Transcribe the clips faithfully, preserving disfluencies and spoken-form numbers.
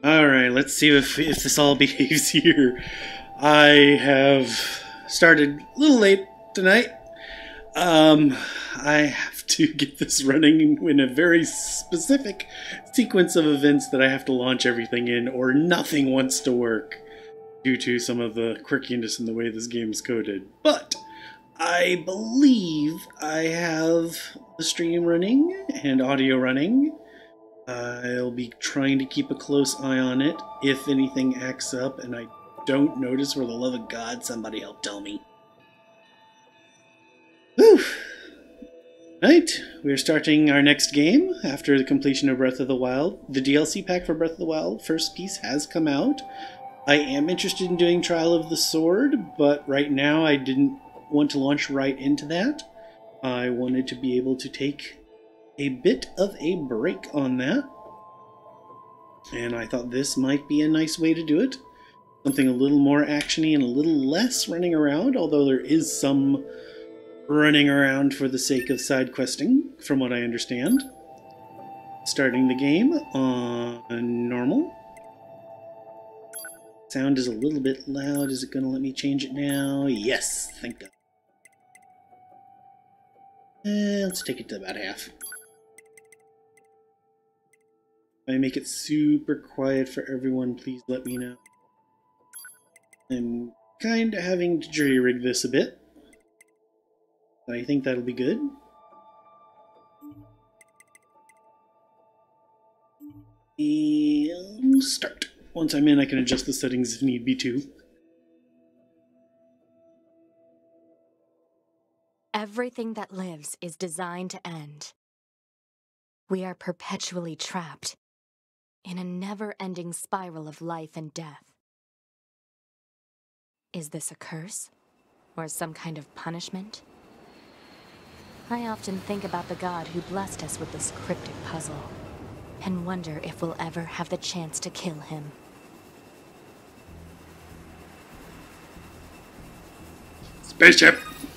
Alright, let's see if, if this all behaves here. I have started a little late tonight. Um, I have to get this running in a very specific sequence of events that I have to launch everything in, or nothing wants to work due to some of the quirkiness in the way this game is coded. But I believe I have the stream running and audio running. I'll be trying to keep a close eye on it. If anything acts up and I don't notice, for the love of God, somebody help tell me. Whew. Right, we're starting our next game after the completion of Breath of the Wild. The D L C pack for Breath of the Wild, first piece, has come out. I am interested in doing Trial of the Sword, but right now I didn't want to launch right into that. I wanted to be able to take a bit of a break on that, and I thought this might be a nice way to do it. Something a little more actiony and a little less running around, although there is some running around for the sake of side questing, from what I understand. Starting the game on normal. Sound is a little bit loud. Is it going to let me change it now? Yes, thank God. Eh, let's take it to about half. If I make it super quiet for everyone, please let me know. I'm kind of having to jury-rig this a bit. But I think that'll be good. And start. Once I'm in, I can adjust the settings if need be too. Everything that lives is designed to end. We are perpetually trapped in a never-ending spiral of life and death. Is this a curse? Or some kind of punishment? I often think about the God who blessed us with this cryptic puzzle, and wonder if we'll ever have the chance to kill him. Spaceship!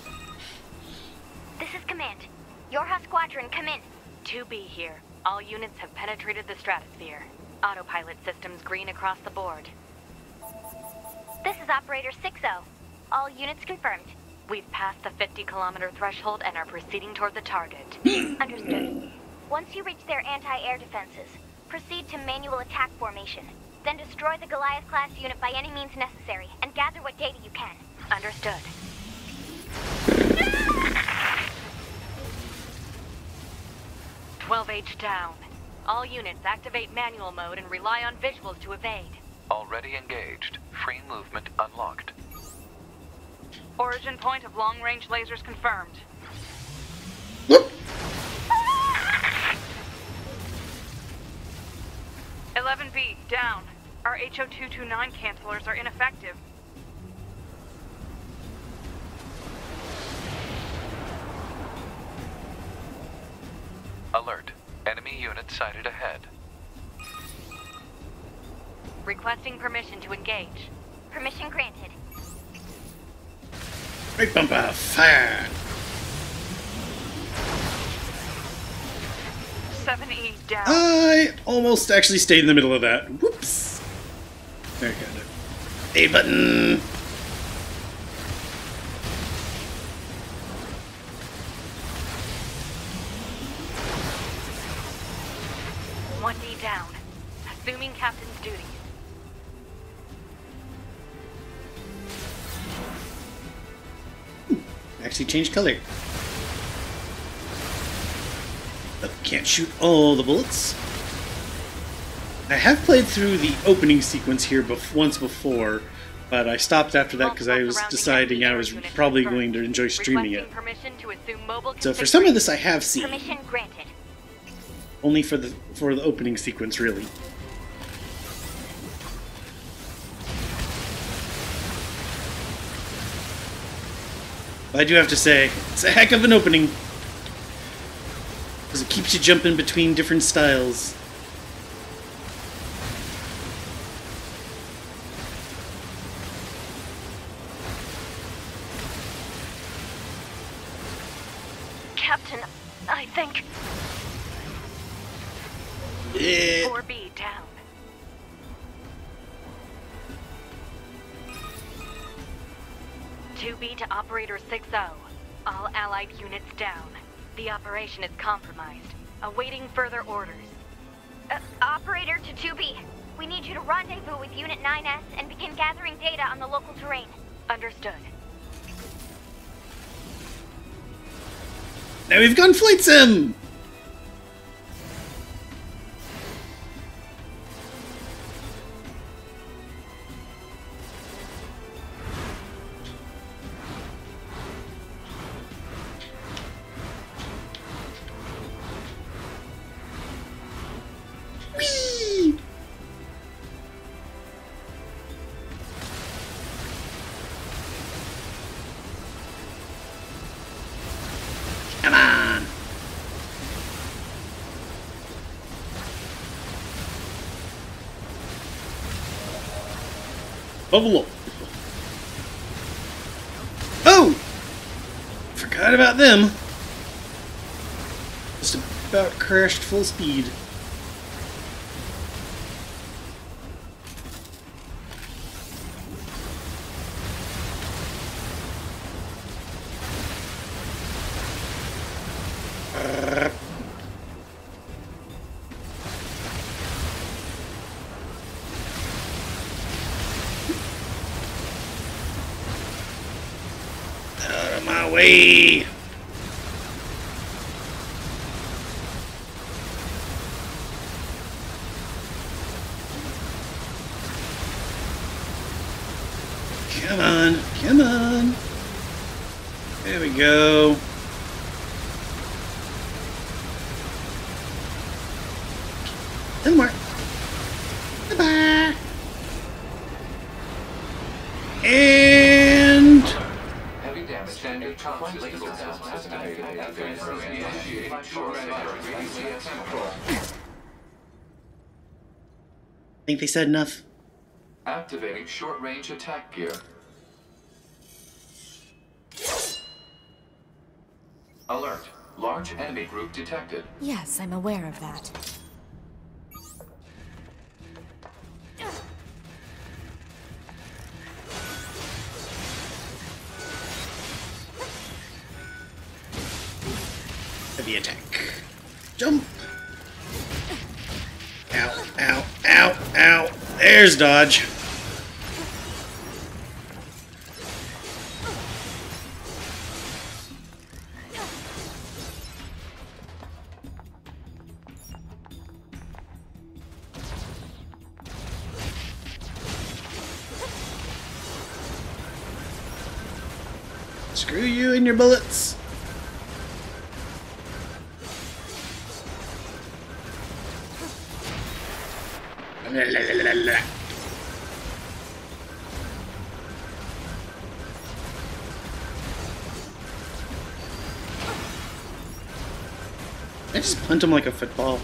This is Command. Yorha Squadron, come in. two B here. All units have penetrated the stratosphere. Autopilot systems green across the board. This is Operator six oh. All units confirmed. We've passed the fifty kilometer threshold and are proceeding toward the target. Understood. Once you reach their anti-air defenses, proceed to manual attack formation. Then destroy the Goliath-class unit by any means necessary, and gather what data you can. Understood. twelve H down. All units activate manual mode and rely on visuals to evade. Already engaged. Free movement unlocked. Origin point of long-range lasers confirmed. eleven B, down. Our H O two twenty-nine cancelers are ineffective. Alert. Enemy unit sighted ahead. Requesting permission to engage. Permission granted. Right bumper, fire! seven E, down. I almost actually stayed in the middle of that. Whoops! There you go. A button! one D down. Assuming captain's duties. Actually changed color. Oh, can't shoot all the bullets. I have played through the opening sequence here bef once before, but I stopped after that because I was deciding I was probably going to enjoy streaming it. So for some of this I have seen. Permission granted. Only for the for the opening sequence, really. I do have to say, it's a heck of an opening. Because it keeps you jumping between different styles. Captain, I think... Yeah. four B down. two B to Operator six oh. All Allied units down. The operation is compromised. Awaiting further orders. Uh, Operator to two B. We need you to rendezvous with Unit nine S and begin gathering data on the local terrain. Understood. Now we've gone flight sim! Whee! Come on! Bubble up. Oh! Forgot about them. Just about crashed full speed. Out of my way! Come on, come on. There we go. One more. Bye-bye. And... Heavy damage. Standard flight laser estimated. think they said enough. Activating short-range attack gear. Alert. Large enemy group detected. Yes, I'm aware of that. Heavy attack. Jump! Ow, ow, ow, ow. There's dodge. Screw you and your bullets. La, la, la, la, la. I just punt him like a football.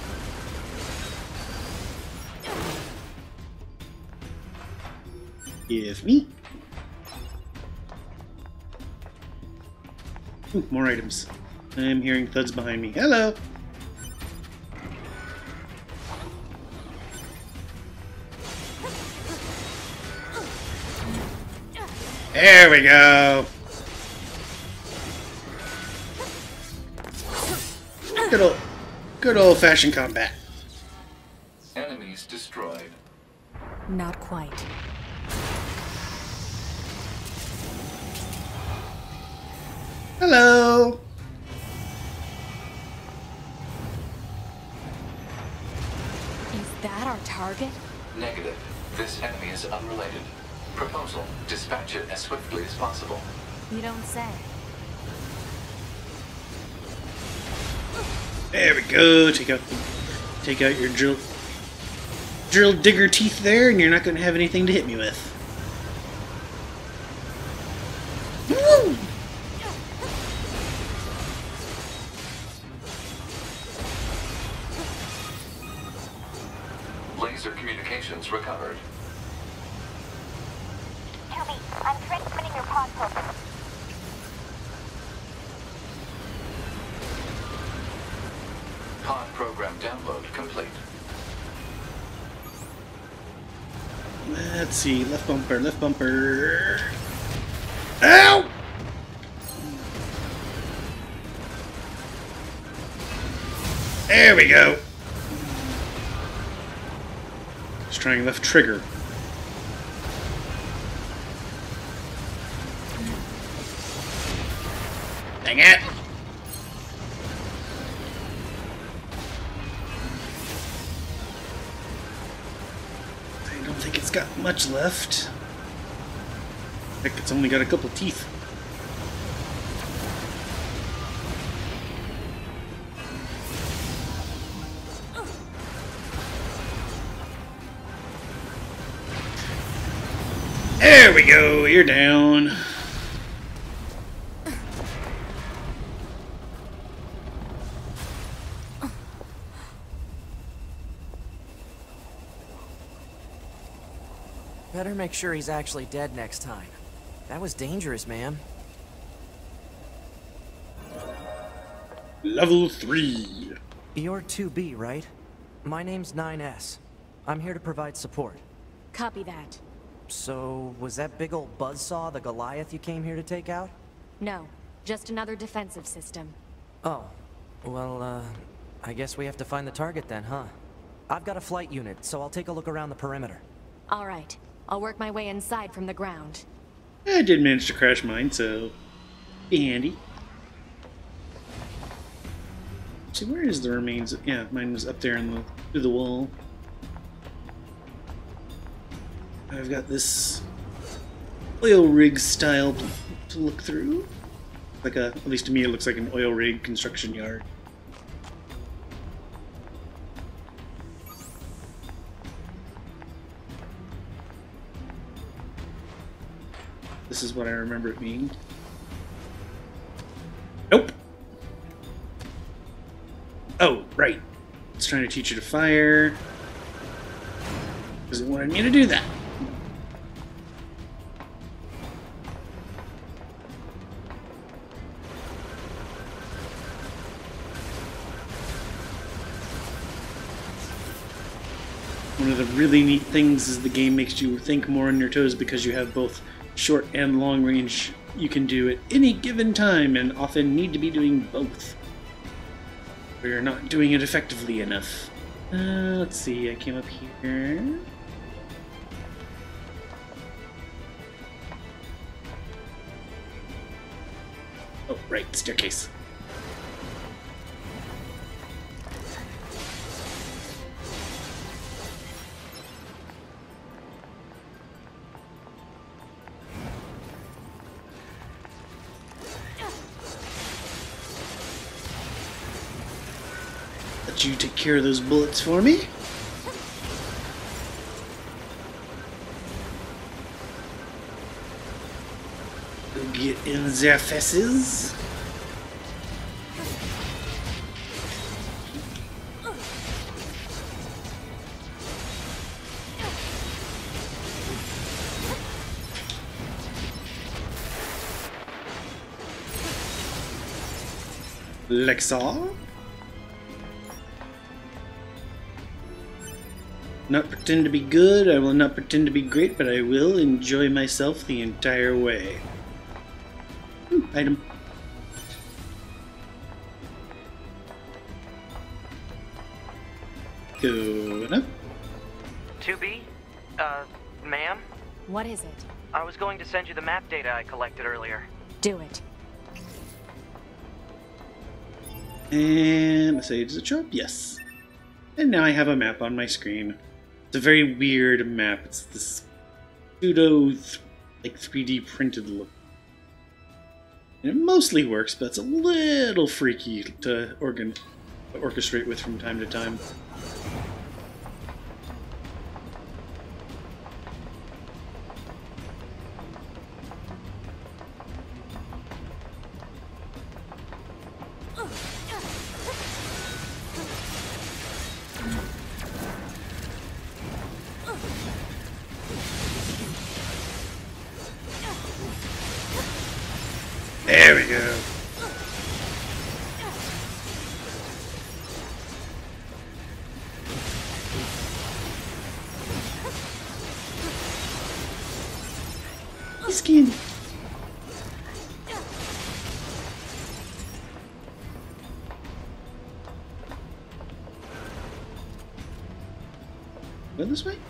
Give me. Ooh, more items. I'm hearing thuds behind me. Hello! There we go! Good old, good old-fashioned combat. Enemies destroyed. Not quite. Hello! Is that our target? Negative. This enemy is unrelated. Proposal. Dispatch it as swiftly as possible. You don't say. There we go. Take out, take out your drill, drill digger teeth there, and you're not going to have anything to hit me with. Woo! Laser communications recovered. Toby, I'm transmitting your pod program. Pod program download complete. Let's see. Left bumper, left bumper. Ow! There we go. Just trying left trigger. Dang it! I don't think it's got much left. Heck, it's only got a couple teeth. There we go, you're down. Better make sure he's actually dead next time. That was dangerous, man. Level three. You're two B, right? My name's nine S. I'm here to provide support. Copy that. So, was that big old buzzsaw the Goliath you came here to take out? No, just another defensive system. Oh, well, uh, I guess we have to find the target then, huh? I've got a flight unit, so I'll take a look around the perimeter. All right, I'll work my way inside from the ground. I did manage to crash mine, so be handy. See, where is the remains? Yeah, mine was up there in the through the wall. I've got this oil rig style to, to look through. Like a, at least to me, it looks like an oil rig construction yard. This is what I remember it being. Nope. Oh, right. It's trying to teach you to fire. Because it wanted me to do that. One of the really neat things is the game makes you think more on your toes because you have both short and long range you can do at any given time and often need to be doing both. Or you're not doing it effectively enough. Uh, let's see, I came up here. Oh, right, staircase. Let you take care of those bullets for me. Go get in their faces. Lexar. Not pretend to be good, I will not pretend to be great, but I will enjoy myself the entire way. Ooh, item. Going up. two B? Uh, ma'am? What is it? I was going to send you the map data I collected earlier. Do it. And say, does it show up? Yes. And now I have a map on my screen. It's a very weird map. It's this pseudo, th like three D printed look. And it mostly works, but it's a little freaky to organ to orchestrate with from time to time. There we go. Skin. this way?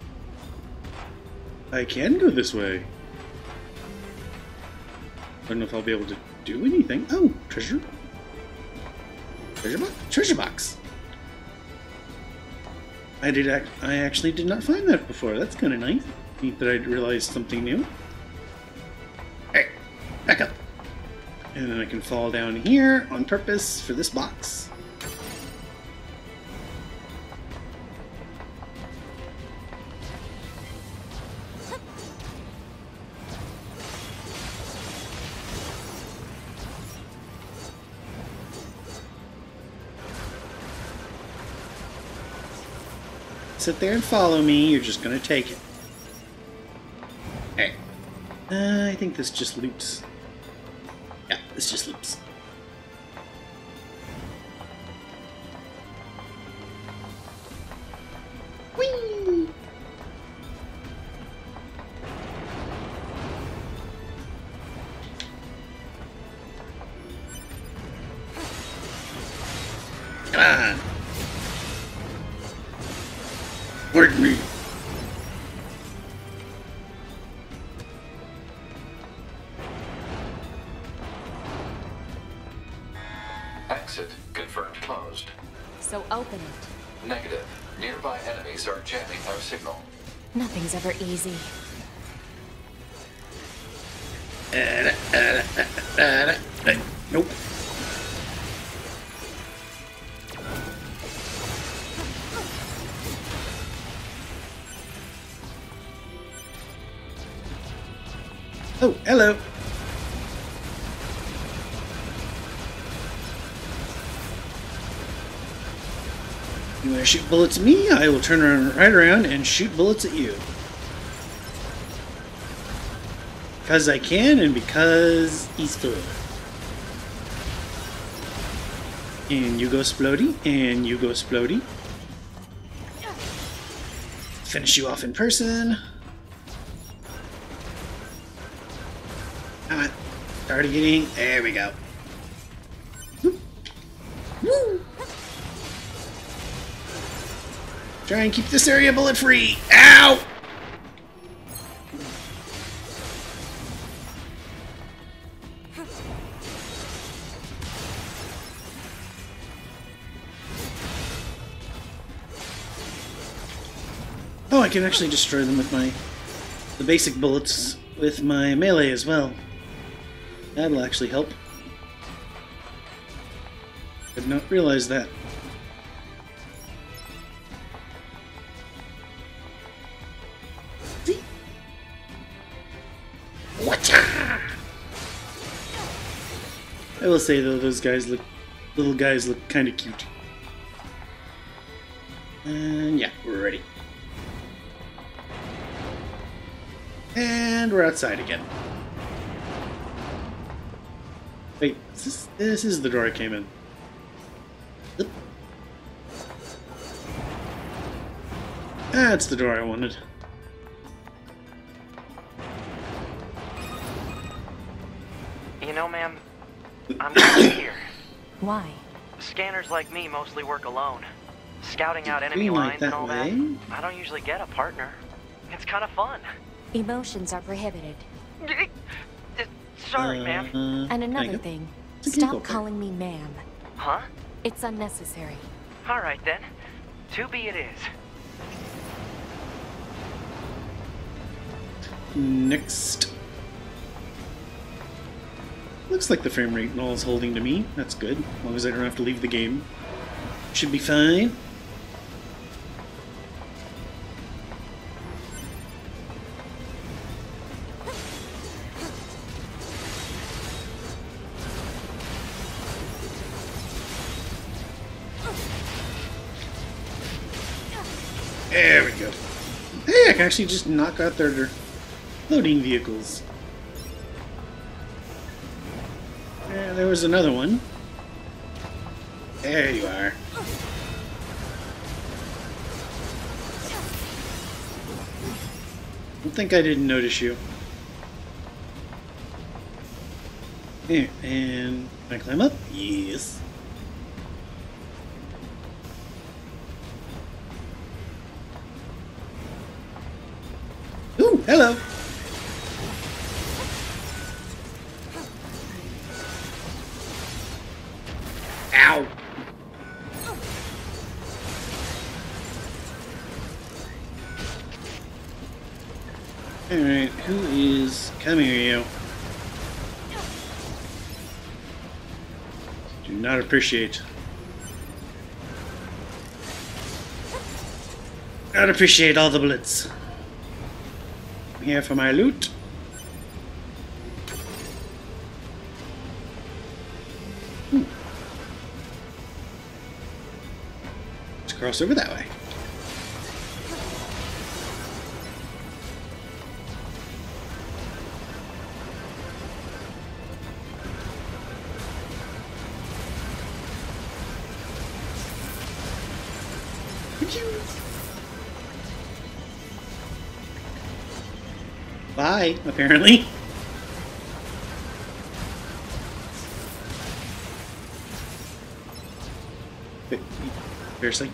I can go this way. I don't know if I'll be able to do anything. Oh, treasure. Treasure box? Treasure box. I did act I actually did not find that before. That's kind of nice. Neat that I realized something new. Hey, back up. And then I can fall down here on purpose for this box. Sit there and follow me. You're just gonna take it. Hey. Uh, I think this just loops. Yeah, this just loops. Whee! Come on! Work me! Exit confirmed closed. So open it. Negative. Nearby enemies are jamming our signal. Nothing's ever easy. Nope. Oh, hello. You want to shoot bullets at me? I will turn around, right around and shoot bullets at you. Because I can and because he's fun. And you go Splody, and you go Splody. Finish you off in person. Come on. Targeting. There we go. Woo. Woo. Try and keep this area bullet free. Ow! Oh, I can actually destroy them with my the basic bullets with my melee as well. That'll actually help. Did not realize that. See? Whatcha? I will say though, those guys look, little guys look kind of cute. And yeah, we're ready. And we're outside again. Wait, is this, this is the door I came in. Oop. That's the door I wanted. You know, ma'am, I'm glad you're here. Why? Scanners like me mostly work alone. Scouting out Did enemy you like lines that and all way? that, I don't usually get a partner. It's kind of fun. Emotions are prohibited. Sorry, uh, ma'am. And there you another go. thing, It's a ginkgo stop part. calling me ma'am. Huh? It's unnecessary. All right, then. To be it is. Next. Looks like the frame rate and all is holding to me. That's good. As long as I don't have to leave the game. Should be fine. There we go. Hey, I can actually just knock out their loading vehicles. Yeah, there was another one. There you are. Don't think I didn't notice you. Here, and can I climb up? Yes. hello. Ow. Alright, who is... Come here, you. Do not appreciate. Not appreciate all the bullets. I'm here for my loot. Hmm. Let's cross over that way. Bye, apparently. Wait, seriously?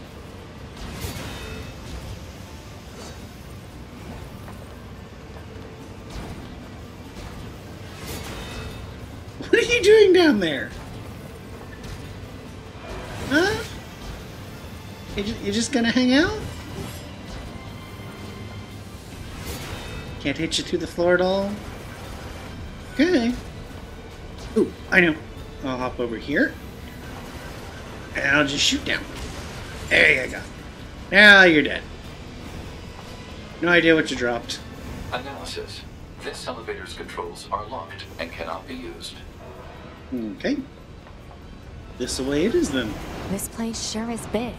What are you doing down there? Huh? You're just gonna hang out? Can't hit you through the floor at all? Okay. Ooh, I know. I'll hop over here. And I'll just shoot down. There you go. Now you're dead. No idea what you dropped. Analysis. This elevator's controls are locked and cannot be used. Okay. This the way it is then. This place sure is big.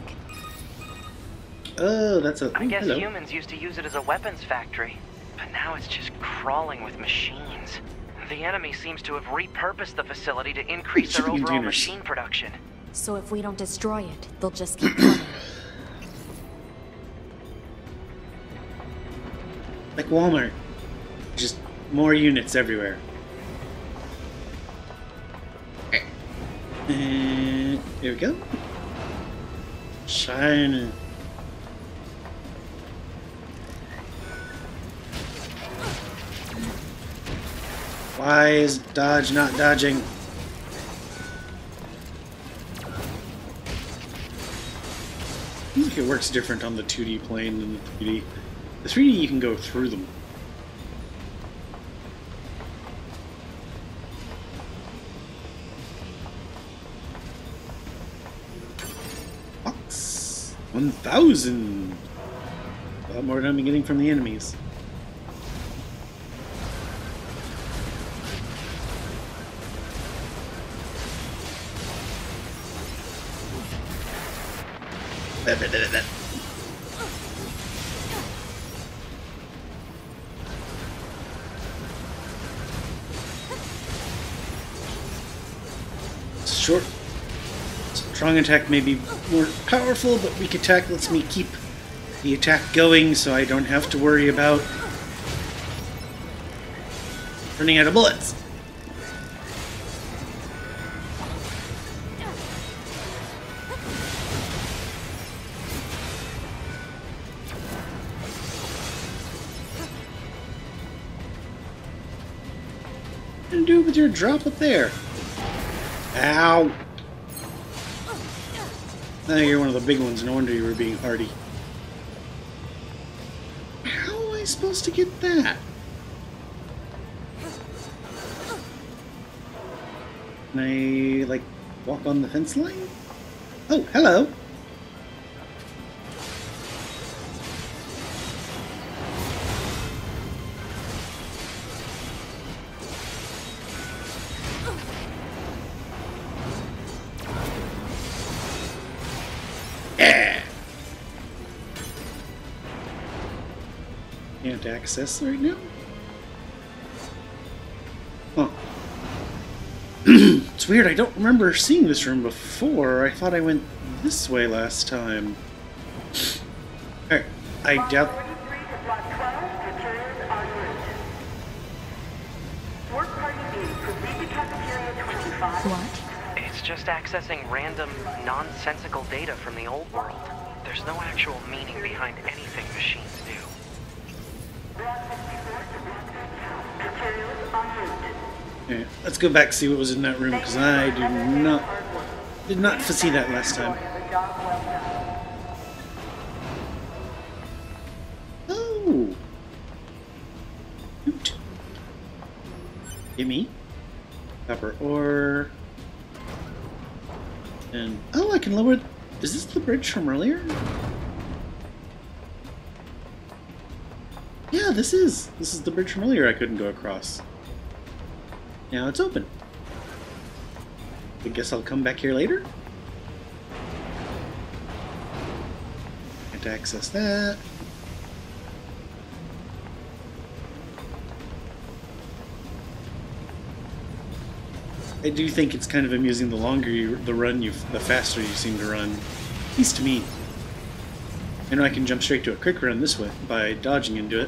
Oh, that's a... I guess hello. humans used to use it as a weapons factory, but now it's just crawling with machines. The enemy seems to have repurposed the facility to increase their Shipping overall containers. machine production. So if we don't destroy it, they'll just keep coming. Like Walmart. Just more units everywhere. Okay. And here we go. Shine. Why is dodge not dodging? I think it works different on the two D plane than the three D. The three D you can go through them. Box one thousand. A lot more than I'm getting from the enemies. Da, da, da, da, da. Short, strong attack may be more powerful, but weak attack lets me keep the attack going so I don't have to worry about running out of bullets. What are you gonna do with your drop up there? Ow! Oh, you're one of the big ones. No wonder you were being hardy. How am I supposed to get that? Can I, like, walk on the fence line? Oh, hello! Can't access right now? Huh. It's weird, I don't remember seeing this room before. I thought I went this way last time. Alright, I doubt... What? It's just accessing random, nonsensical data from the old world. There's no actual meaning behind anything machines do. Okay, let's go back and see what was in that room, because I did not did not foresee that last time. Oh! Hoot. Gimme. Copper ore. And oh, I can lower. Is this the bridge from earlier? Yeah, this is. This is the bridge from earlier I couldn't go across. Now it's open. I guess I'll come back here later. Can't access that. I do think it's kind of amusing the longer you the run you the faster you seem to run. At least to me. I know I can jump straight to a quick run this way by dodging into it.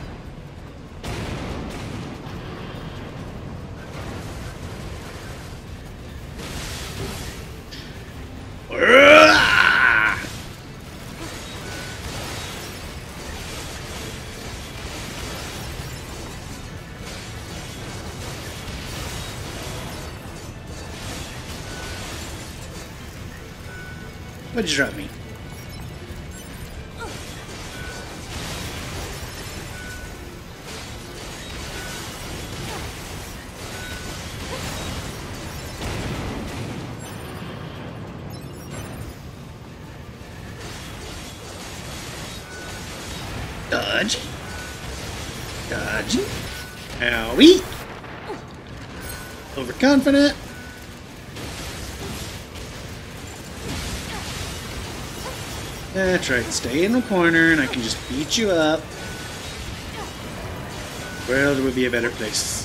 What'd you drop me? Dodge. Dodge. Owie. Overconfident. That's right, stay in the corner and I can just beat you up. World would be a better place.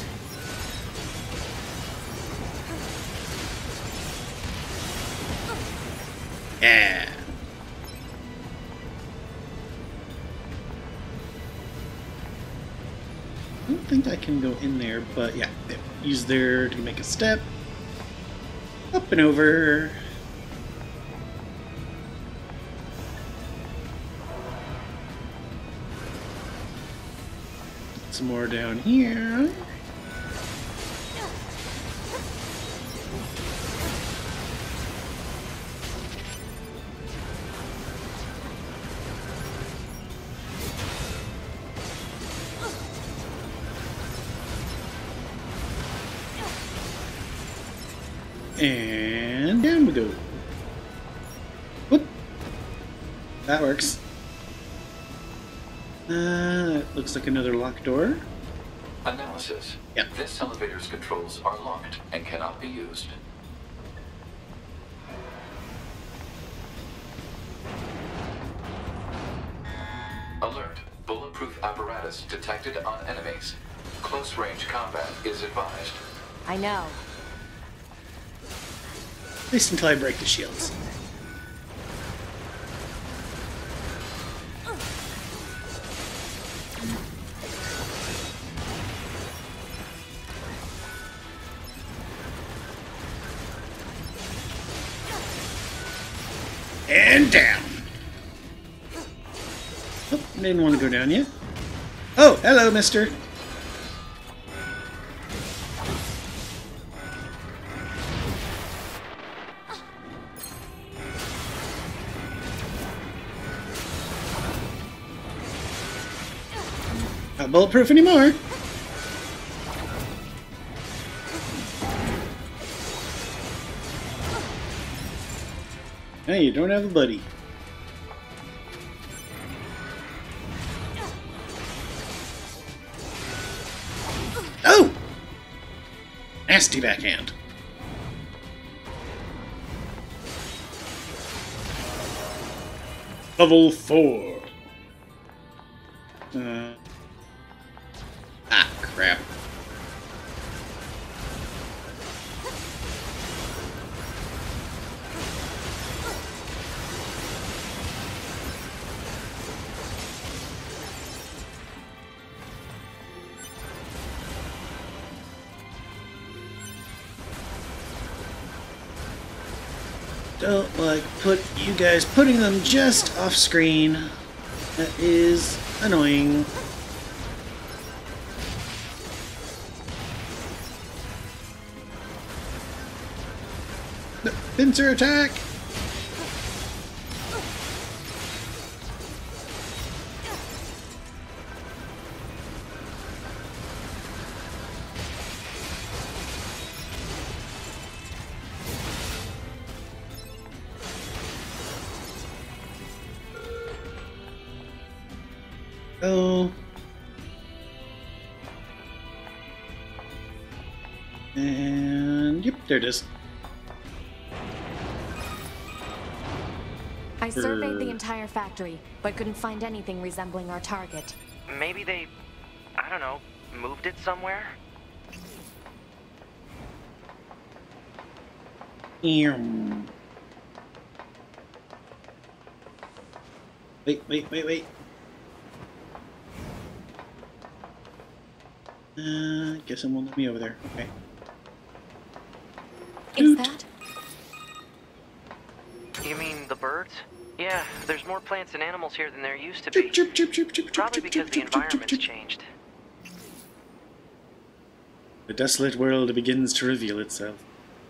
Yeah. I don't think I can go in there, but yeah, use there to make a step. Up and over. Some more down here. And down we go. Whoop. That works. Uh, that looks like another locked door. Analysis. Yep. This elevator's controls are locked and cannot be used. Alert. Bulletproof apparatus detected on enemies. Close range combat is advised. I know. At least until I break the shields. And down. Oh, didn't want to go down yet. Oh, hello, mister. Not bulletproof anymore. Hey, you don't have a buddy. Oh! Nasty backhand. Level four. Uh, ah, crap. Don't like put you guys putting them just off screen. That is annoying. Pincer attack! Oh. And yep, there it is. I surveyed the entire factory, but couldn't find anything resembling our target. Maybe they, I don't know, moved it somewhere? Ew. Wait, wait, wait, wait. Uh, guess it won't let me over there. Okay. Is that? You mean the birds? Yeah, there's more plants and animals here than there used to be. Chip, chip, chip, chip, Probably chip, because chip, the chip, chip, environment's chip, chip. changed. The desolate world begins to reveal itself.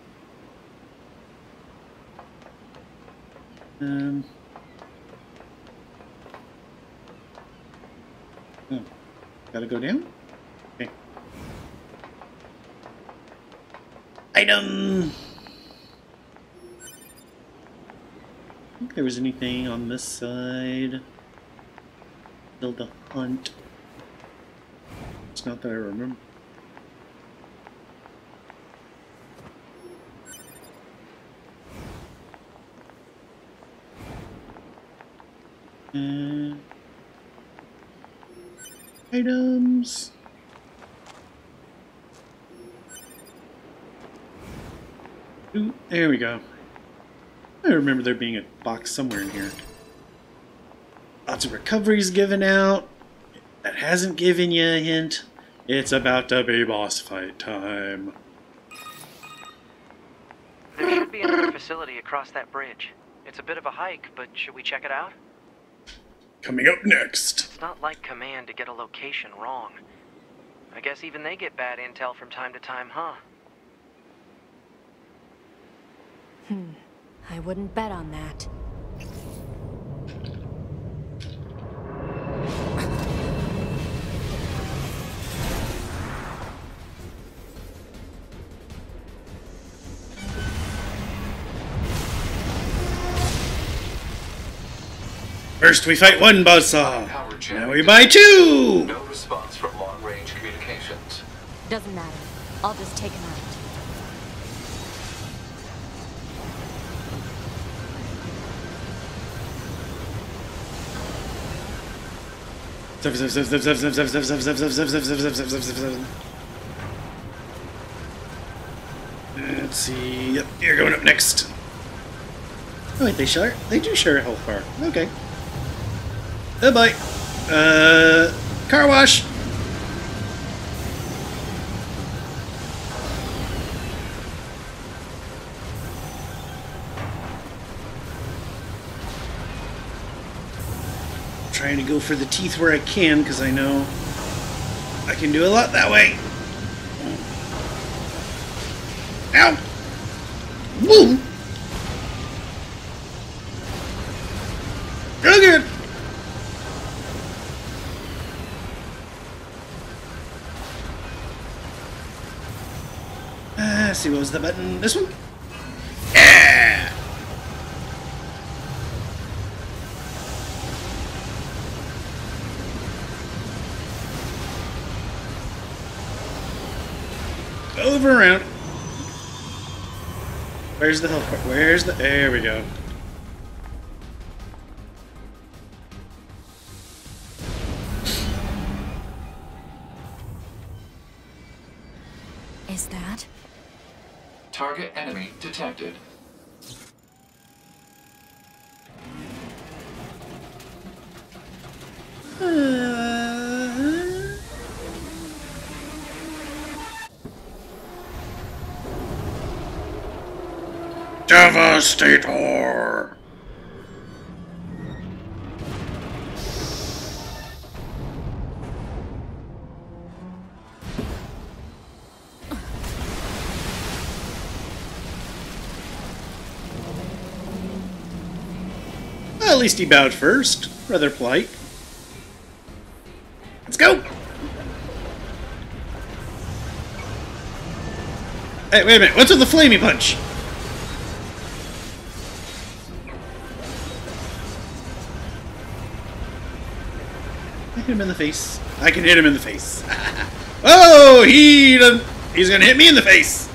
Um. Oh, gotta go down? Okay. Item! I think there was anything on this side. Build a hunt. It's not that I remember. Uh, items. Ooh, there we go. I remember there being a box somewhere in here. Lots of recoveries given out. That hasn't given you a hint. It's about to be boss fight time. There should be another facility across that bridge. It's a bit of a hike, but should we check it out? Coming up next. It's not like Command to get a location wrong. I guess even they get bad intel from time to time, huh? Hmm. I wouldn't bet on that. First we fight one buzzsaw. Power Now jam. we buy two! No response from long-range communications. Doesn't matter. I'll just take him out. Zip, zip, zip, zip, zip, zip, zip, zip, zip, zip, zip, zip, zip, zip, zip, zip, zip, zip. Let's see. Yep, you're going up next. Oh wait, they share. They do share a health bar. Okay. Oh boy. Uh, car wash. Trying to go for the teeth where I can, because I know I can do a lot that way. Ow! Woo! Real good! Uh, let's see, what was the button? This one? Yeah! Over around. Where's the health part? Where's the... There we go. Is that? Target enemy detected. Uh... Devastator! Well, at least he bowed first. Rather polite. Let's go! Hey, wait a minute. What's with the flamey punch? I hit him in the face. I can hit him in the face. Oh, he doesn't. He's gonna hit me in the face.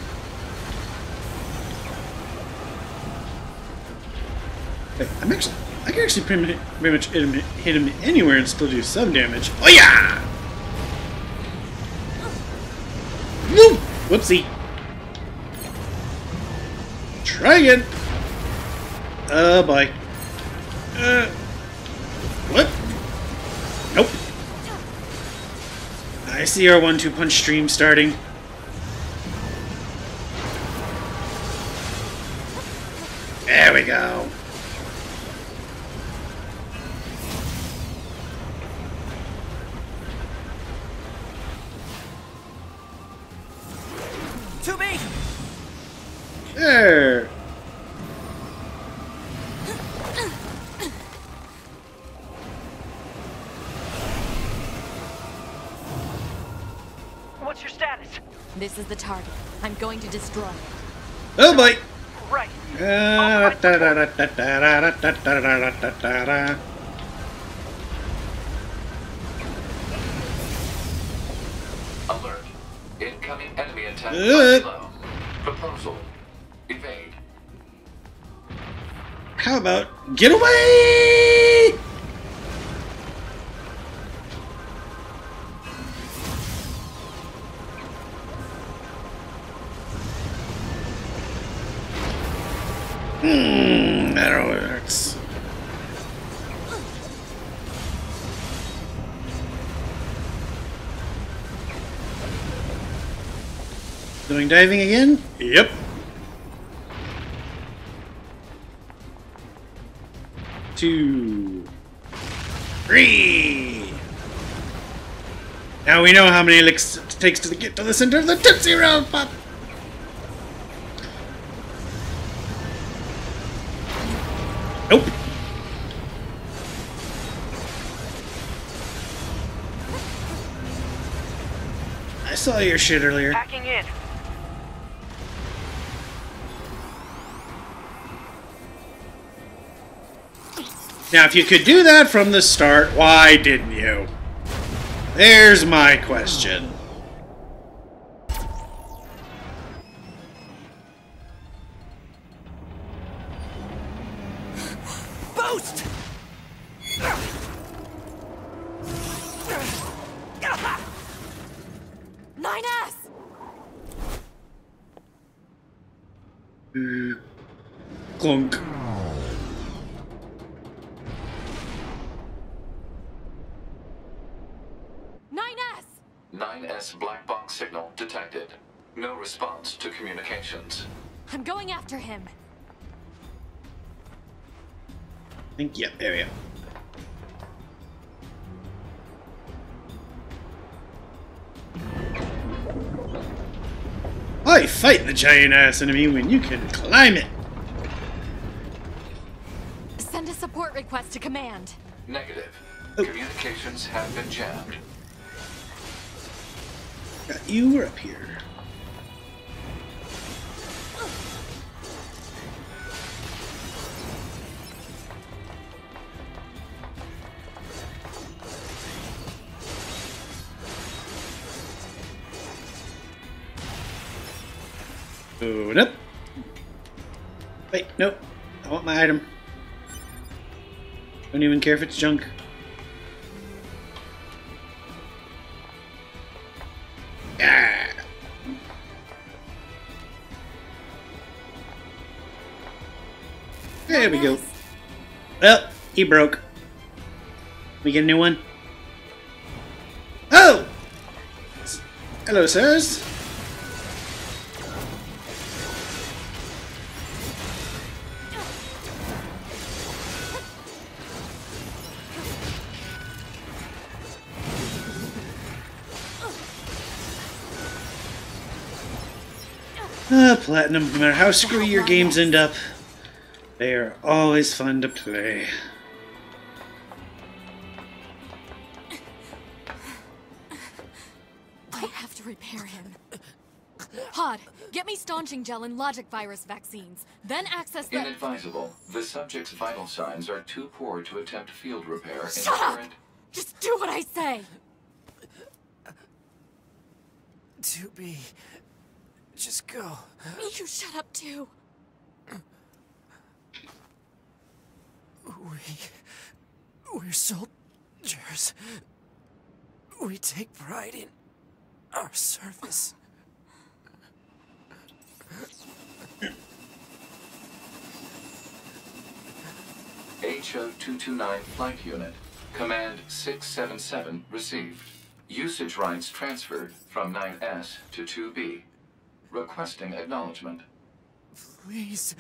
Hey, I'm actually. I can actually pretty pretty much hit him, hit him anywhere and still do some damage. Oh yeah! Woo! Whoopsie. Try again. Oh boy. Uh. What? Nope. I see our one two punch stream starting. There we go. To me! There. What's your status? This is the target. I'm going to destroy it. Oh boy. Right. Uh, da, da, da, da, da, da, da, da, da, da, da. Alert. Incoming enemy attack. Uh. Below. Proposal. Evade. How about get away? Hmm, that works. Going diving again? Yep. Two. Three. Now we know how many licks it takes to get to the center of the Tootsie Roll Pop. Nope. I saw your shit earlier. Hacking in. Now, if you could do that from the start, why didn't you? There's my question. Boost! nine S! Uh, clunk. nine S! nine S black box signal detected. No response to communications. I'm going after him. I think, yep, there we go. Why fight the giant ass enemy when you can climb it? Send a support request to command. Negative. Oh. Communications have been jammed. Got you were up here. Oh, nope. Wait, nope. I want my item. Don't even care if it's junk. Ah. There we go. Well, he broke. We get a new one? Oh! Hello, sirs. Ah, Platinum, no matter how screwy your games end up, they are always fun to play. I have to repair him. Pod, get me staunching gel and logic virus vaccines. Then access the... Inadvisable. The subject's vital signs are too poor to attempt field repair in Shut up! current... Just do what I say! two B. Just go. You shut up too. We... We're soldiers. We take pride in our service. H O two two nine Flight Unit. Command six seven seven received. Usage rights transferred from nine S to two B. Requesting acknowledgement. Please.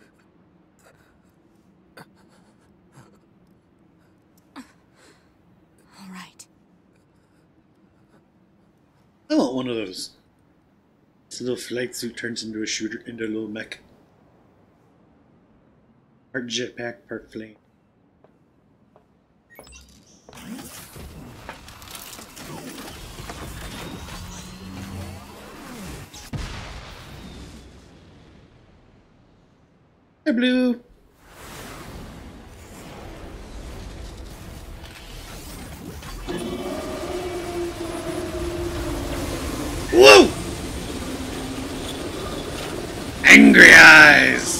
All right. I want one of those. This little flight suit turns into a shooter, into a little mech. Part jetpack, part plane. Hi, Blue. Whoa! Angry eyes!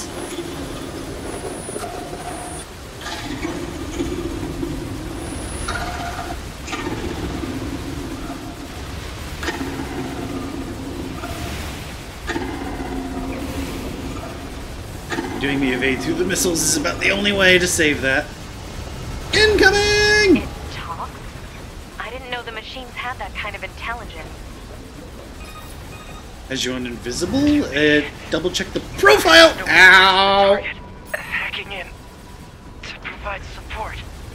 Doing the evade through the missiles is about the only way to save that. Incoming! It talks? I didn't know the machines had that kind of intelligence. As you on invisible, uh, double check the profile. Ow! Target. Hacking in to provide support.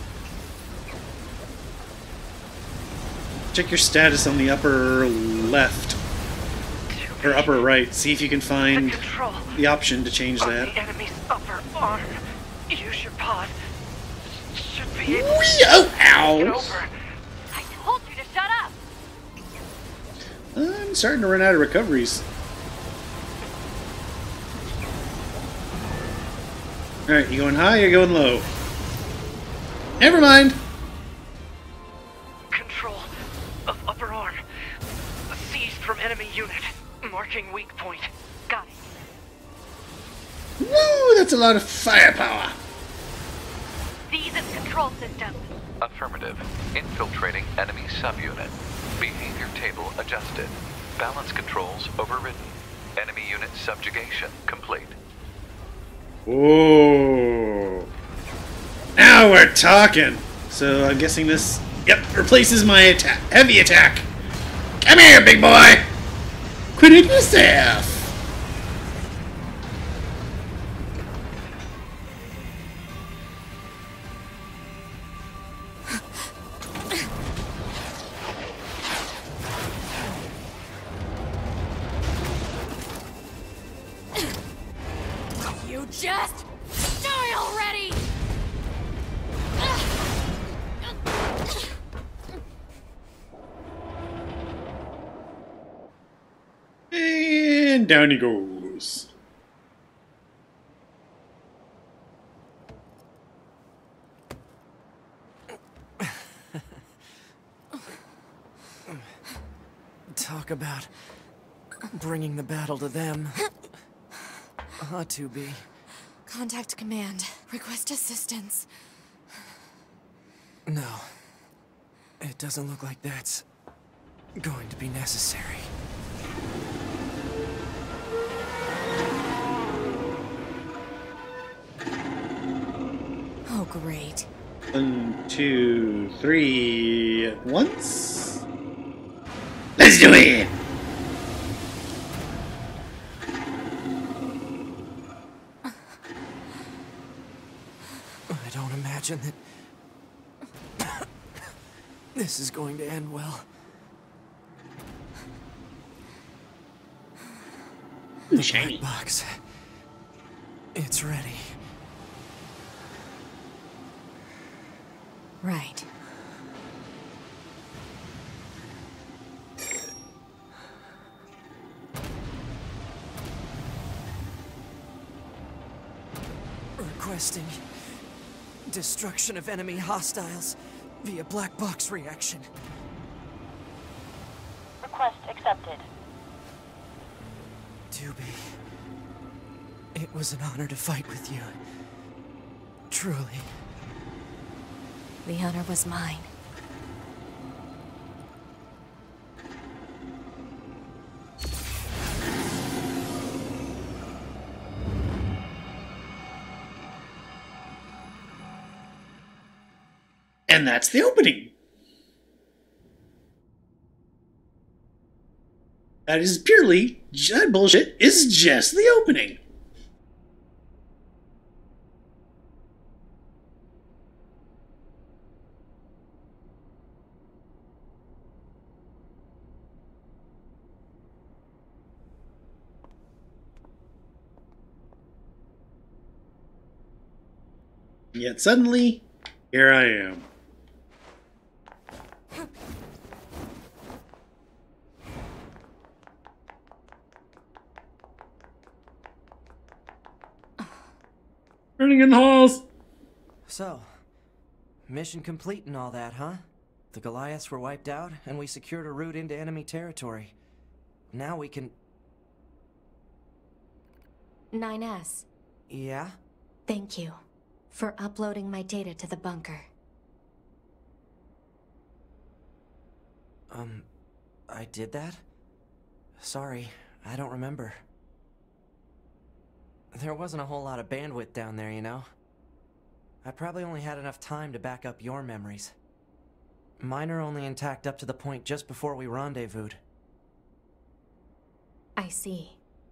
Check your status on the upper left or upper right. See if you can The find control the option to change of that. the enemy's upper arm. Use your pod. Should be able Whee! to Oh, get ow! over. I told you to shut up! I'm starting to run out of recoveries. Alright, you going high or you going low? Never mind! Control of upper arm. Seized from enemy unit. Marking weak point. Got it. Woo! That's a lot of firepower! These is control systems. Affirmative. Infiltrating enemy subunit. Behavior table adjusted. Balance controls overridden. Enemy unit subjugation complete. Whoa! Now we're talking! So I'm guessing this, yep, replaces my attack, heavy attack. Come here, big boy! Quit it yourself! You just die already! And down he goes. Talk about bringing the battle to them. Ought to be. Contact command. Request assistance. No. It doesn't look like that's going to be necessary. Oh, great. One, two, three, at once. Let's do it! I don't imagine that this is going to end well. Ooh, shiny. Black box. It's ready. Right. Requesting destruction of enemy hostiles via black box reaction. Request accepted. Tubi, it was an honor to fight with you. Truly. The honor was mine. And that's the opening. That is purely, that bullshit is just the opening. Yet suddenly, here I am. Running in the halls. So, mission complete and all that, huh? The Goliaths were wiped out, and we secured a route into enemy territory. Now we can... nine S. Yeah? Thank you for uploading my data to the bunker. Um, I did that? Sorry, I don't remember. There wasn't a whole lot of bandwidth down there, you know? I probably only had enough time to back up your memories. Mine are only intact up to the point just before we rendezvoused. I see.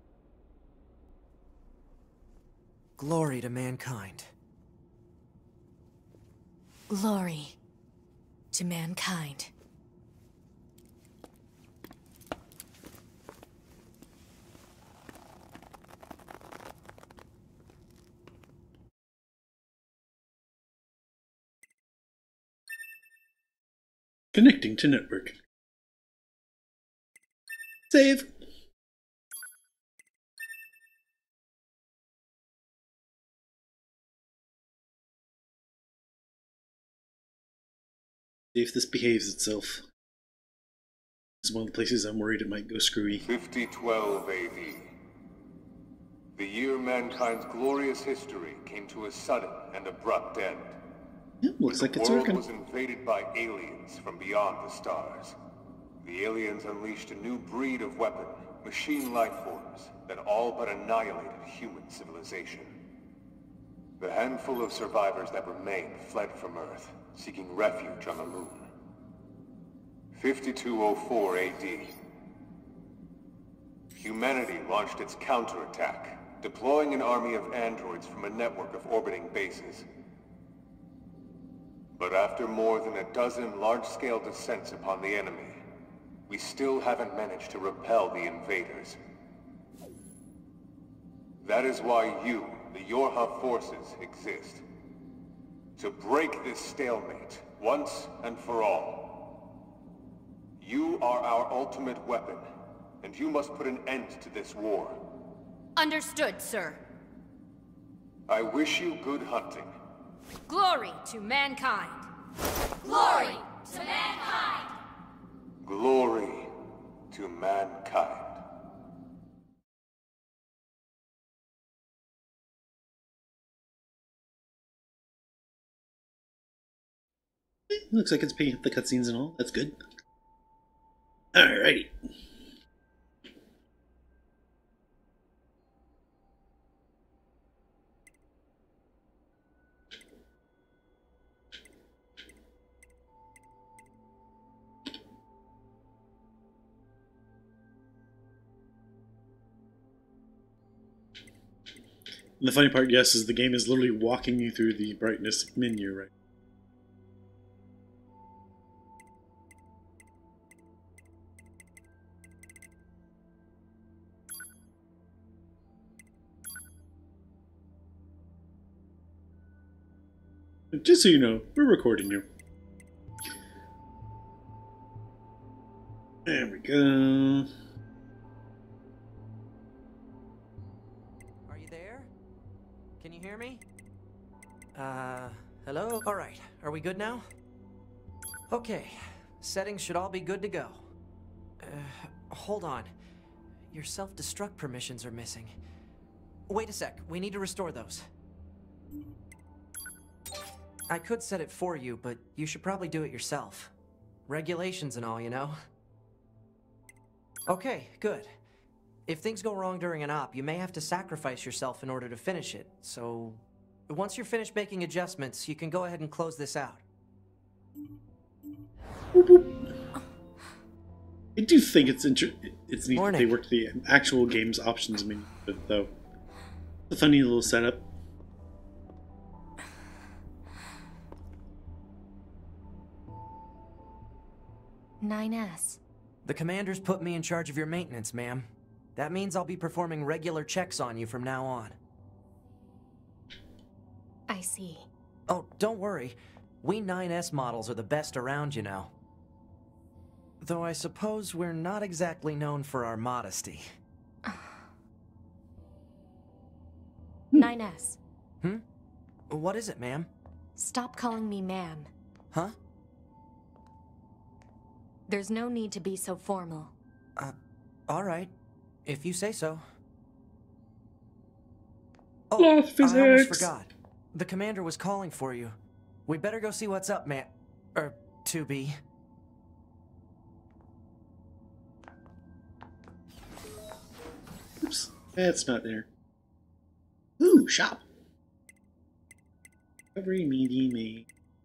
Glory to mankind. Glory to mankind. Connecting to network. Save. See if this behaves itself. This is one of the places I'm worried it might go screwy. fifty twelve A D. The year mankind's glorious history came to a sudden and abrupt end. Yeah, looks like it's The world working. was invaded by aliens from beyond the stars. The aliens unleashed a new breed of weapon, machine life forms, that all but annihilated human civilization. The handful of survivors that remained fled from Earth, seeking refuge on the moon. fifty-two oh four A D. Humanity launched its counterattack, deploying an army of androids from a network of orbiting bases. But after more than a dozen large-scale descents upon the enemy, we still haven't managed to repel the invaders. That is why you, the Yorha forces, exist. To break this stalemate, once and for all. You are our ultimate weapon, and you must put an end to this war. Understood, sir. I wish you good hunting. Glory to mankind. Glory to mankind. Glory to mankind. Looks like it's paying the cutscenes and all. That's good. Alrighty. And the funny part, yes, is the game is literally walking you through the brightness menu, right? Just so you know, we're recording you. There we go. Are you there? Can you hear me? Uh, hello? Alright, are we good now? Okay, settings should all be good to go. Uh, hold on. Your self-destruct permissions are missing. Wait a sec, we need to restore those. I could set it for you, but you should probably do it yourself. Regulations and all, you know? Okay, good. If things go wrong during an op, you may have to sacrifice yourself in order to finish it, so... Once you're finished making adjustments, you can go ahead and close this out. I do think it's inter it's neat that they Morning. worked the actual game's options menu, but though. A funny little setup. nine S. The commander's put me in charge of your maintenance, ma'am. That means I'll be performing regular checks on you from now on. I see. Oh, don't worry. We nine S models are the best around, you know. Though I suppose we're not exactly known for our modesty. nine S. Hmm? What is it, ma'am? Stop calling me ma'am. Huh? There's no need to be so formal. Uh, alright. If you say so. Oh, Law I of almost physics. forgot. The commander was calling for you. We better go see what's up, man. Er, two B. Oops, that's not there. Ooh, shop. Every meaty me.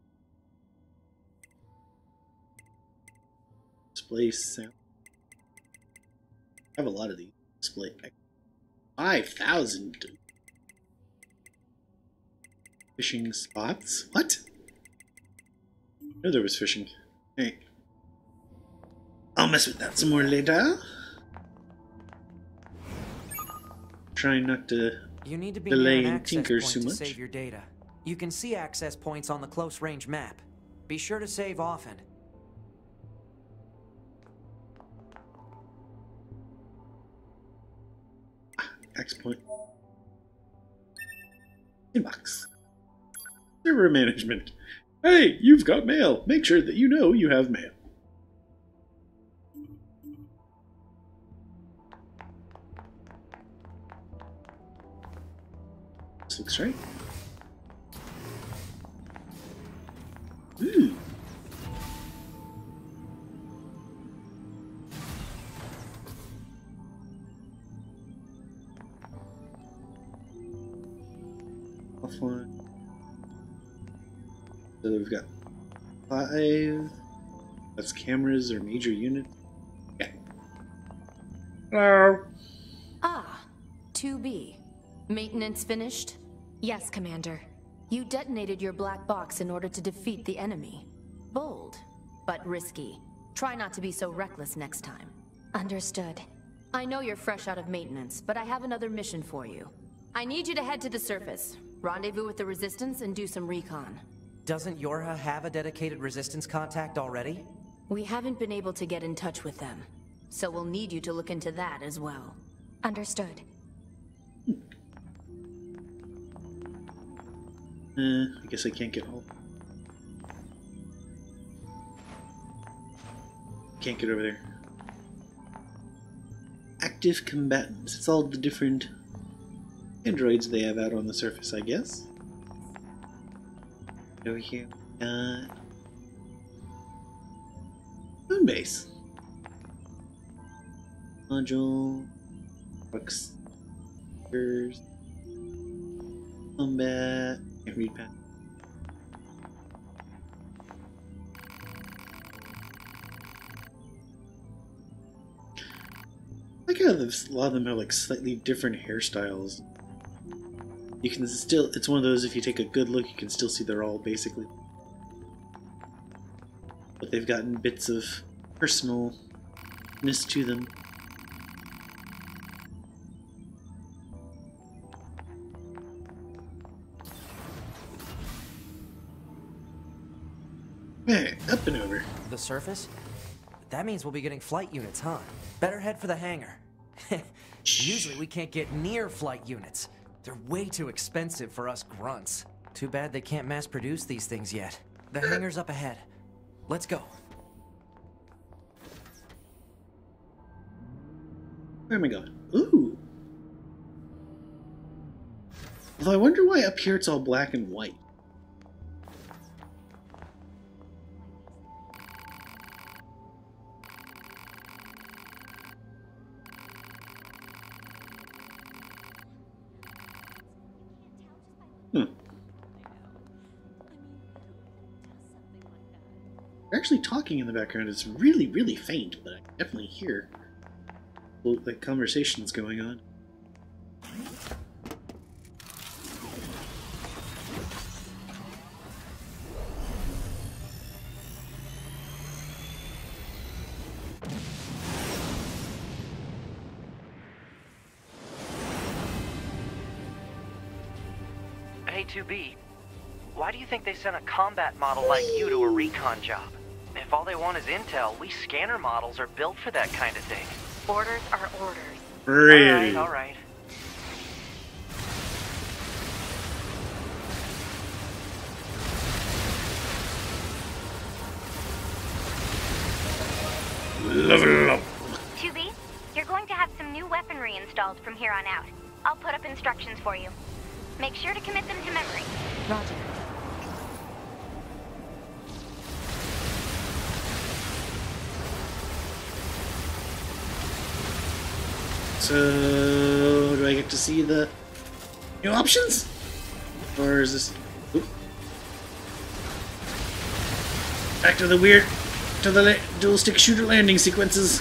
Display sound. I have a lot of these. Display. Five thousand. Fishing spots? What? I knew there was fishing. Hey. I'll mess with that some more later. Trying not to You need to be delay near an and access tinker point too to much. save your data. You can see access points on the close range map. Be sure to save often. X point. Inbox. Server management. Hey, you've got mail. Make sure that you know you have mail. This looks right. Ooh. Offline. So we've got five. That's cameras or major units. Yeah. Hello. Ah, two B. Maintenance finished? Yes, Commander. You detonated your black box in order to defeat the enemy. Bold, but risky. Try not to be so reckless next time. Understood. I know you're fresh out of maintenance, but I have another mission for you. I need you to head to the surface, rendezvous with the Resistance, and do some recon. Doesn't Yorha have a dedicated resistance contact already? We haven't been able to get in touch with them, so we'll need you to look into that as well. Understood. Uh, I guess I can't get home. Can't get over there. Active combatants. It's all the different androids they have out on the surface, I guess. Over here, uh, Moonbase. Module. Books. Combat. Can't read past. I like how this, a lot of them have like slightly different hairstyles. You can still, it's one of those, if you take a good look, you can still see they're all basically. But they've gotten bits of personalness to them. Hey, up and over. The surface? That means we'll be getting flight units, huh? Better head for the hangar. Usually we can't get near flight units. They're way too expensive for us grunts. Too bad they can't mass produce these things yet. The hangar's up ahead. Let's go. Where am I going? Ooh. Although I wonder why up here it's all black and white. Hmm. They're actually talking in the background. It's really, really faint, but I can definitely hear like conversations going on. Hey, two B, why do you think they sent a combat model like you to a recon job? If all they want is intel, we scanner models are built for that kind of thing. Orders are orders. Really? Alright, alright. Level up. two B, you're going to have some new weaponry installed from here on out. I'll put up instructions for you. Make sure to commit them to memory. Roger. So, do I get to see the new options? Or is this... Oop. Back to the weird... to the dual-stick shooter landing sequences.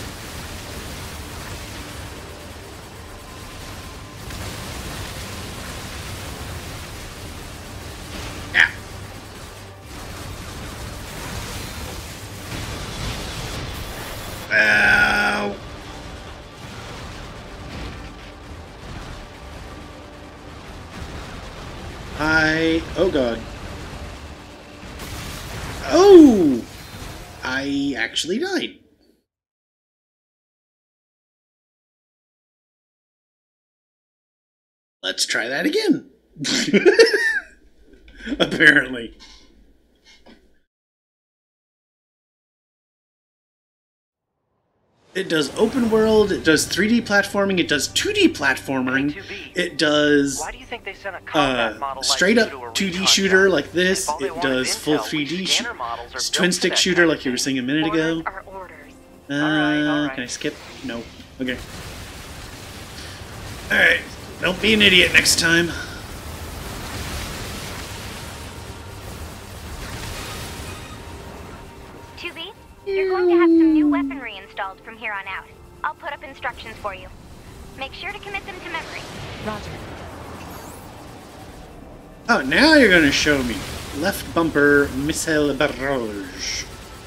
Yeah. Ow. I... oh god. Oh! I actually died. Let's try that again. Apparently. It does open world, it does three D platforming, it does two D platforming, it does Why do you think they sent a combat uh, model straight like you to a up two D recon shooter job? like this, If all they it want is does full intel, three D we sh scanner models are built twin for stick that shooter kind like of you were thing. saying a minute Orders ago. are orders. Uh, Alright, alright. Can I skip? No. Okay. Alright. Don't be an idiot next time. two B, you're going to have some new weaponry installed from here on out. I'll put up instructions for you. Make sure to commit them to memory. Roger. Oh, now you're gonna show me. Left bumper missile barrage.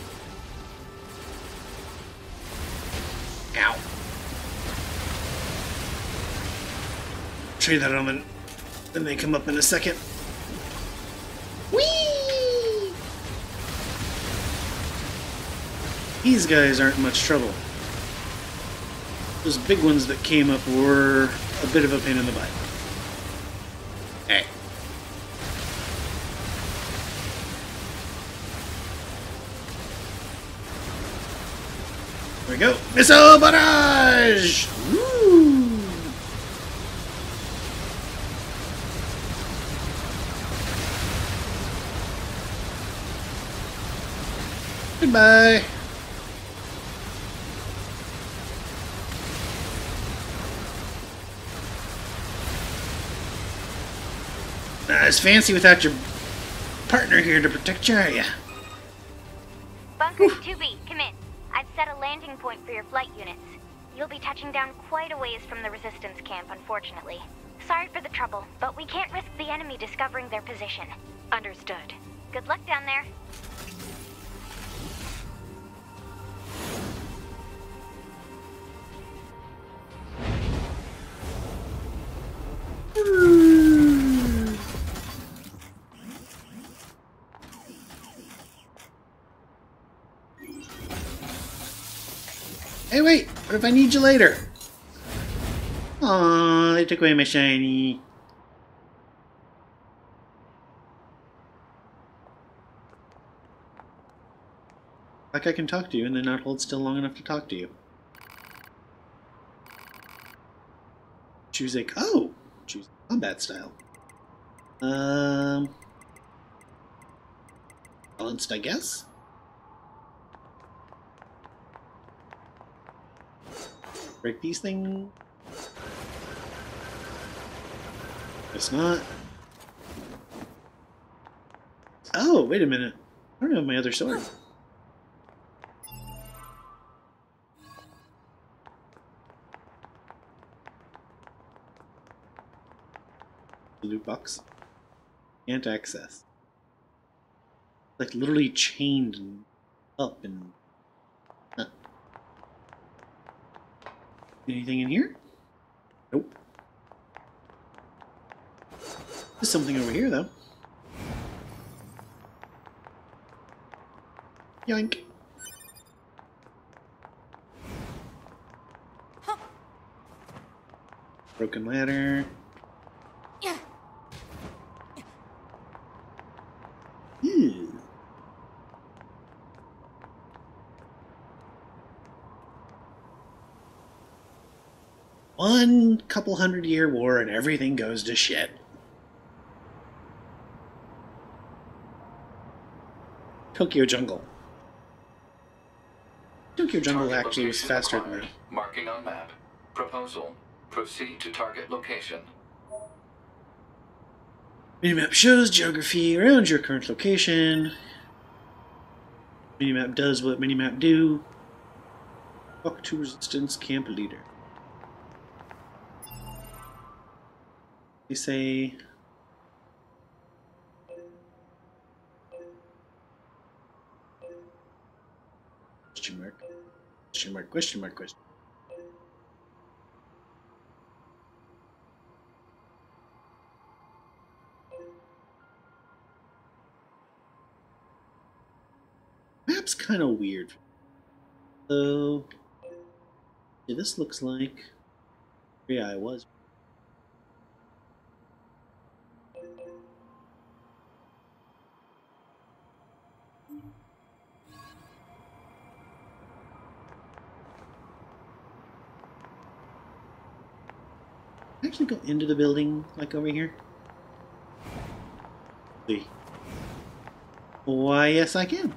Ow. Trade that element. Then they come up in a second. Whee! These guys aren't much trouble. Those big ones that came up were a bit of a pain in the butt. Hey. There we go. Missile barrage! Woo! Goodbye. Not as fancy without your partner here to protect you, are ya? Bunker two B, come in. I've set a landing point for your flight units. You'll be touching down quite a ways from the resistance camp, unfortunately. Sorry for the trouble, but we can't risk the enemy discovering their position. Understood. Good luck down there. Hey, wait! What if I need you later? Aw, they took away my shiny. Like I can talk to you and then not hold still long enough to talk to you. Choose a... Oh! Choose combat style. Um... Balanced, I guess? Break these things. It's not. Oh, wait a minute. I don't have my other sword. Loot box. Can't access. Like literally chained and up and. Huh. Anything in here? Nope. There's something over here though. Yoink. Huh. Broken ladder. Yeah. Ew. One couple hundred year war and everything goes to shit. Tokyo Jungle. Tokyo Jungle Target actually was location faster than acquired. that. Marking on map. Proposal. Proceed to target location. Minimap shows geography around your current location. Minimap does what minimap do. Talk to resistance camp leader. They say... Question mark. Question mark, question mark, question. Map's kind of weird. So, yeah, this looks like where I was. Actually go into the building, like over here? See. Why, yes I can.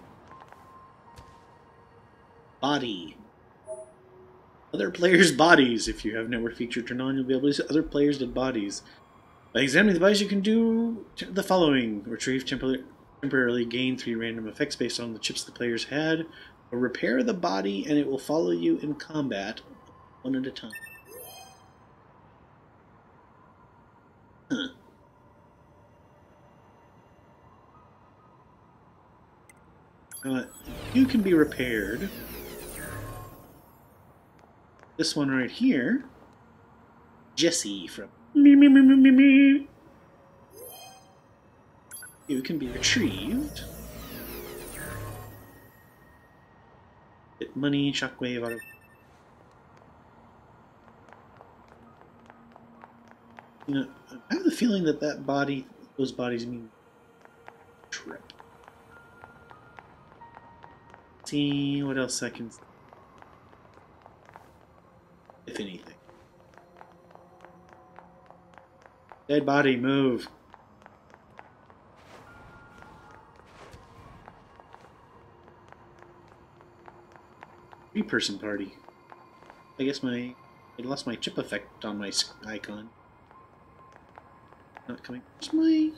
Body. Other players' bodies. If you have network feature turned on, you'll be able to see other players' dead bodies. By examining the device, you can do the following. Retrieve tempor temporarily gain three random effects based on the chips the players had, or repair the body and it will follow you in combat one at a time. Huh. Uh, you can be repaired. This one right here, Jesse from me me me me me me. You can be retrieved. Get money, shockwave, auto. You know, I have the feeling that that body, those bodies mean trip. See what else I can. If anything. Dead body, move. Three-person party. I guess my I lost my chip effect on my icon. Not coming. Where's my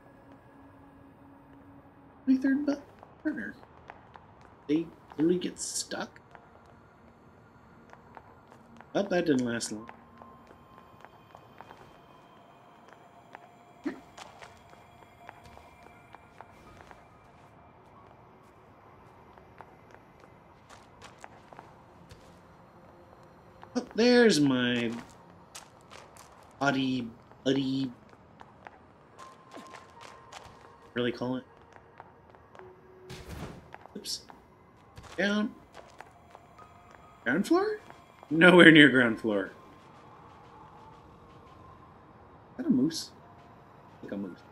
my third bu partner? They literally get stuck. Oh, that didn't last long. Oh, there's my body buddy. Really call it? Oops. Down. Ground floor? Nowhere near ground floor. Is that a moose? Like a moose.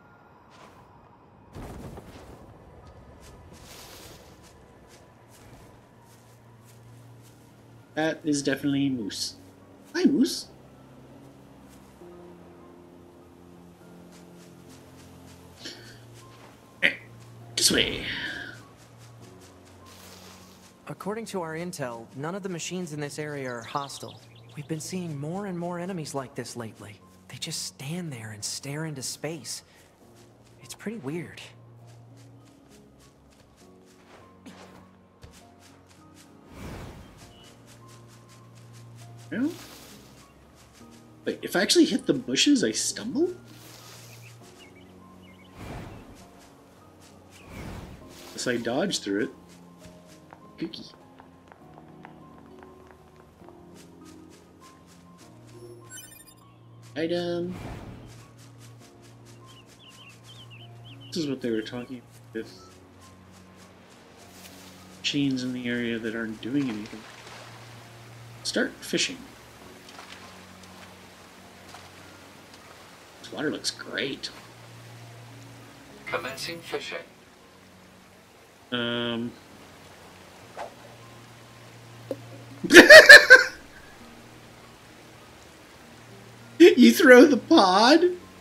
That is definitely Moose. Hi, Moose. This way. According to our intel, none of the machines in this area are hostile. We've been seeing more and more enemies like this lately. They just stand there and stare into space. It's pretty weird. Well, wait, if I actually hit the bushes, I stumble? Unless I dodge through it. Cookie. Item. This is what they were talking about with machines in the area that aren't doing anything. Start fishing. This water looks great. Commencing fishing. Um. You throw the pod?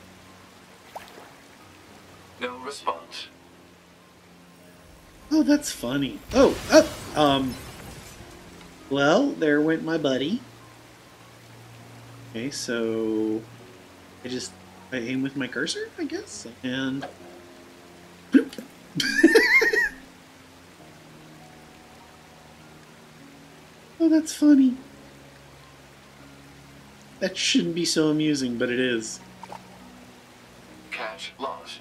No response. Oh, that's funny. Oh, oh, um. Well, there went my buddy. Okay, so I just I aim with my cursor, I guess, and bloop. Oh, that's funny. That shouldn't be so amusing, but it is. Catch lost.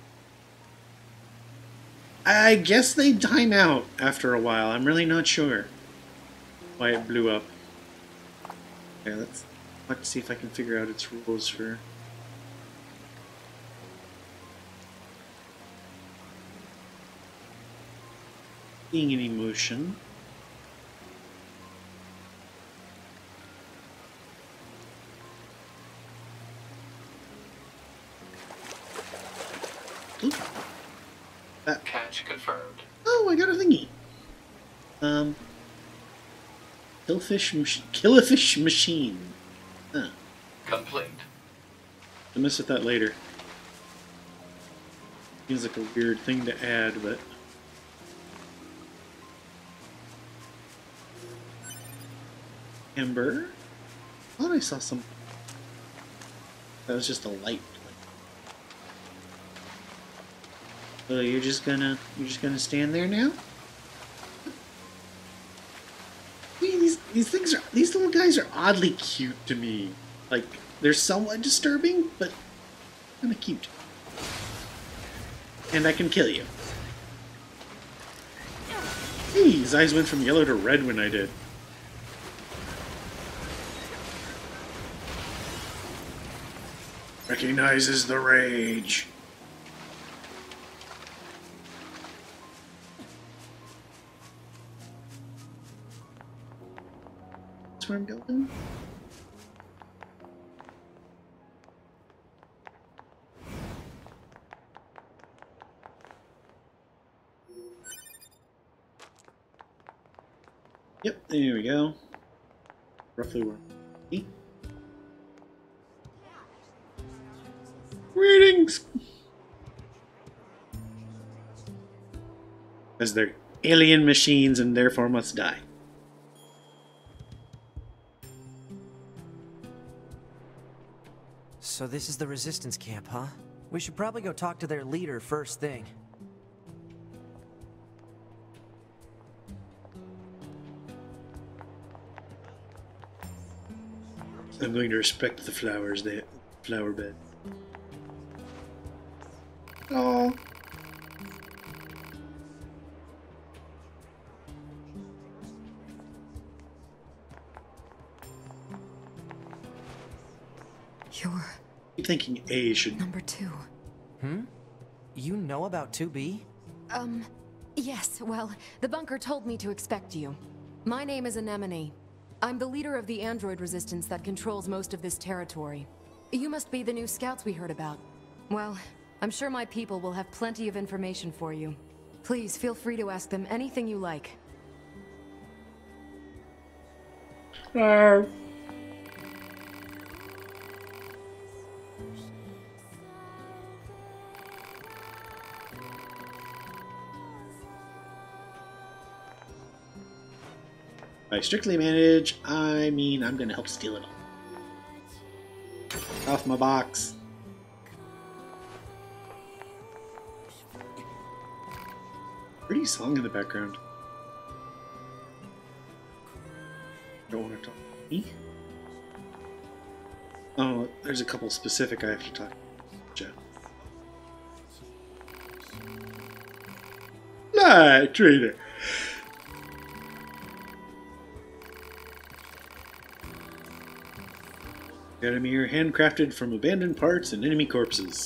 I guess they time out after a while. I'm really not sure why it blew up. Okay, let's let's see if I can figure out its rules for. Seeing any motion. That. Catch confirmed. Oh, I got a thingy. Um, kill fish, mach kill a fish machine. Huh. Complete. I'll mess with that later. Seems like a weird thing to add, but Ember. I thought I saw some. That was just a light. So you're just gonna you're just gonna stand there now? I mean, these these things are these little guys are oddly cute to me. Like they're somewhat disturbing, but kind of cute. And I can kill you. Hey, his eyes went from yellow to red when I did. Recognizes the rage. That's where I'm going. Yep, there we go. Roughly where. Greetings! Because they're alien machines and therefore must die. So this is the Resistance camp, huh? We should probably go talk to their leader first thing. I'm going to respect the flowers, the flower bed. Oh. You're I'm thinking A should. number two. Hmm? You know about two B? Um, yes, well, the bunker told me to expect you. My name is Anemone. I'm the leader of the android resistance that controls most of this territory. You must be the new scouts we heard about. Well, I'm sure my people will have plenty of information for you. Please feel free to ask them anything you like. Uh. By strictly manage, I mean I'm gonna help steal it all. Off my box. Pretty song in the background. Don't want to talk to me. Oh, there's a couple specific I have to talk to. Nah, trader. Got a mirror handcrafted from abandoned parts and enemy corpses.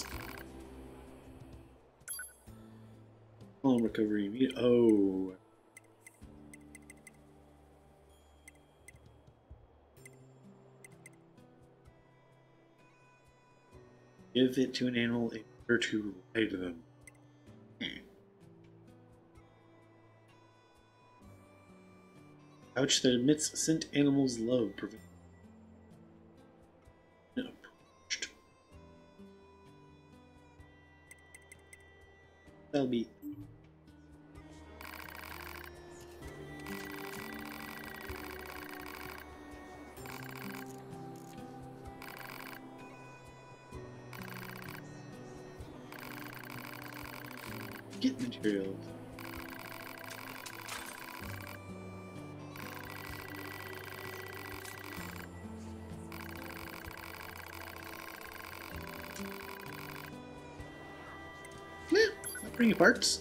Home recovery. Oh. Give it to an animal in order to ride them. Pouch that emits scent animals love. Prevent no. That'll be. Get materials. Yeah, I'll bring you parts.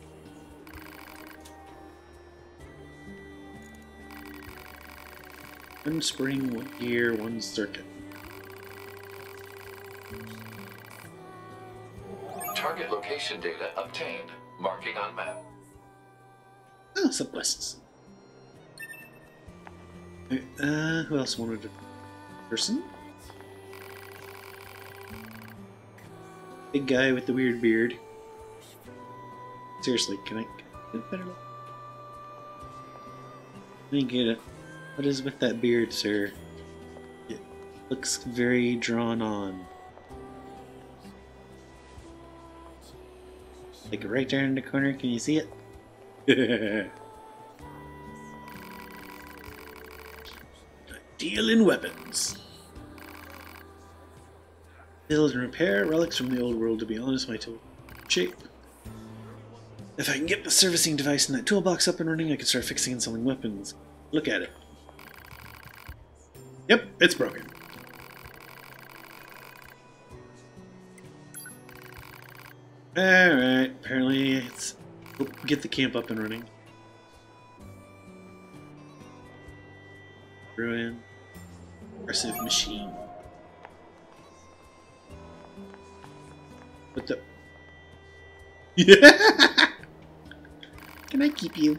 One spring, one gear, one circuit. Target location data obtained. Marking on map. Oh, subquests. Uh, who else wanted a person? Big guy with the weird beard. Seriously, can I get a better look? Let me get it. What is with that beard, sir? It looks very drawn on. Like right there in the corner, can you see it? Deal in weapons. Build and repair relics from the old world. To be honest, my tool shape. If I can get the servicing device in that toolbox up and running, I can start fixing and selling weapons. Look at it. Yep, it's broken. Alright, apparently it's... Oh, get the camp up and running. Ruin. Aggressive machine. What the... Yeah! Can I keep you?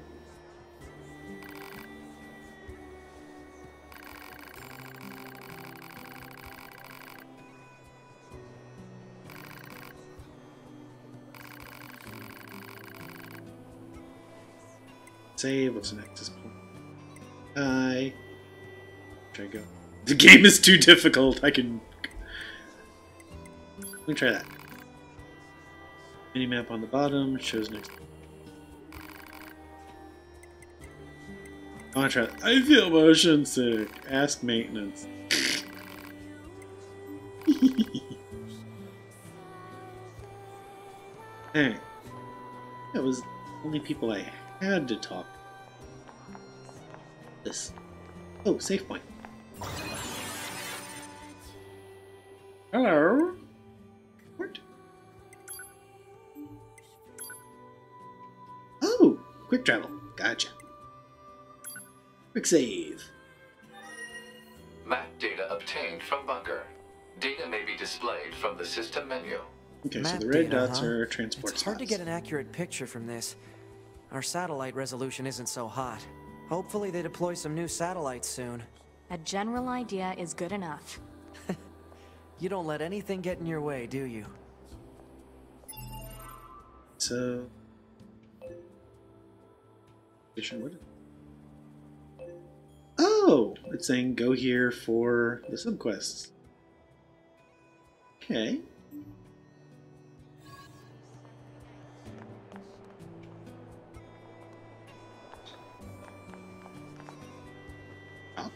Save, what's the next point? Hi. Try to go. The game is too difficult. I can. Let me try that. Minimap on the bottom shows next. I want to try that. I feel motion sick. Ask maintenance. Hey. That was the only people I had to talk. This. Oh, save point. Hello. What? Oh, quick travel. Gotcha. Quick save. Map data obtained from bunker. Data may be displayed from the system menu. Okay, Map so the red data, dots huh? are transport It's hard spots. to get an accurate picture from this. Our satellite resolution isn't so hot. Hopefully they deploy some new satellites soon. A general idea is good enough. You don't let anything get in your way, do you? So, what is Oh! It's saying go here for the subquests. Okay. Oh.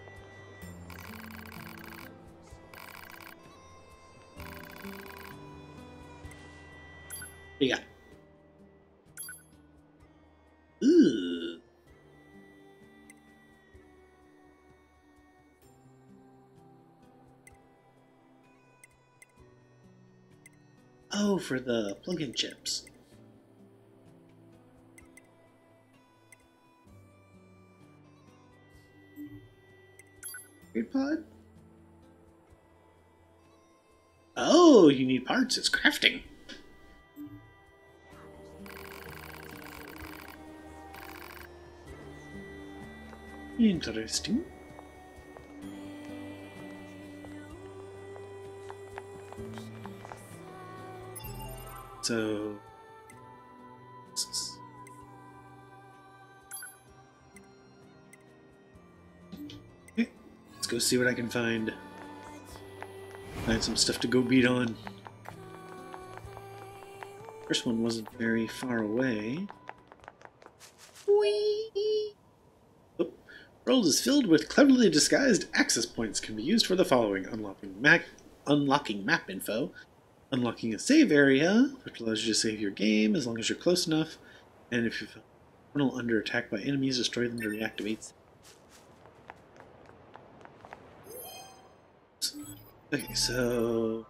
What do you got? Ooh. Oh, for the plug-in chips. Great pod? Oh, you need parts. It's crafting. Interesting. So, okay, let's go see what I can find. Find some stuff to go beat on. First one wasn't very far away. Whee! Oh. World is filled with cleverly disguised access points. Can be used for the following: unlocking map, unlocking map info. Unlocking a save area, which allows you to save your game as long as you're close enough, and if you feel terminal under attack by enemies, destroy them to reactivate. Okay, so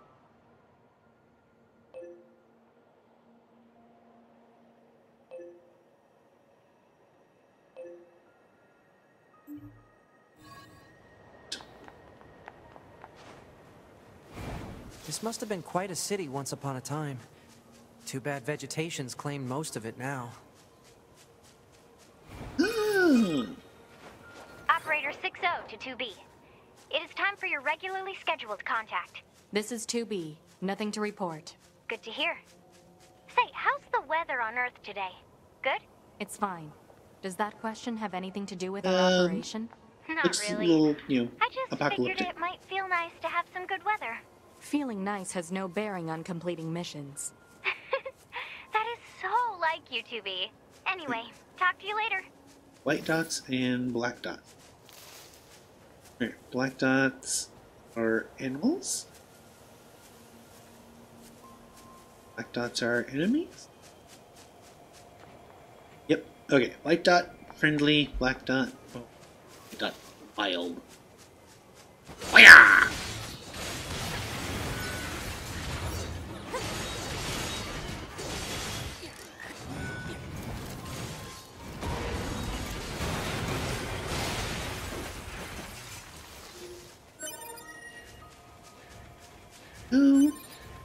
This must have been quite a city once upon a time. Too bad vegetation's claimed most of it now. Operator six oh to two B. It is time for your regularly scheduled contact. This is two B. Nothing to report. Good to hear. Say, how's the weather on Earth today? Good? It's fine. Does that question have anything to do with our Um, operation? Not looks really. a little, you know, I just figured apocalyptic. it might feel nice to have some good weather. Feeling nice has no bearing on completing missions. That is so like you, two B. Anyway, talk to you later. White dots and black dots. Right, black dots are animals. Black dots are enemies. Yep. Okay. White dot friendly. Black dot. Oh, white dot wild. Fire! Oh.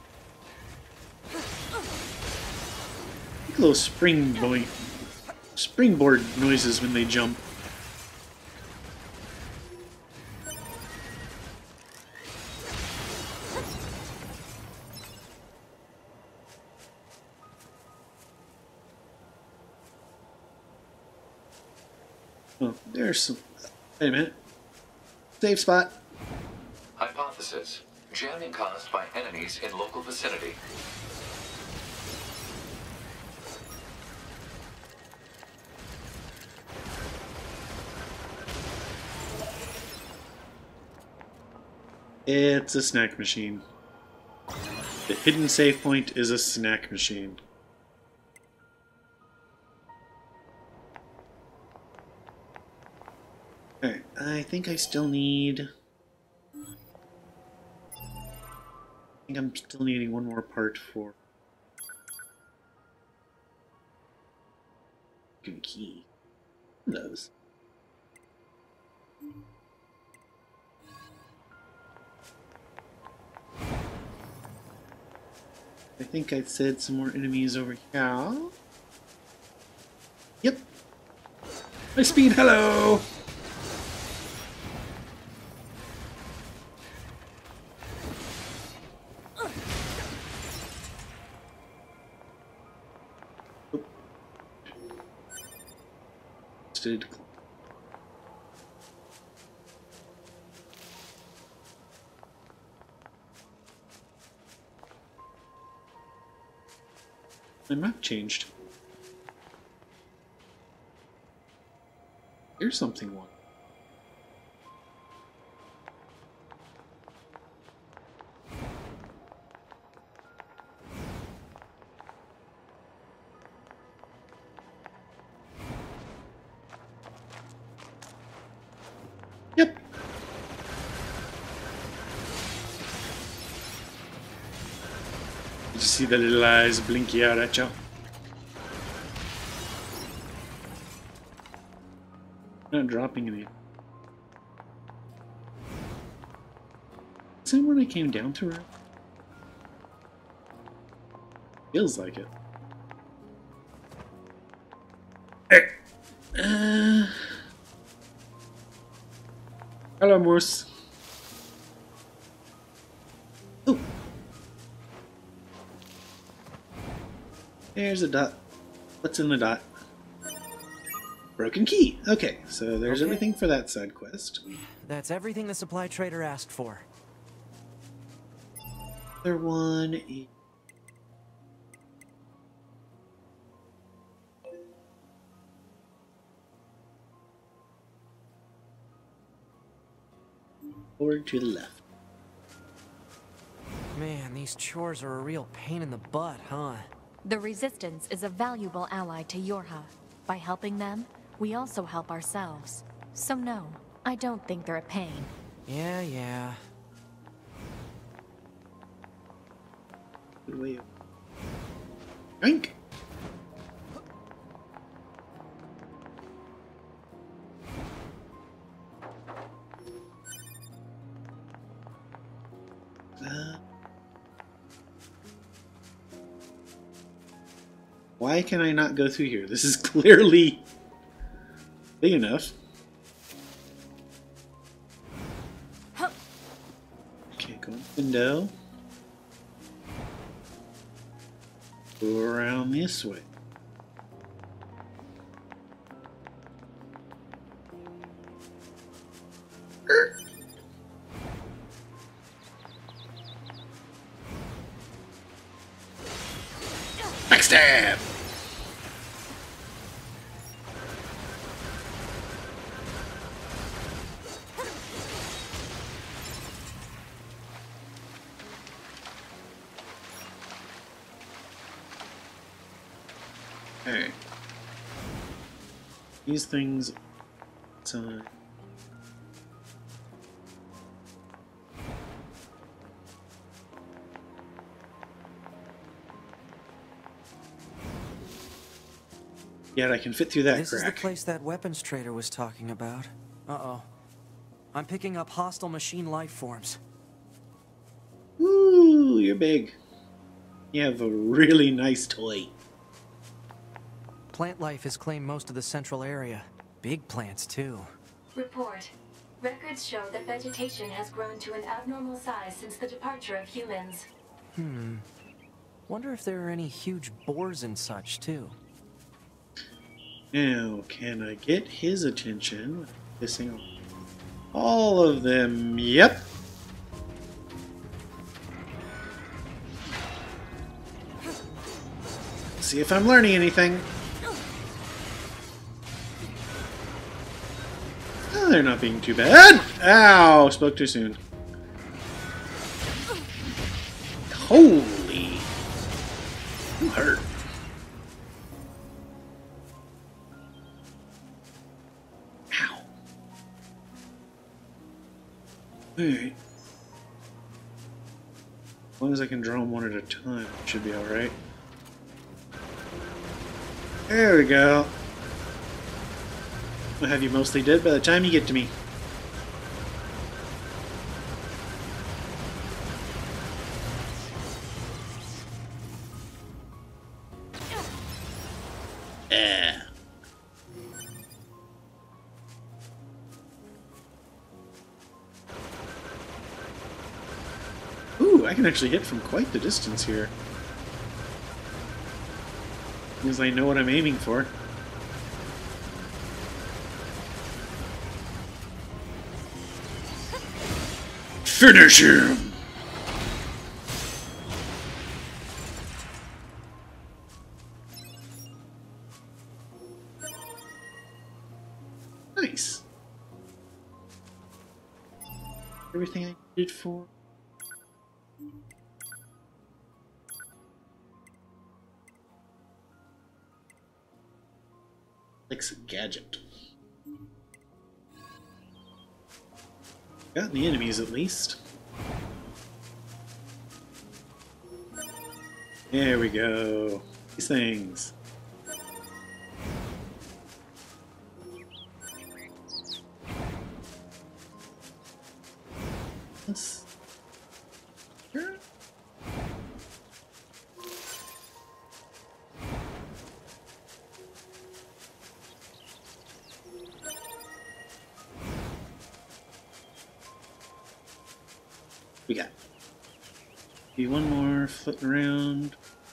Little spring boy, springboard noises when they jump. Oh, there's some. Wait a minute. Save spot. Hypothesis. Jamming caused by enemies in local vicinity. It's a snack machine. The hidden save point is a snack machine. Alright, I think I still need... I think I'm still needing one more part for... Good key. Those. I think I said some more enemies over here. Yep. My speed, hello! Oop. Did- My map changed. Here's something one. Yep. Did you see the little eyes blinky out at you? Not dropping any. Is that when I came down to her? Feels like it. Hey. Uh, hello, Moose. Oh. There's a dot. What's in the dot? Broken key. Okay, so there's Okay. everything for that side quest. That's everything the supply trader asked for. Other one. is- Forward to the left. Man, these chores are a real pain in the butt, huh? The Resistance is a valuable ally to Yorha. By helping them, we also help ourselves. So no, I don't think they're a pain. Yeah, yeah. Good way. Drink. Uh, why can I not go through here? This is clearly big enough. Okay, go in the window. Go around this way. Er. Backstab! Okay. These things. So. Yet I can fit through that This is the crack. place that weapons trader was talking about. Uh-oh. I'm picking up hostile machine life forms. Ooh, you're big. You have a really nice toy. Plant life has claimed most of the central area. Big plants, too. Report. Records show that vegetation has grown to an abnormal size since the departure of humans. Hmm. Wonder if there are any huge boars and such, too. Now, can I get his attention? Missing all of them. Yep. See if I'm learning anything. Oh, they're not being too bad. Ow! Spoke too soon. Holy. You hurt. Ow. Alright. As long as I can draw them one at a time, it should be alright. There we go. I'll have you mostly dead by the time you get to me. Yeah. Ooh, I can actually hit from quite the distance here. Because I know what I'm aiming for. Finish him! Everything I did for. Like a gadget. Got the enemies at least. There we go. These things. Let's... Sure. We got do one more flip around.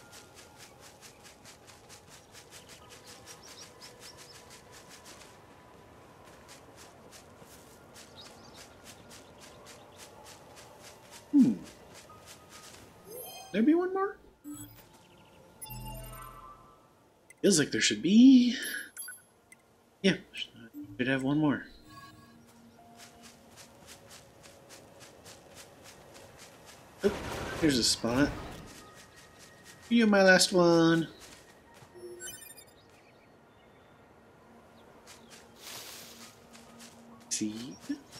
Hmm. There be one more? Feels like there should be. Yeah, should have one more. Oh, here's a spot. You're my last one. See?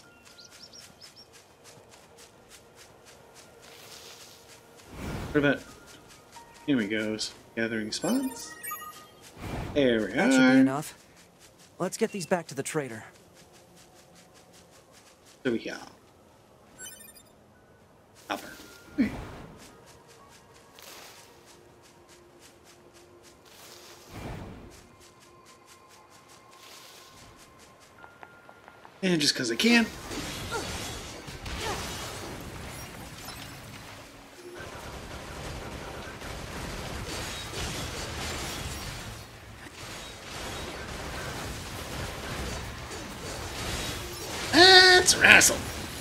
What about... Here we go. Gathering spots. There we That are. should be enough. Let's get these back to the trader. There we go. Upper. Hmm. And just because I can. That's wrestle.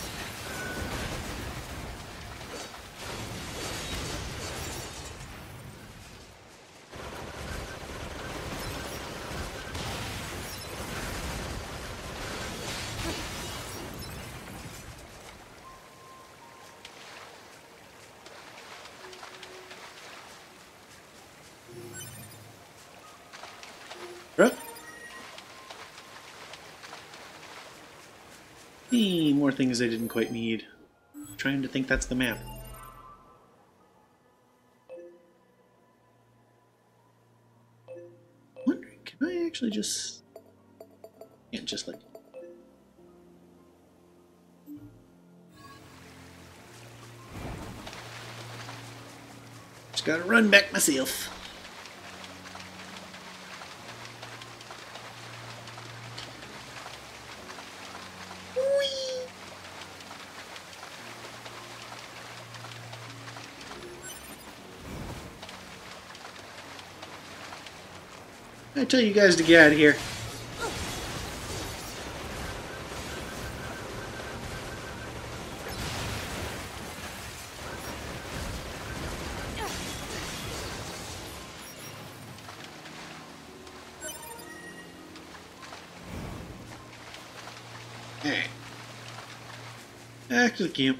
Bro. Hey, more things I didn't quite need. I'm trying to think that's the map. Wondering, can I actually just... Yeah, just like... Just gotta run back myself. I tell you guys to get out of here. Alright. Back to the camp.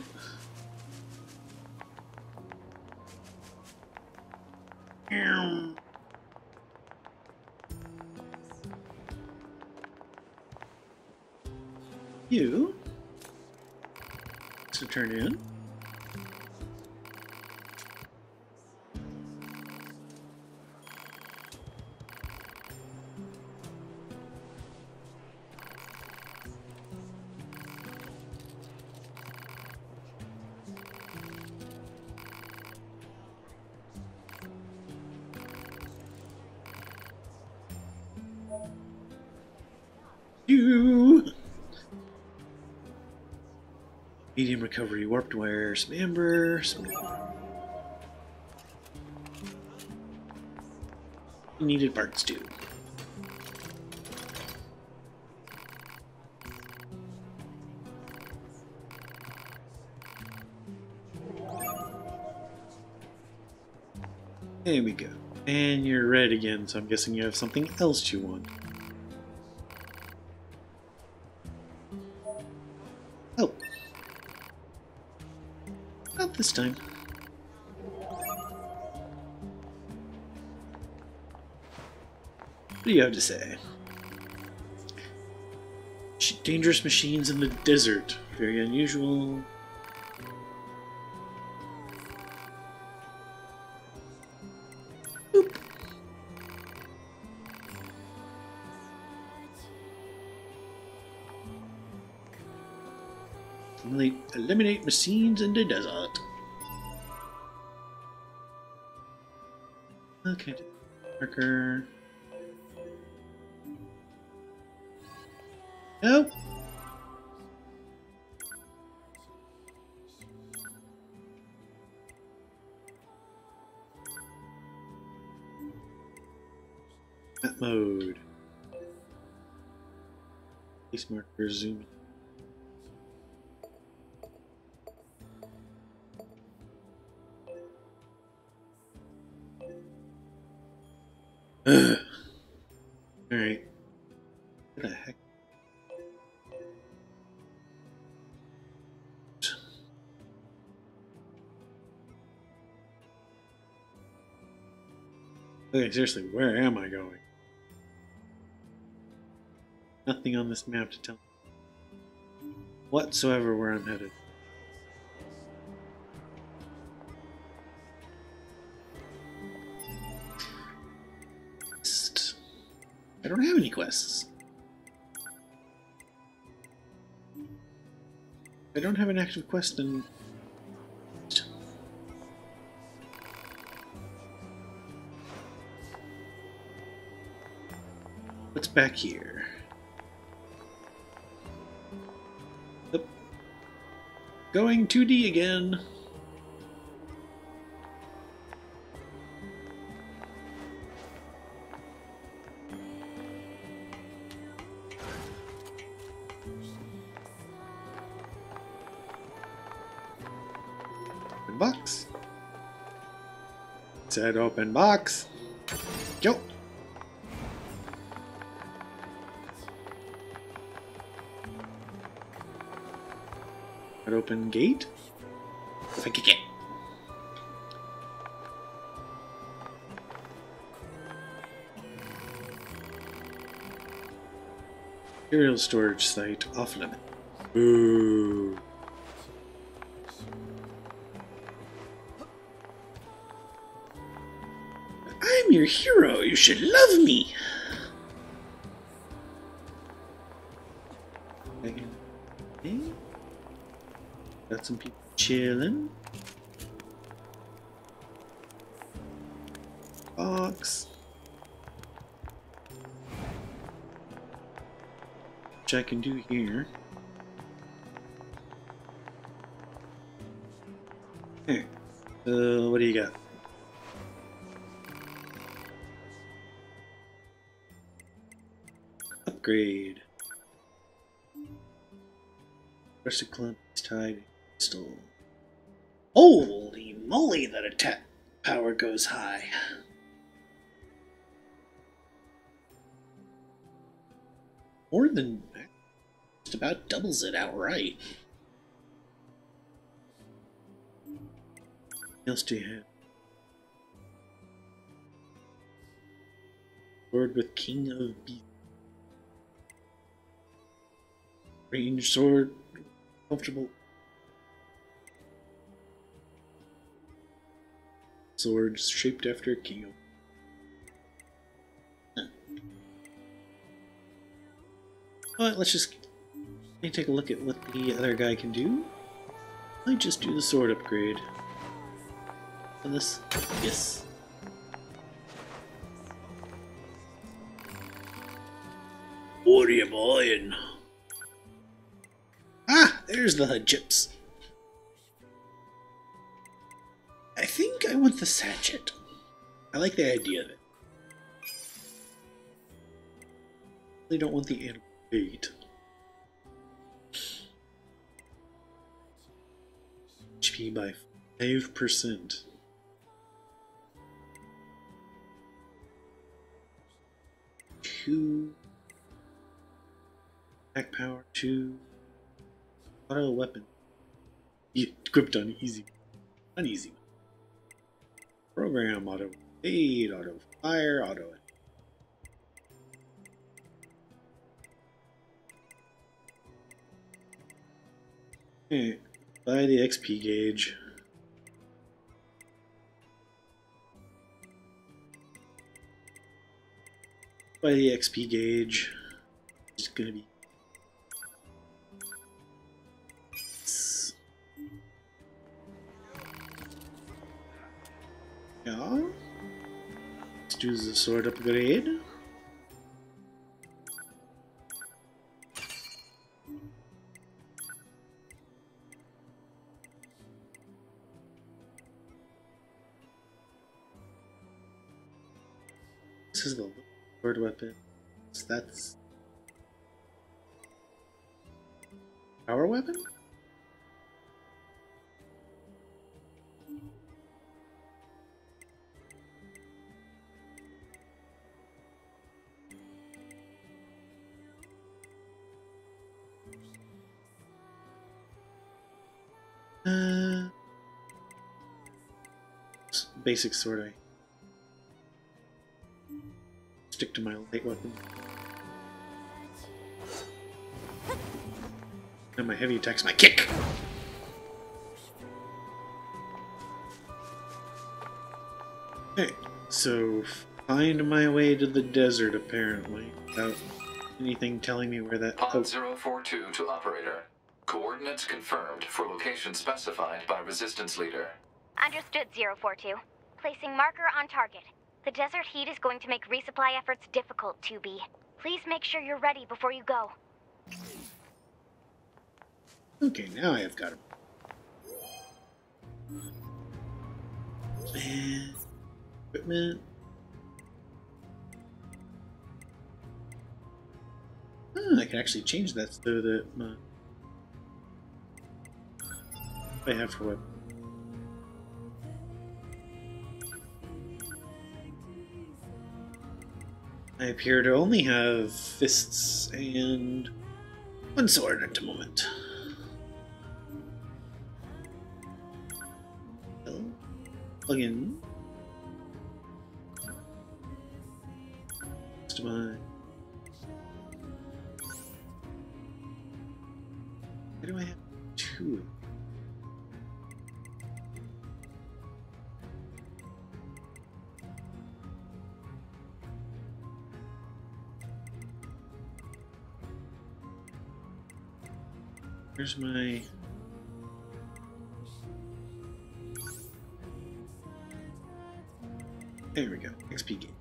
You to turn in. You. Medium recovery, warped wire, some amber, some... Needed parts too. There we go. And you're red again, so I'm guessing you have something else you want. Oh. Not this time. What do you have to say? Dangerous machines in the desert. Very unusual. Boop. Eliminate, eliminate machines in the desert. Okay. Marker. Nope. Map mode. Place marker zoom. Ugh. All right. What the heck? Okay, seriously, where am I going? Nothing on this map to tell me whatsoever where I'm headed. Quest. I don't have any quests. I don't have an active quest in... What's back here? Yep. Going two D again. Open box. Said open box. Go. Open gate? If I could get. Material storage site off limit. Ooh. I'm your hero. You should love me. Okay. Got some people chilling. Box. Which I can do here. Okay. So, what do you got? Upgrade. Rusted clump is tied. Still. Holy moly, that attack power goes high. More than just about doubles it outright. What else do you have? Sword with King of Beasts. Range sword. Comfortable. Swords shaped after a king. Huh. Alright, let's just let me take a look at what the other guy can do. Might just do the sword upgrade. On this? Yes. What are you buying? Ah, there's the H U D chips. I think I want the sachet. I like the idea of it. I don't want the animal bait. H P by five percent. Two. Attack power, two. Auto weapon. You gripped on easy. Uneasy. Program, auto fade, auto fire, auto. Okay, buy the X P gauge. Buy the X P gauge. It's gonna be. Yeah. Let's do the sword upgrade. This is the sword weapon. So that's power weapon? Uh, basic sword. I stick to my light weapon. And my heavy attack's my kick. Okay, so find my way to the desert apparently, without anything telling me where that. Pod zero four two to operator. Coordinates confirmed for location specified by Resistance Leader. Understood, zero four two. Placing marker on target. The desert heat is going to make resupply efforts difficult, two B. Please make sure you're ready before you go. Okay, now I have got him. And equipment. Oh, I can actually change that so that my I have for weapon. I appear to only have fists and one sword at the moment. Hello. Plug in. Customize. Why do I have two? Where's my... There we go. X P game.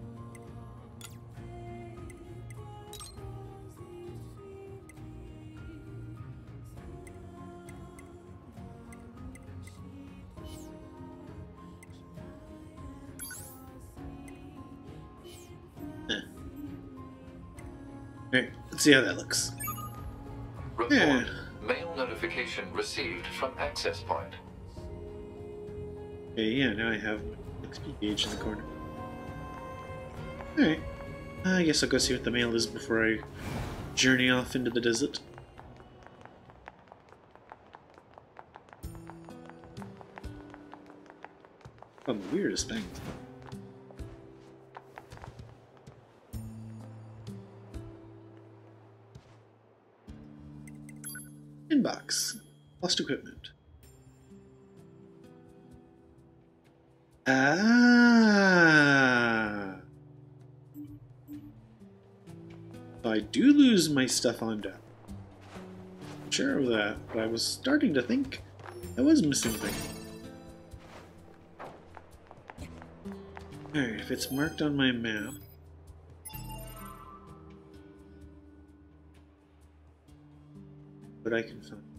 Eh. Alright, let's see how that looks. Report. Yeah. Mail notification received from access point. Okay, yeah, now I have X P gauge in the corner. Alright. I guess I'll go see what the mail is before I journey off into the desert. Oh, the weirdest things. Inbox. Lost equipment. Ah. I do lose my stuff on down. Sure of that, but I was starting to think I was missing things. Alright, if it's marked on my map. But I can find.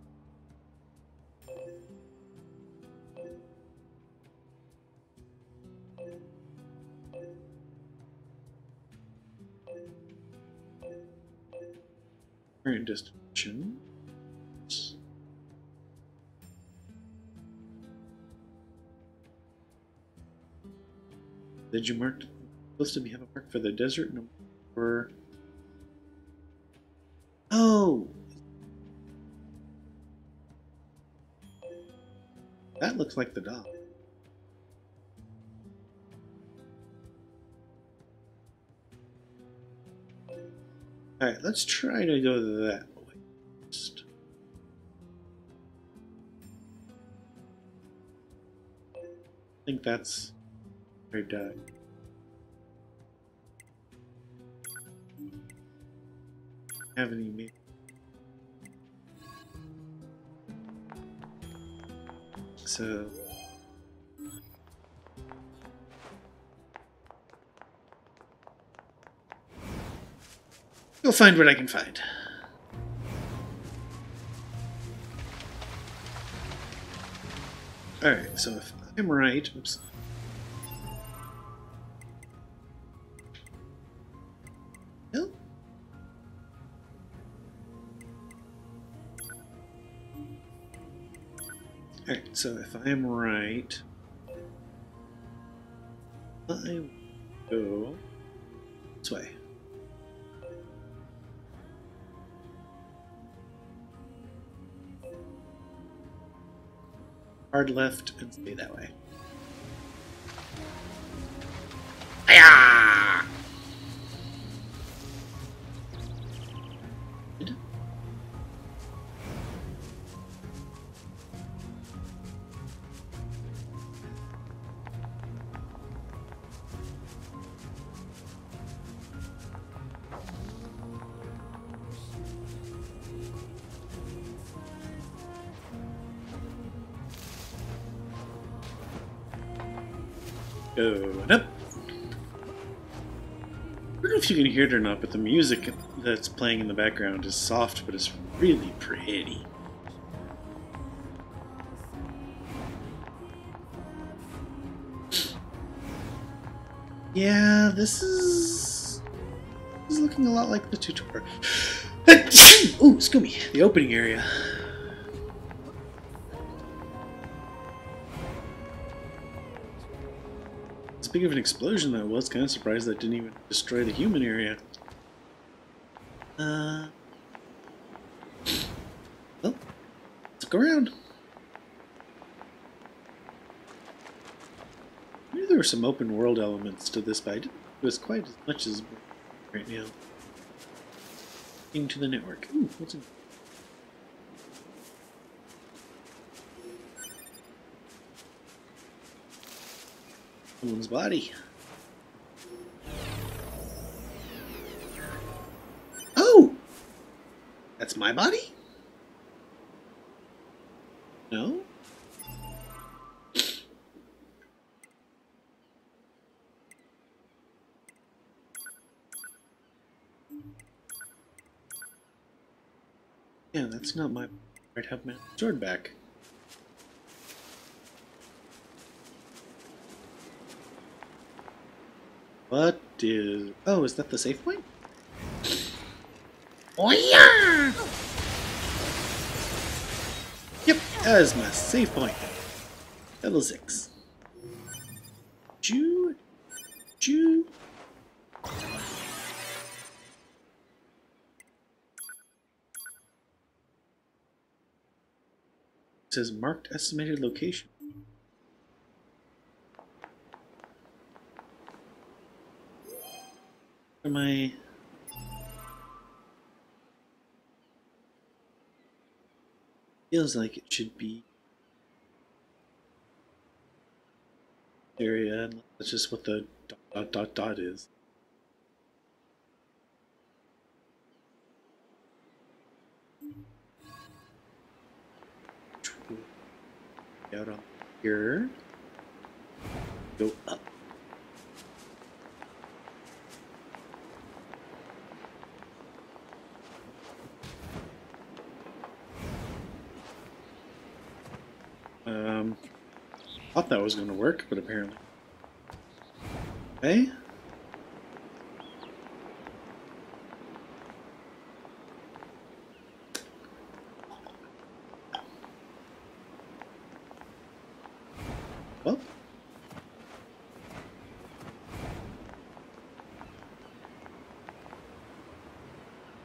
Current destination. Did you mark? Supposed to be have a mark for the desert, no, or oh. That looks like the dog. Alright, let's try to go that way first. I think that's where it died. Have any maybe. So we'll find what I can find. Alright, so if I'm right, oops. No? Alright, so if I'm right, I go this way. Hard left and stay that way. Hi-ya! Going up. I don't know if you can hear it or not, but the music that's playing in the background is soft, but it's really pretty. Yeah, this is, this is looking a lot like the tutorial. Ooh, excuse me, the opening area. As big of an explosion that was, kind of surprised that didn't even destroy the human area. Uh, well, let's look around. Maybe there were some open world elements to this, but I didn't do as quite as much as right now. Into the network. Ooh, what's in? Someone's body. Oh! That's my body? No? Yeah, that's not my... I'd have my sword back. What is... Oh, is that the save point? Oh yeah! Yep, that is my save point. Level six. Choo... Choo... It says marked estimated location. Am I... Feels like it should be area. That's just what the dot dot dot, dot is. Out on here. Go up. Um, thought that was going to work, but apparently. Okay. Well.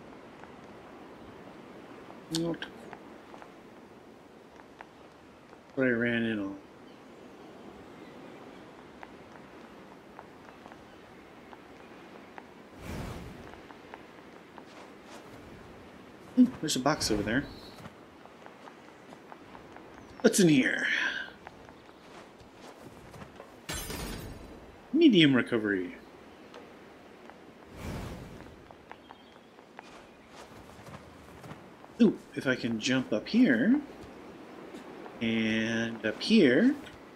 Not. what I ran in on. Ooh, there's a box over there. What's in here? Medium recovery. Ooh, if I can jump up here and up here.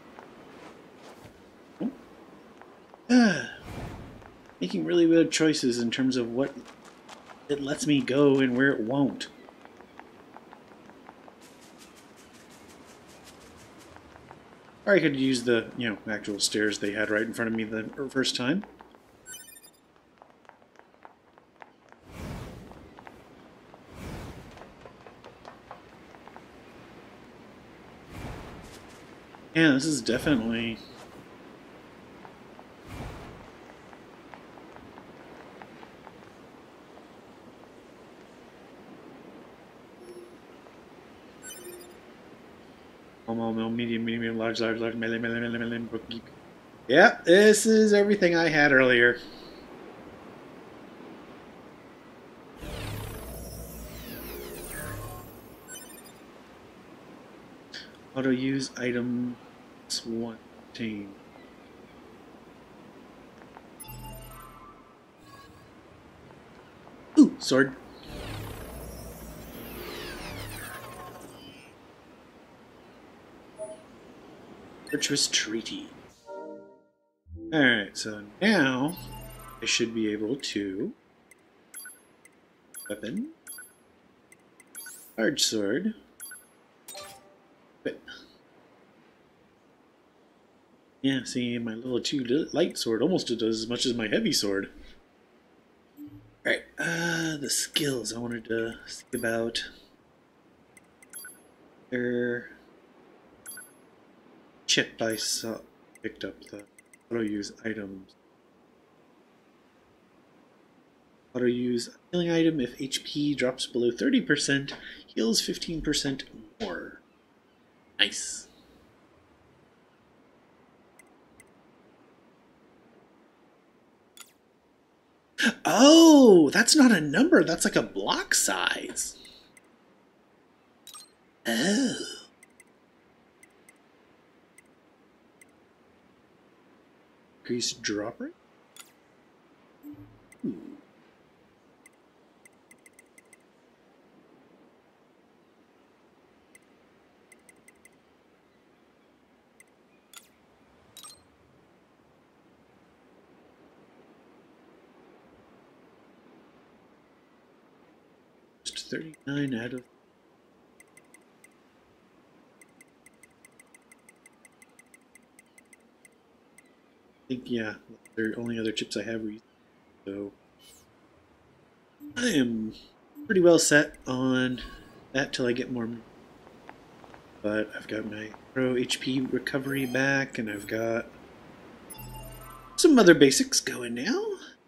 Oh. Ah, making really weird choices in terms of what it lets me go and where it won't. Or I could use the, you know, actual stairs they had right in front of me the first time. Yeah, this is definitely... Small, medium, medium, large, large, large, melee, melee, melee, melee, melee. Yeah, this is everything I had earlier. Auto use item one. Ooh, sword. Virtuous Treaty. Alright, so now I should be able to weapon, large sword, whip. Yeah, see, my little two light sword almost does as much as my heavy sword. Alright, uh, the skills I wanted to think about. There. Chip I saw picked up the auto use items. Auto use healing item if H P drops below thirty percent, heals fifteen percent more. Nice. Oh, that's not a number, that's like a block size. Oh. Increase drop rate? Hmm. Just thirty-nine out of I think, yeah, they're the only other chips I have, so I am pretty well set on that till I get more. But I've got my pro H P recovery back, and I've got some other basics going now.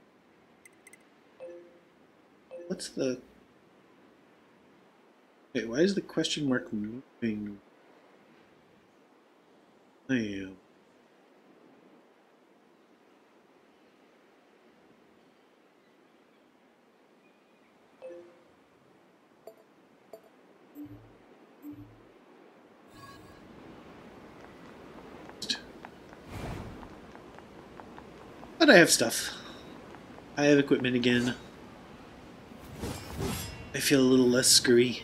What's the... Wait, why is the question mark moving? I am. But I have stuff. I have equipment again. I feel a little less screwy.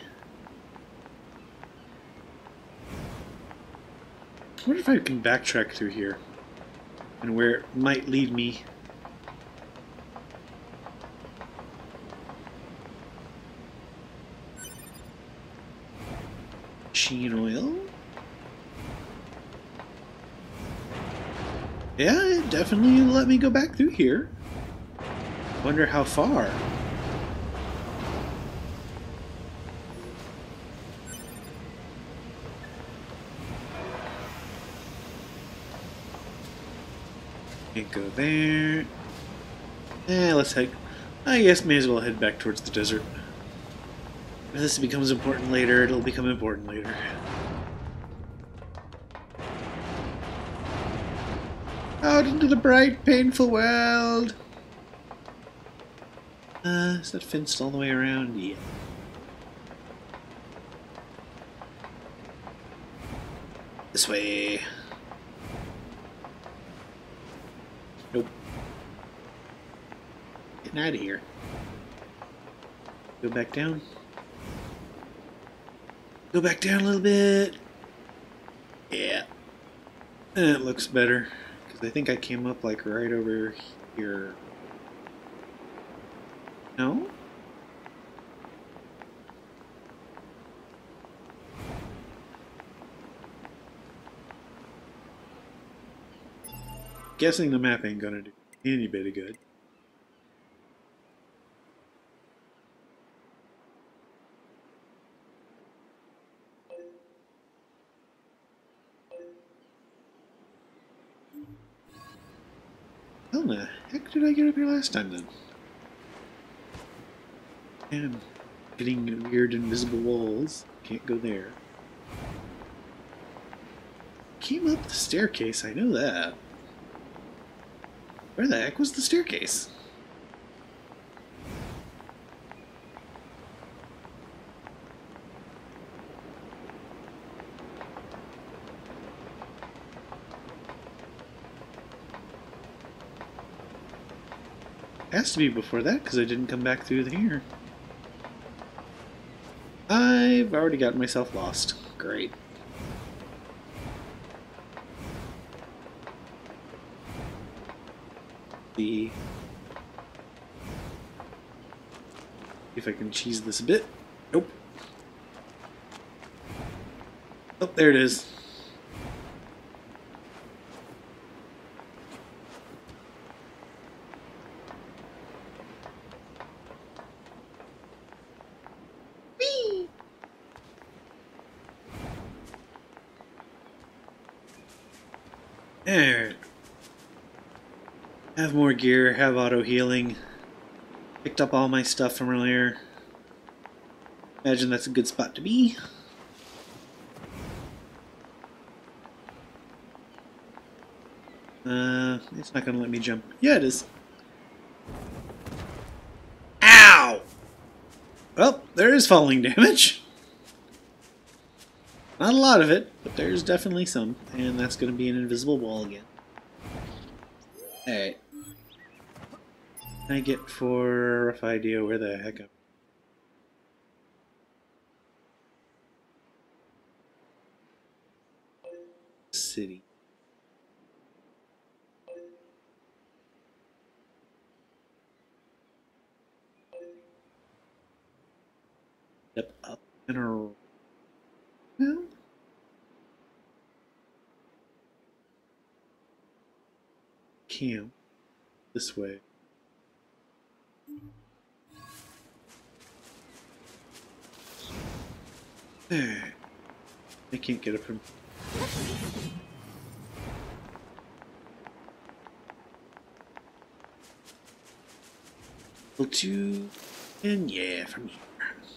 I wonder if I can backtrack through here and where it might lead me. Machine oil? Yeah, it definitely let me go back through here. Wonder how far. Can't go there. Eh, let's head. I guess may as well head back towards the desert. If this becomes important later, it'll become important later. Out into the bright, painful world. Uh, is that fenced all the way around? Yeah. This way. Nope. Getting out of here. Go back down. Go back down a little bit. Yeah. That looks better. Because I think I came up like right over here. No? Guessing the map ain't gonna do any bit of good. How the heck did I get up here last time then? And getting weird invisible walls. Can't go there. Came up the staircase, I know that. Where the heck was the staircase? Has to be before that, because I didn't come back through here. I've already got myself lost. Great. The if I can cheese this a bit. Nope. Oh, there it is. Whee! There. Have more gear, have auto healing. Picked up all my stuff from earlier. Imagine that's a good spot to be. Uh, it's not gonna let me jump. Yeah, it is. Ow! Well, there is falling damage. Not a lot of it, but there's definitely some. And that's gonna be an invisible wall again. Alright. I get for a rough idea where the heck I'm. City. Step up and around. Well. Camp this way. There. I can't get up from. Level two, and yeah, from here.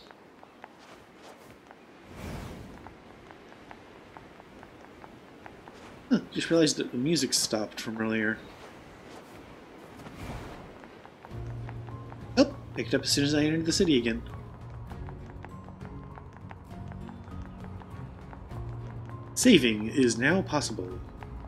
Huh, just realized that the music stopped from earlier. Oh, picked up as soon as I entered the city again. Saving is now possible.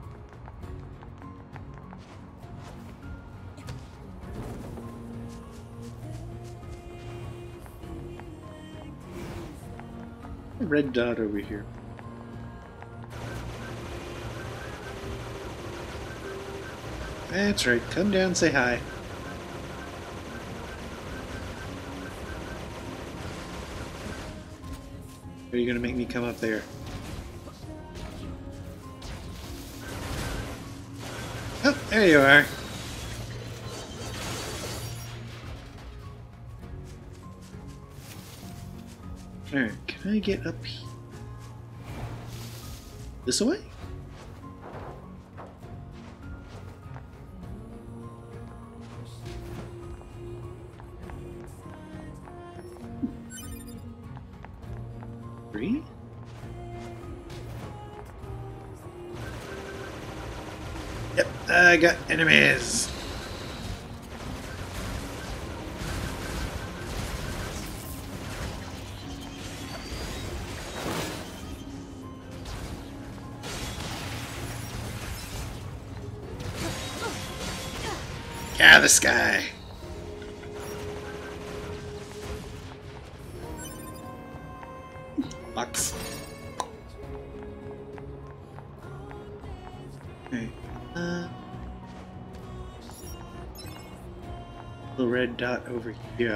A red dot over here. That's right, come down, say hi. Are you gonna make me come up there? Oh, there you are. Alright, can I get up here? This way? Three? Yep, I got enemies. Yeah, this guy. Box. Okay. Uh, little red dot over here.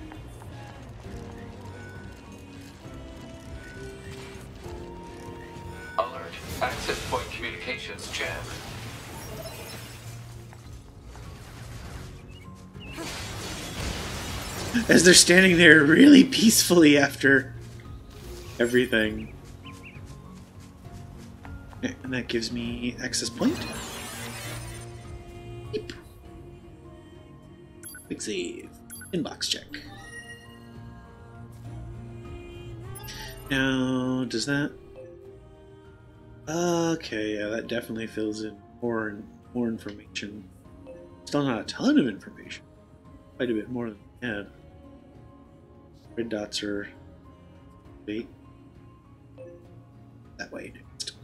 Alert. Access point communications jammed. As they're standing there really peacefully after everything. Okay, and that gives me access point. Beep. Quick save. Inbox check. Now, does that... Okay, yeah, that definitely fills in more, more information. Still not a ton of information. Quite a bit more than we had. Red dots are bait. That way next.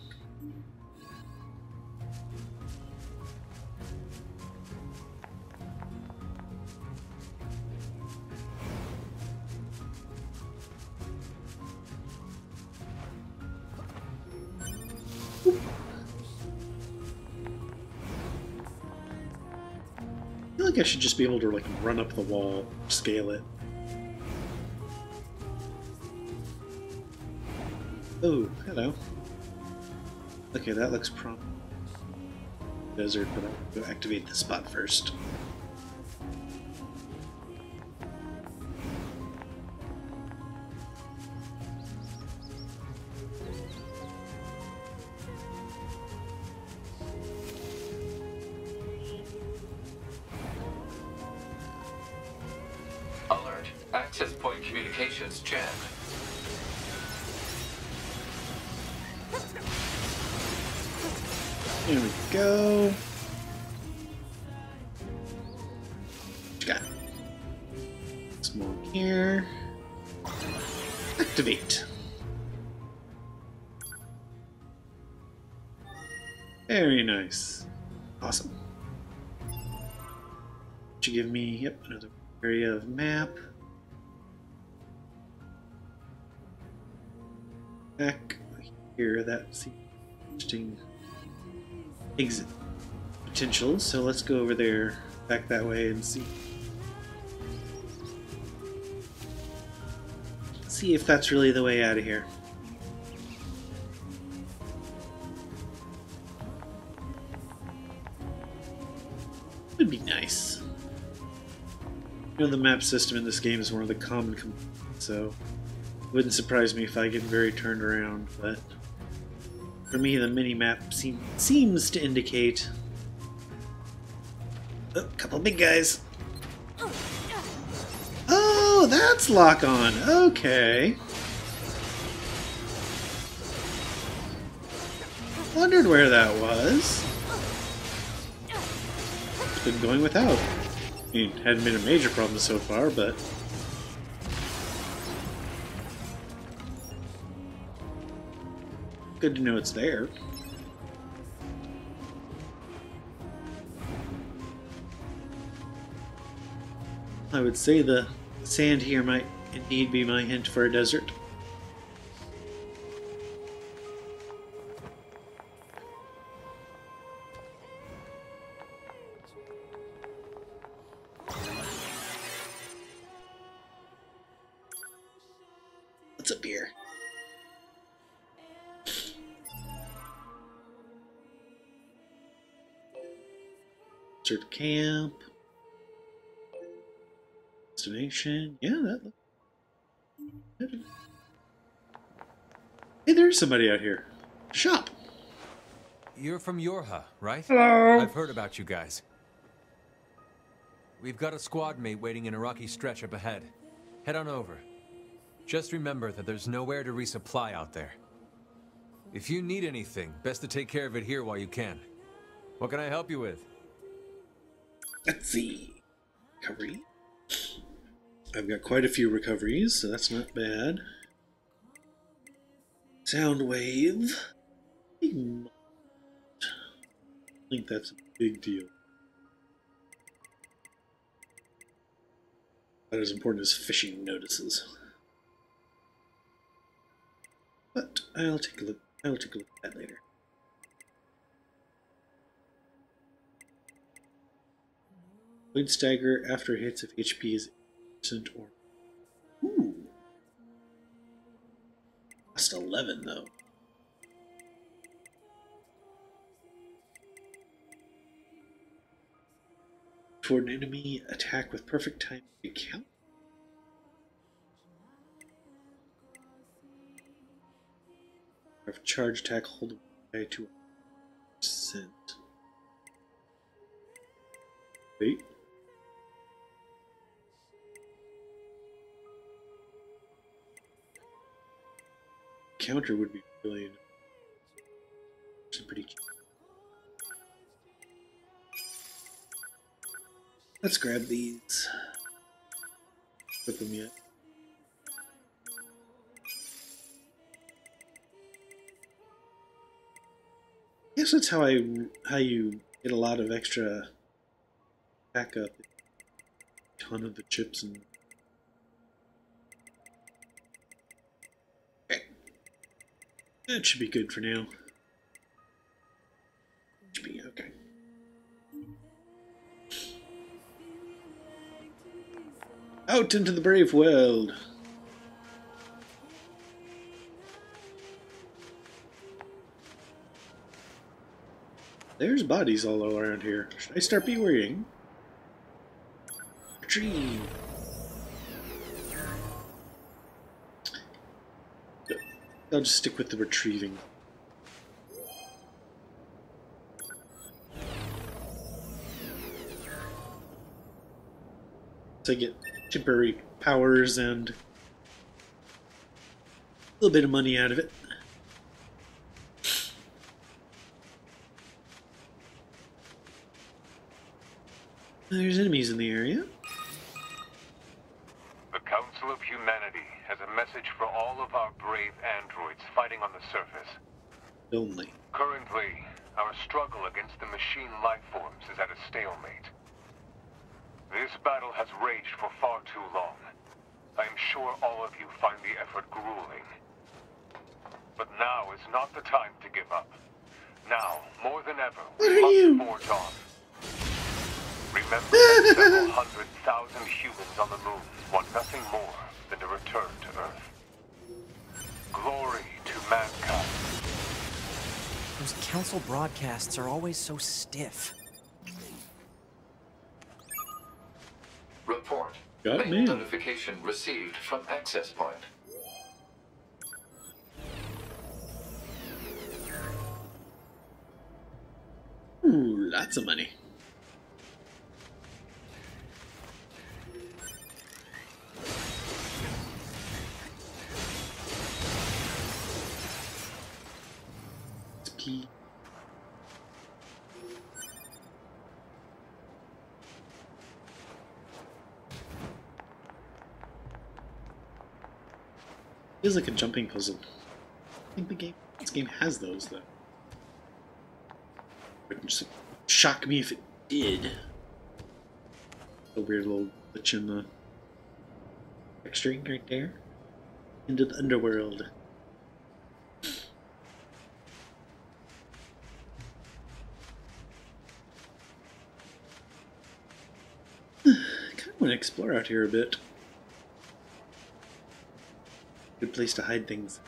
I feel like I should just be able to like run up the wall, scale it. Oh, hello. Okay, that looks promising. Desert, but I'll go activate the spot first. Alert. Access point communications jammed. There we go. What you got? Small here. Activate. Very nice. Awesome. What you give me? Yep, another area of map. Back here, that seems interesting. Exit potential, so let's go over there, back that way, and see see if that's really the way out of here. Would be nice. You know, the map system in this game is one of the common components, so it wouldn't surprise me if I get very turned around, but for me, the mini-map seem, seems to indicate... Oh, a couple big guys. Oh, that's lock-on. Okay. Wondered where that was. It's been going without. I mean, hadn't been a major problem so far, but... good to know it's there. I would say the sand here might indeed be my hint for a desert. What's up here? Desert camp. Destination. Yeah, that looks... Hey, there's somebody out here. Shop. You're from Yorha, right? Hello. I've heard about you guys. We've got a squad mate waiting in a rocky stretch up ahead. Head on over. Just remember that there's nowhere to resupply out there. If you need anything, best to take care of it here while you can. What can I help you with? Let's see. Recovery. I've got quite a few recoveries, so that's not bad. Sound wave. I think that's a big deal. Not as important as fishing notices. But I'll take a look. I'll take a look at that later. Blade stagger after hits if H P is eight percent or. Ooh. Lost eleven though. Toward an enemy, attack with perfect time to count. If charge attack, hold away to one percent. Wait. Counter would be really pretty cute. Let's grab these. Put them yet. I guess that's how I how you get a lot of extra backup. A ton of the chips and. Okay. That should be good for now. Should be okay. Out into the brave world. There's bodies all around here. Should I start be worrying? Retrieve. I'll just stick with the retrieving. So I get temporary powers and a little bit of money out of it. There's enemies in the area. The Council of Humanity has a message for all of our brave androids fighting on the surface. Only. Currently, our struggle against the machine life forms is at a stalemate. This battle has raged for far too long. I am sure all of you find the effort grueling. But now is not the time to give up. Now, more than ever, what we are must you? forge on. Remember that several hundred thousand humans on the moon want nothing more than to return to Earth. Glory to mankind. Those council broadcasts are always so stiff. Report. Got Main me. notification received from access point. Ooh, lots of money. X P. Feels like a jumping puzzle. I think the game this game has those though. Wouldn't just shock me if it did. A weird little glitch in the texturing right there. Into the underworld. I kind of want to explore out here a bit. Good place to hide things.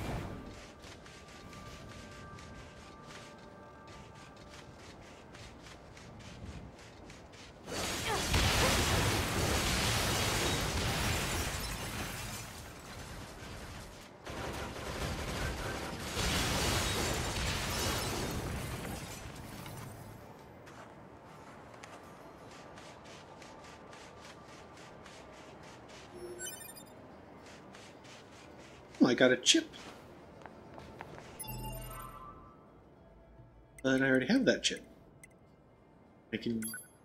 Oh, I got a chip. But I already have that chip. I can...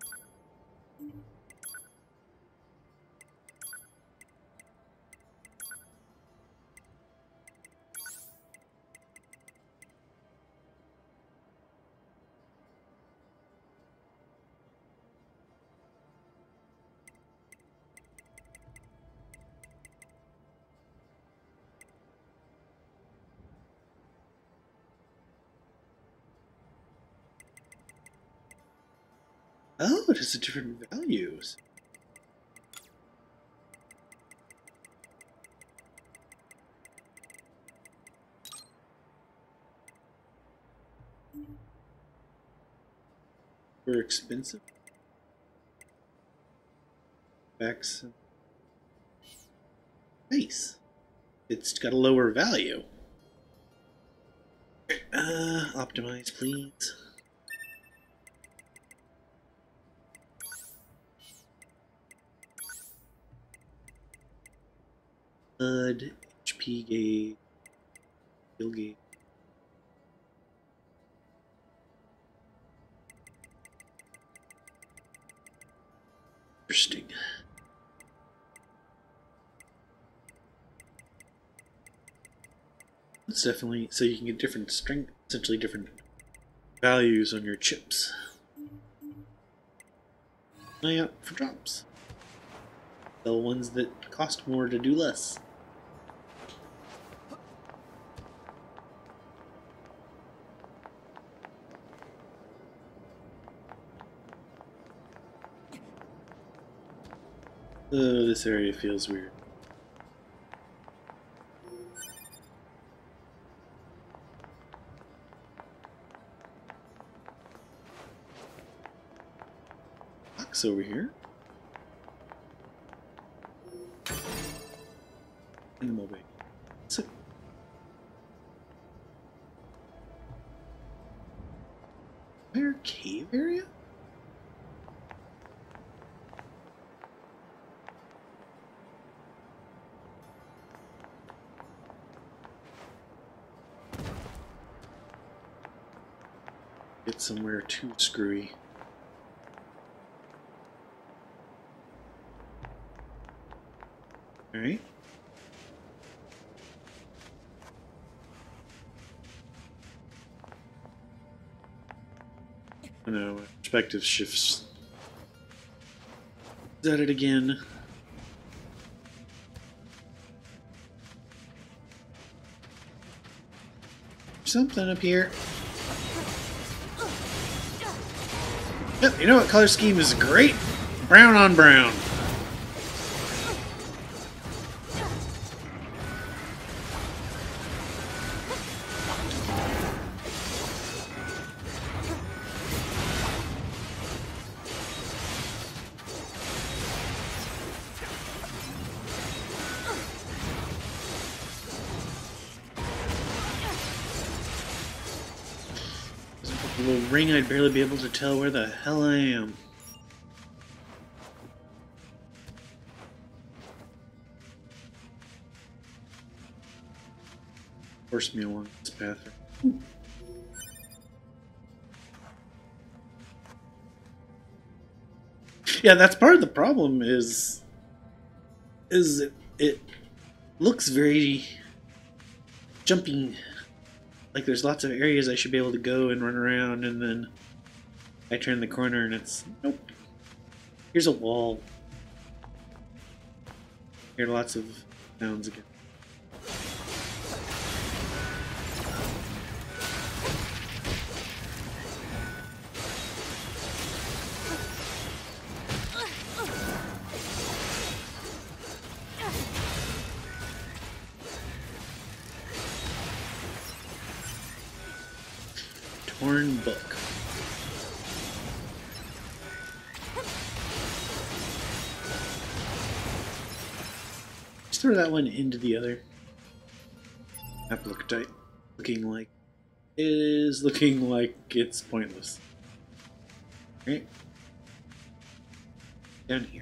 Oh, it has different values. They're expensive. Backs. Nice. It's got a lower value. Uh, optimize, please. H P gauge, skill gauge. Interesting. It's definitely so you can get different strength, essentially different values on your chips. Oh yeah, for drops. The ones that cost more to do less. Oh, this area feels weird. Box over here. Animal bay. So, fire cave area? Get somewhere too screwy. All right. I know, perspective shifts. Is that it again? Something up here. Yep, you know what color scheme is great? Brown on brown. A little ring, I'd barely be able to tell where the hell I am. Force me along this path. Yeah, that's part of the problem. Is is it, it looks very jumping. Like there's lots of areas I should be able to go and run around, and then I turn the corner and it's nope. Here's a wall. Hear lots of sounds again. Torn book. Just throw that one into the other. Map look tight. Looking like it is looking like it's pointless. Right? Down here.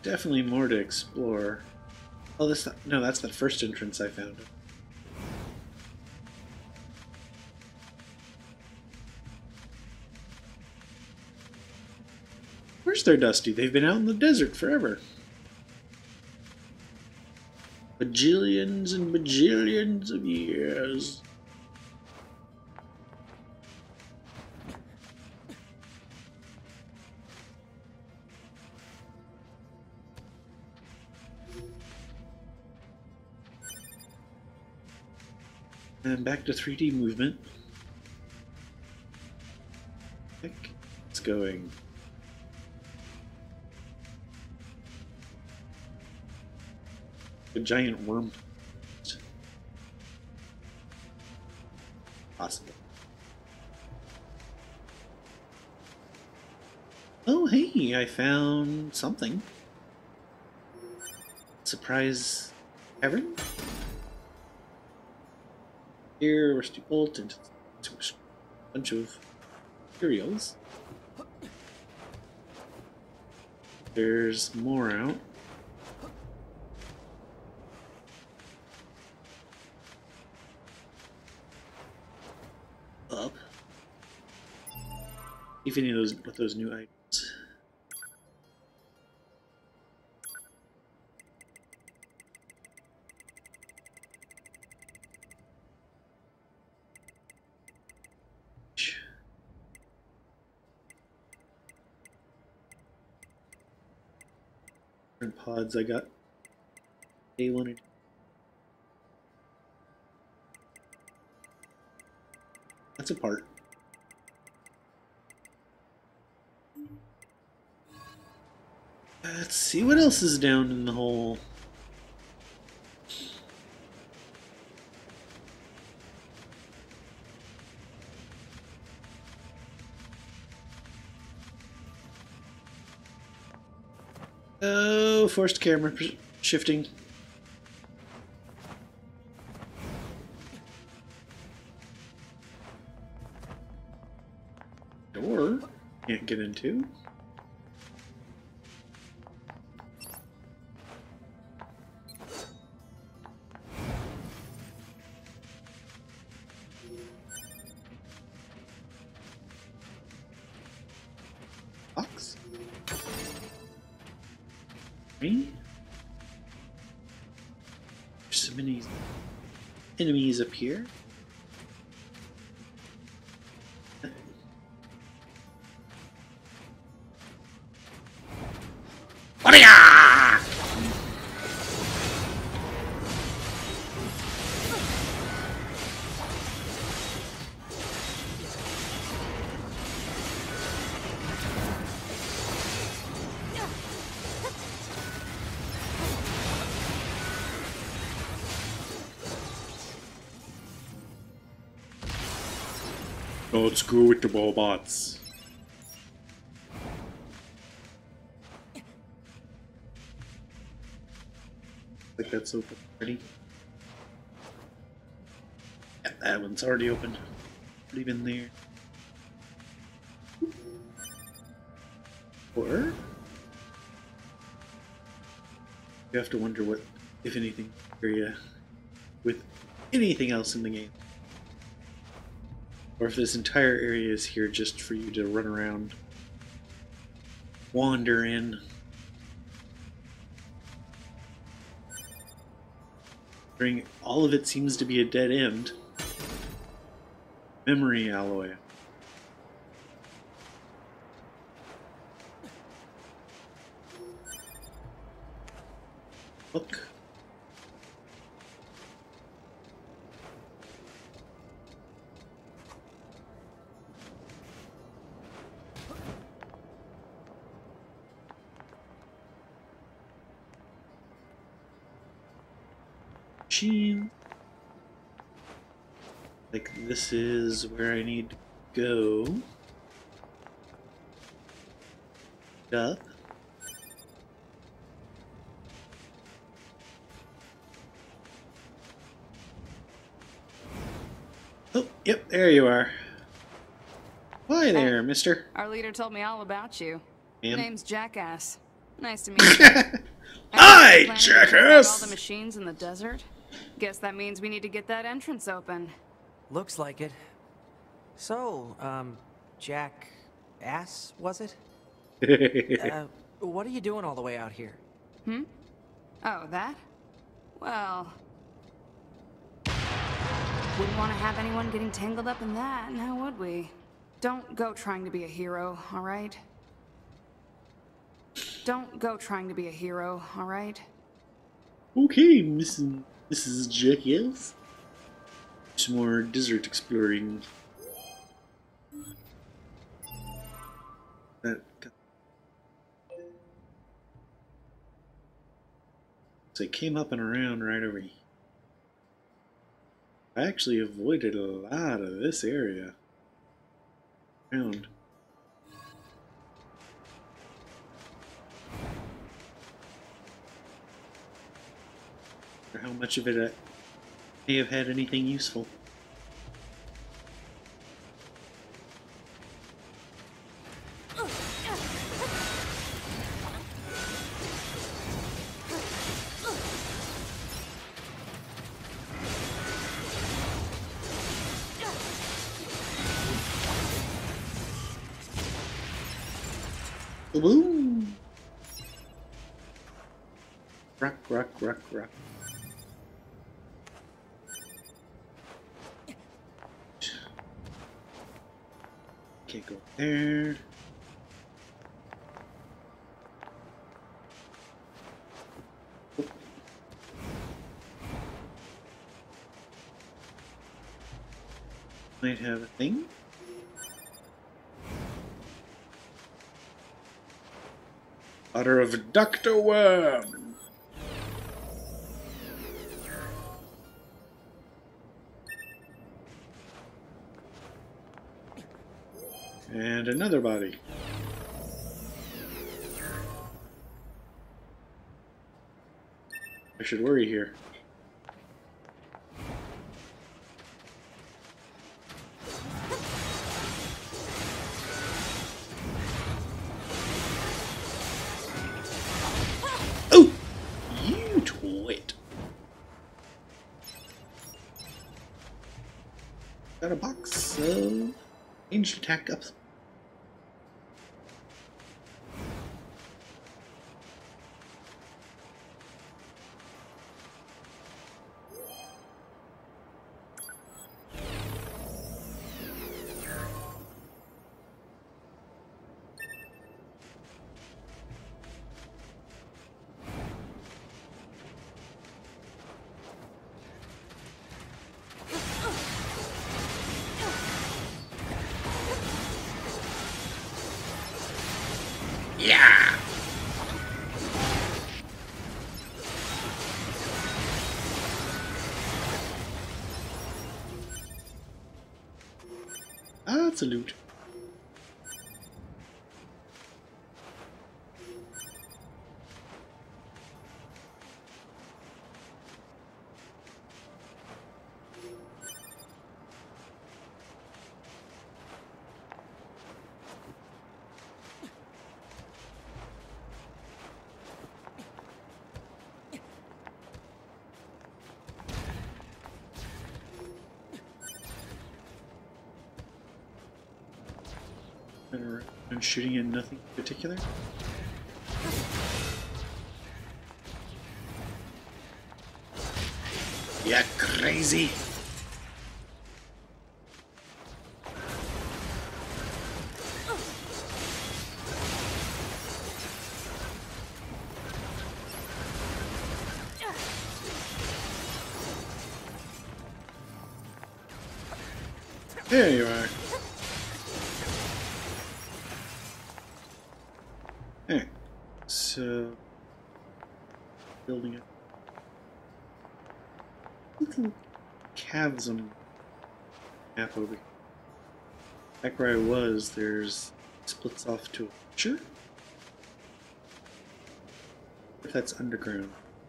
definitely more to explore. Oh, this no, that's the first entrance I found. Where's their Dusty? They've been out in the desert forever. Bajillions and bajillions of years. And back to three D movement. Heck, it's going. A giant worm. Possible. Oh, hey, I found something. Surprise cavern? Here, rusty bolt into a bunch of materials. There's more out. Up. If any of those with those new items. Pods I got. They wanted. That's a part. Let's see what else is down in the hole. Oh, forced camera shifting. Door can't get into. Box. There's so many enemies up here. Let's go with the robots. I think that's open already. Yeah, that one's already open. Already been there. Or you have to wonder what, if anything, area with anything else in the game. Or if this entire area is here just for you to run around, wander in. During all of it seems to be a dead end. Memory alloy. Look. Machine. Like this is where I need to go. Up. Oh, yep, there you are. Why there, mister? Our leader told me all about you. Ma'am? Name's Jackass. Nice to meet you. Hi, All jackass! the machines in the desert. Guess that means we need to get that entrance open. Looks like it. So, um, Jack Ass, was it? uh, what are you doing all the way out here? Hmm? Oh, that? Well... wouldn't want to have anyone getting tangled up in that, now would we? Don't go trying to be a hero, alright? Don't go trying to be a hero, alright? Okay, Missus Missus Jackass. Some more desert exploring. That. So I came up and around right over here. I actually avoided a lot of this area. Around. Or how much of it I may have had anything useful. Boom! Rock, rock, rock, rock. Can't go there. Oop. Might have a thing. Daughter of Doctor Worm. And another body. I should worry here. Oh! You twit. Got a box of ranged attack up. Yeah! Ah, it's a loot. I'm shooting at nothing in particular. Yeah, crazy. There you are. Alright, so building it. Little chasm map over here. Back where I was, there's splits off to a picture. If that's underground.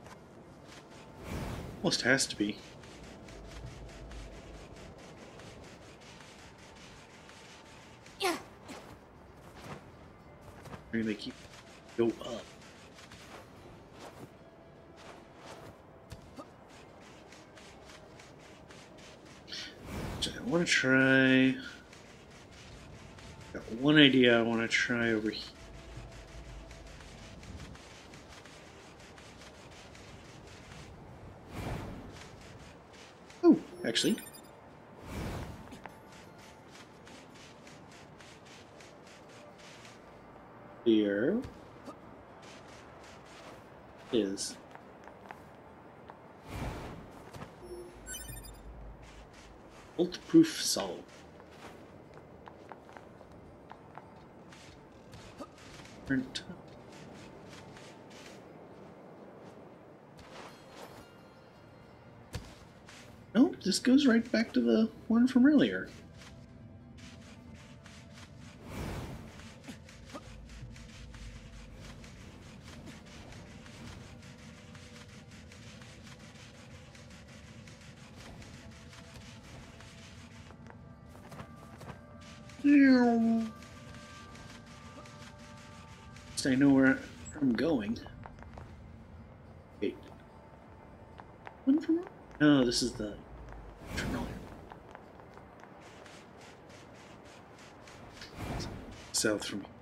Almost has to be. Yeah. I mean, they keep go up. I want to try... Got one idea I want to try over here. Oh, actually. Here is bolt-proof solve. Nope, this goes right back to the one from earlier. I know where I'm going. Wait. One from? No, this is the terminal. South from me.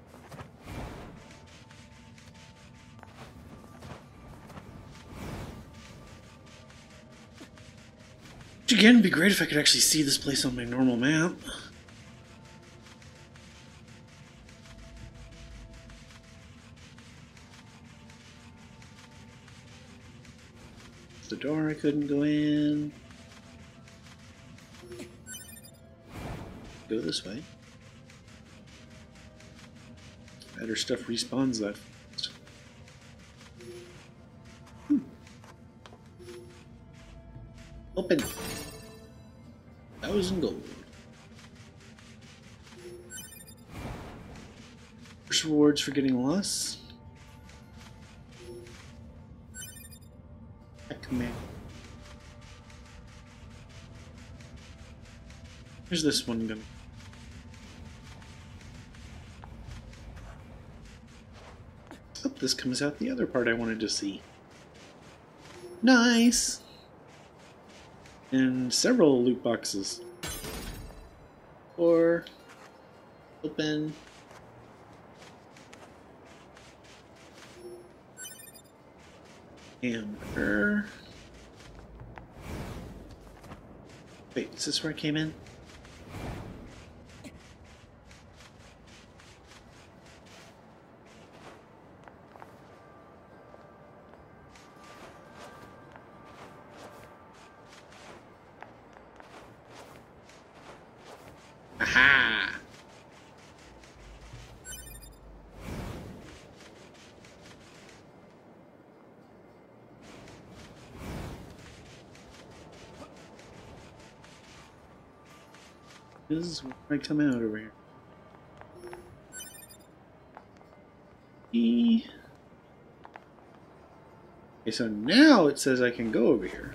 Which again would be great if I could actually see this place on my normal map. The door I couldn't go in. Go this way. Better stuff respawns that fast. Hmm. Open. Thousand gold. First rewards for getting lost. Command. Where's this one gonna? Oh, this comes out the other part I wanted to see. Nice! And several loot boxes. Or open. Amber. Wait, is this where I came in? Aha! This is where I come out over here. E. Okay, so now it says I can go over here.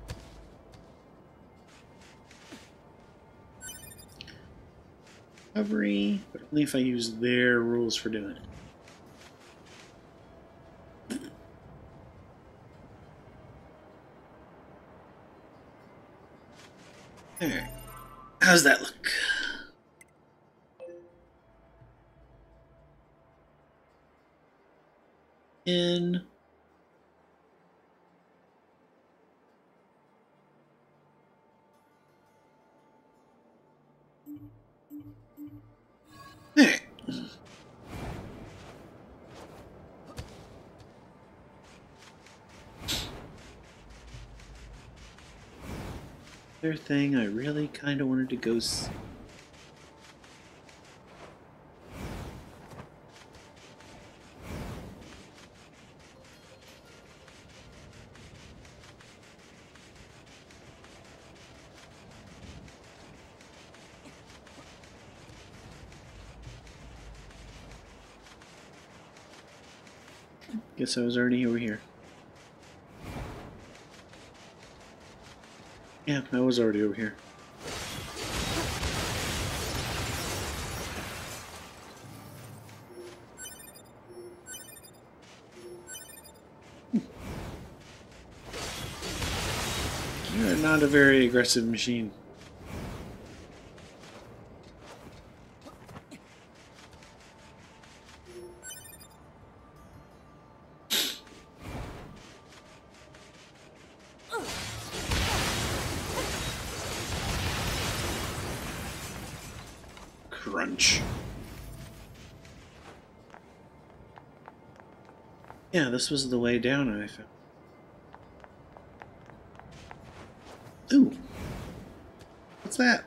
Recovery, but only if I use their rules for doing it. Alright. How's that look? In. Alright. Other thing I really kind of wanted to go see. Guess I was already over here. Yeah, I was already over here. You are not a very aggressive machine. brunch. Yeah, this was the way down, I found. Ooh. What's that?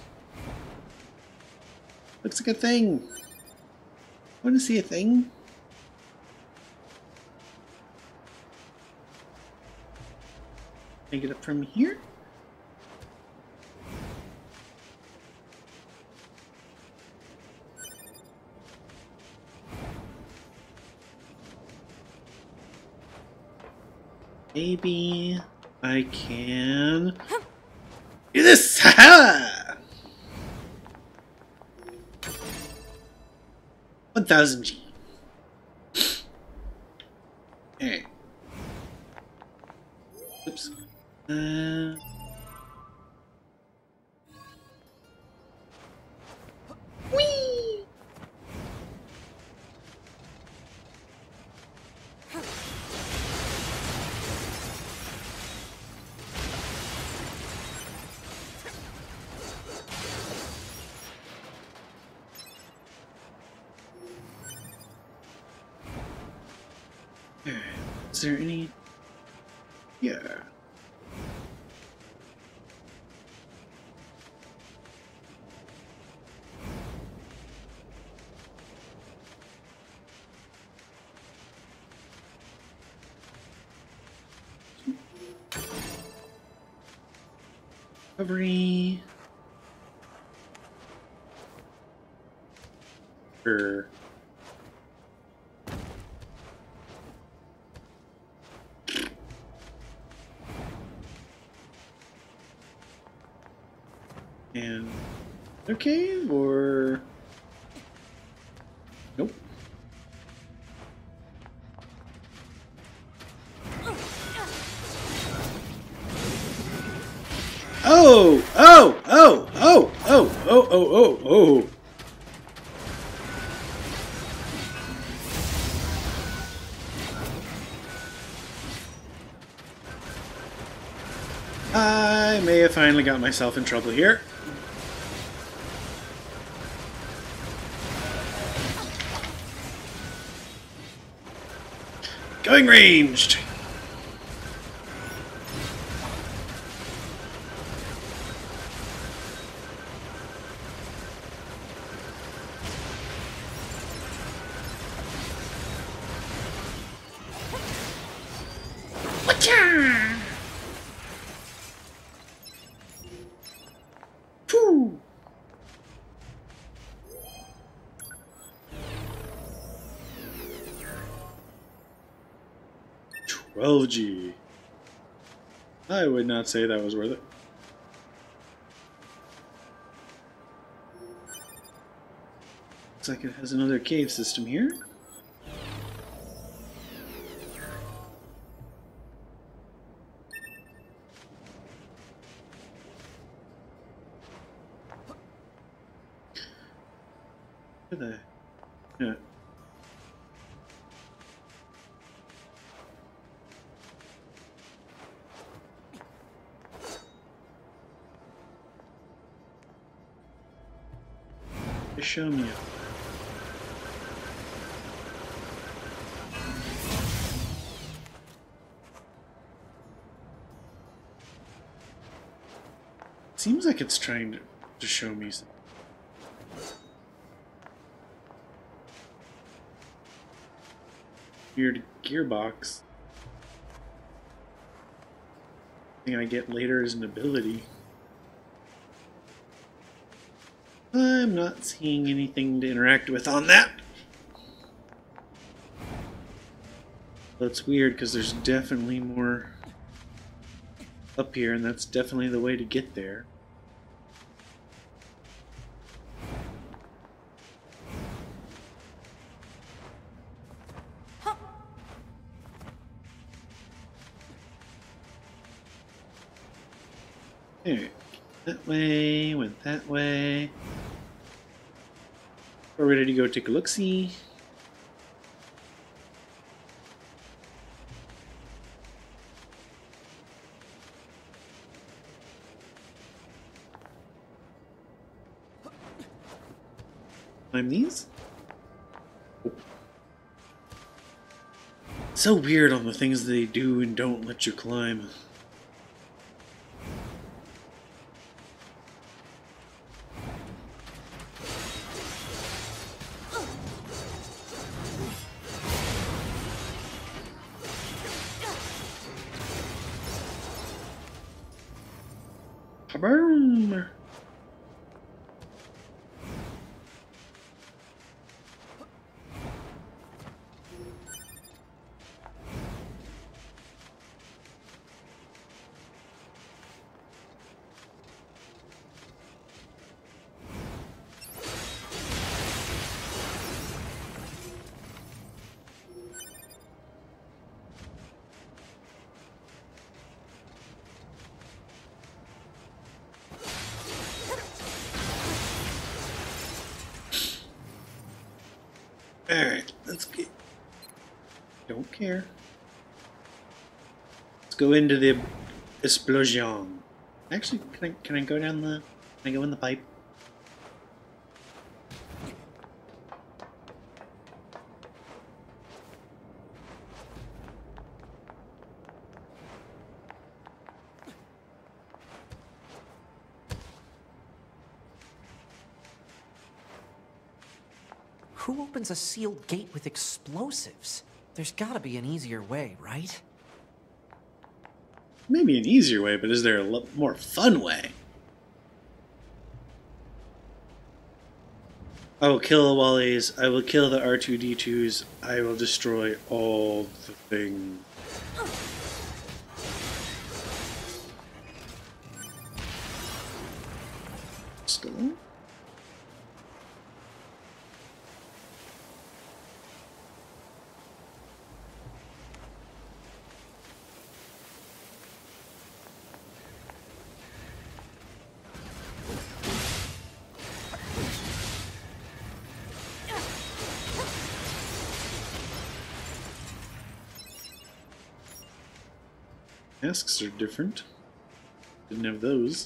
Looks like a thing. Want to see a thing? Can I get up from here? Maybe I can do this! Ha-ha! one thousand G. Alright. Oops. Uh... Whee! Is there any? Yeah. Recovery. Sure. And okay, or nope. Oh, oh, oh, oh, oh, oh, oh, oh, oh. I may have finally got myself in trouble here. Going ranged! Whatcha? Phew! twelve G. I would not say that was worth it. Looks like it has another cave system here. Where the... Yeah. Show me. Seems like it's trying to, to show me something. Weird gearbox. Thing I get later is an ability. I'm not seeing anything to interact with on that. That's weird because there's definitely more up here, and that's definitely the way to get there. There. That way, went that way. We're ready to go take a look-see. Climb these? Oh. So weird on the things they do and don't let you climb. Boom! Alright, let's get... Don't care. Let's go into the explosion. Actually, can I, can I go down the... Can I go in the pipe? Who opens a sealed gate with explosives? There's gotta be an easier way, right? Maybe an easier way, but is there a lo- more fun way? I will kill the Wallies, I will kill the R two D twos, I will destroy all the things. Still? Masks are different. Didn't have those.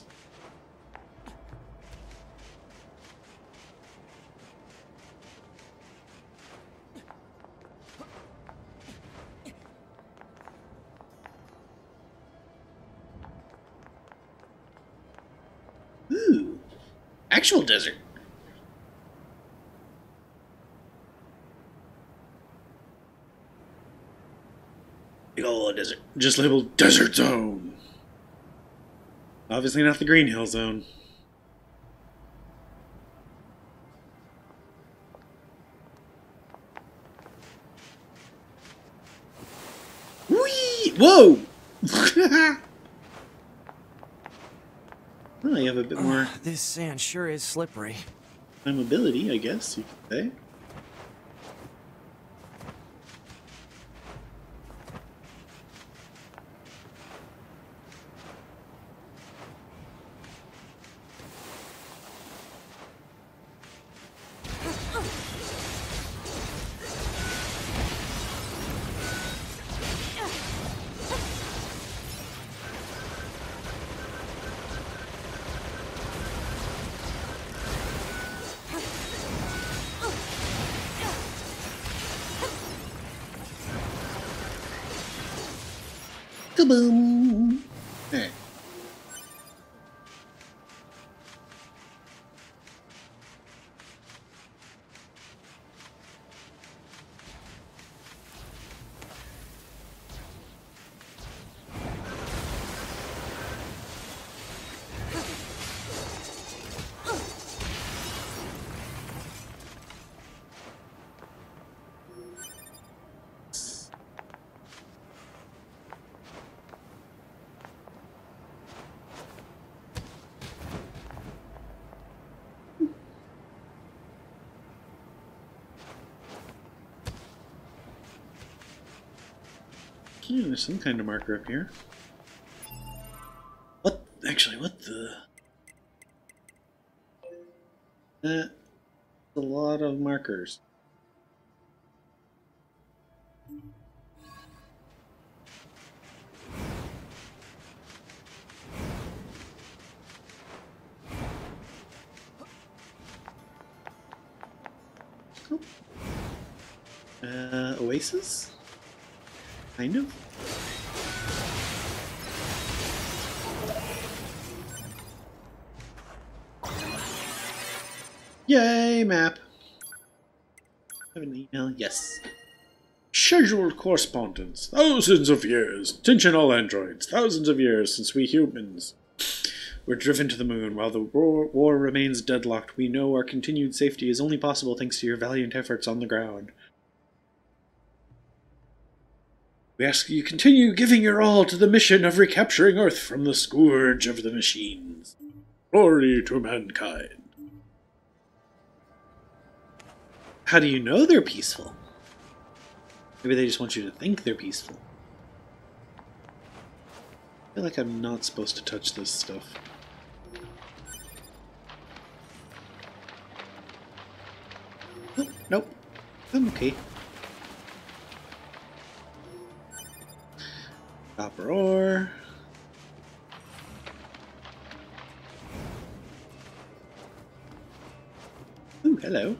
Ooh, actual desert. Big old desert. Just labeled Desert Zone. Obviously not the Green Hill Zone. Whee! Whoa! Well, you have a bit more... Uh, this sand sure is slippery. Climbability, I guess you could say. Kaboom! Alright. Hmm, there's some kind of marker up here. What? Actually, what the? That's a lot of markers. Cool. Uh, Oasis? Kind of. Yay, map. Have an email? Yes. Scheduled correspondence. Thousands of years. Attention all androids. Thousands of years since we humans were driven to the moon. While the war, war remains deadlocked, we know our continued safety is only possible thanks to your valiant efforts on the ground. We ask you continue giving your all to the mission of recapturing Earth from the scourge of the machines. Glory to mankind. How do you know they're peaceful? Maybe they just want you to think they're peaceful. I feel like I'm not supposed to touch this stuff. Oh, nope. I'm okay. Copper ore. Ooh, hello.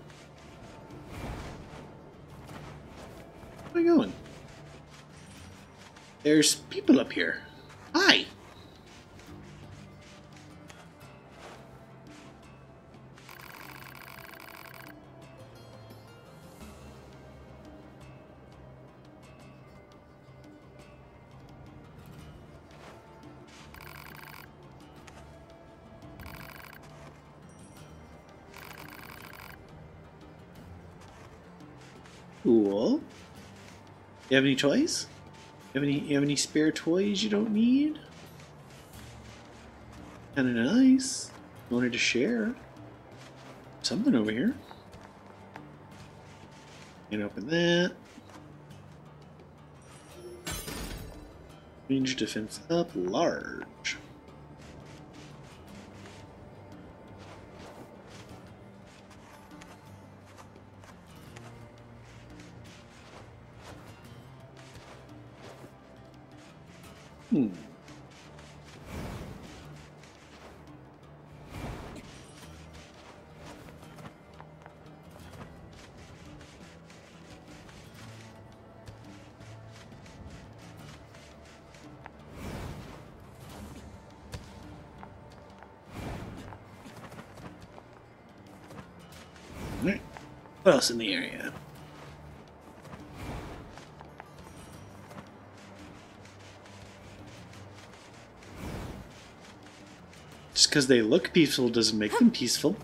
Where are we going? There's people up here. Hi! Cool. You have any toys? You have any? You have any spare toys you don't need? Kind of nice. Wanted to share something over here. And open that. Range defense up large. Hmm. Alright. What else in the area? Just because they look peaceful doesn't make them peaceful.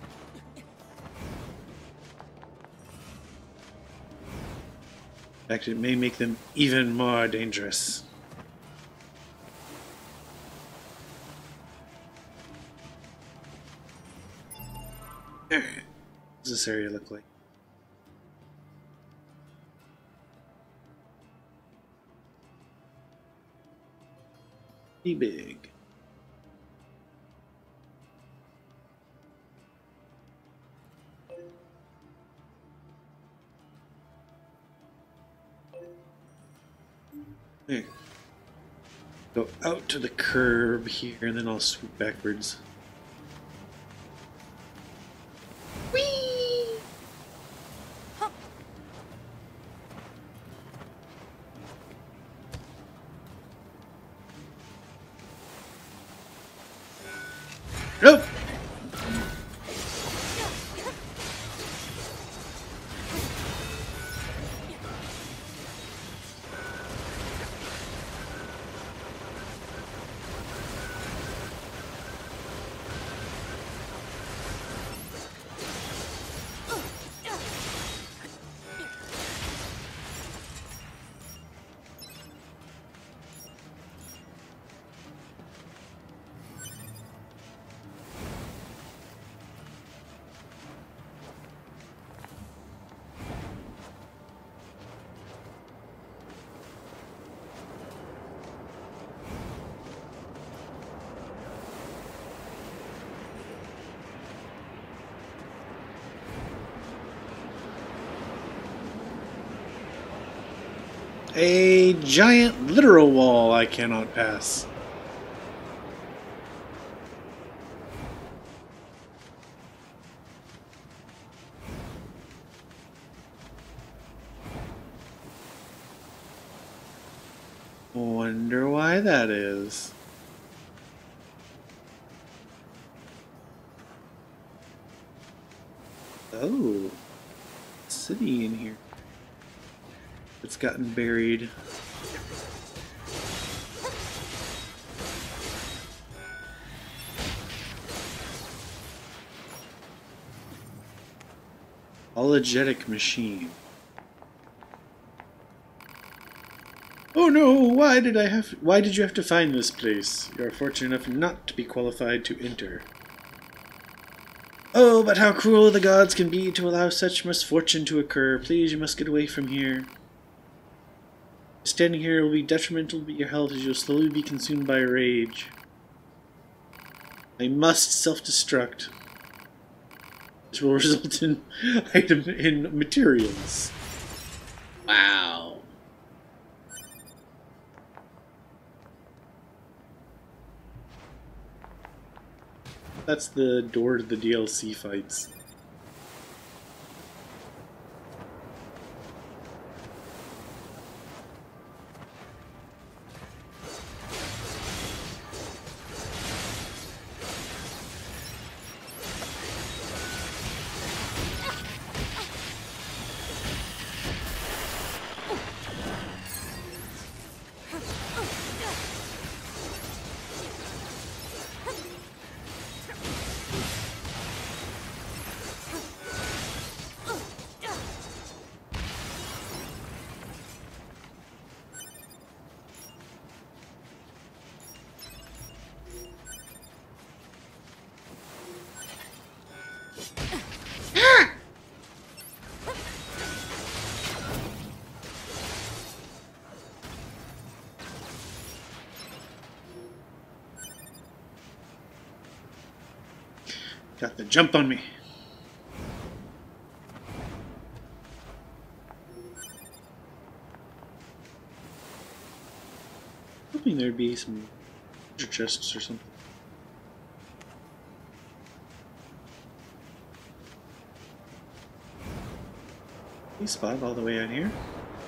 In fact, it may make them even more dangerous. Alright. What does this area look like? Pretty big. There. Go out to the curb here, and then I'll swoop backwards. Whee! Huh. Nope. A giant literal wall I cannot pass. Wonder why that is. Oh, city in here. It's gotten buried. Apologetic machine. Oh no, why did I have why did you have to find this place? You are fortunate enough not to be qualified to enter. Oh, but how cruel the gods can be to allow such misfortune to occur. Please, you must get away from here. Standing here will be detrimental to your health as you'll slowly be consumed by rage. I must self-destruct. This will result in item in materials. Wow. That's the door to the D L C fights. Got the jump on me. Hoping there'd be some treasure chests or something. Any spot all the way out here.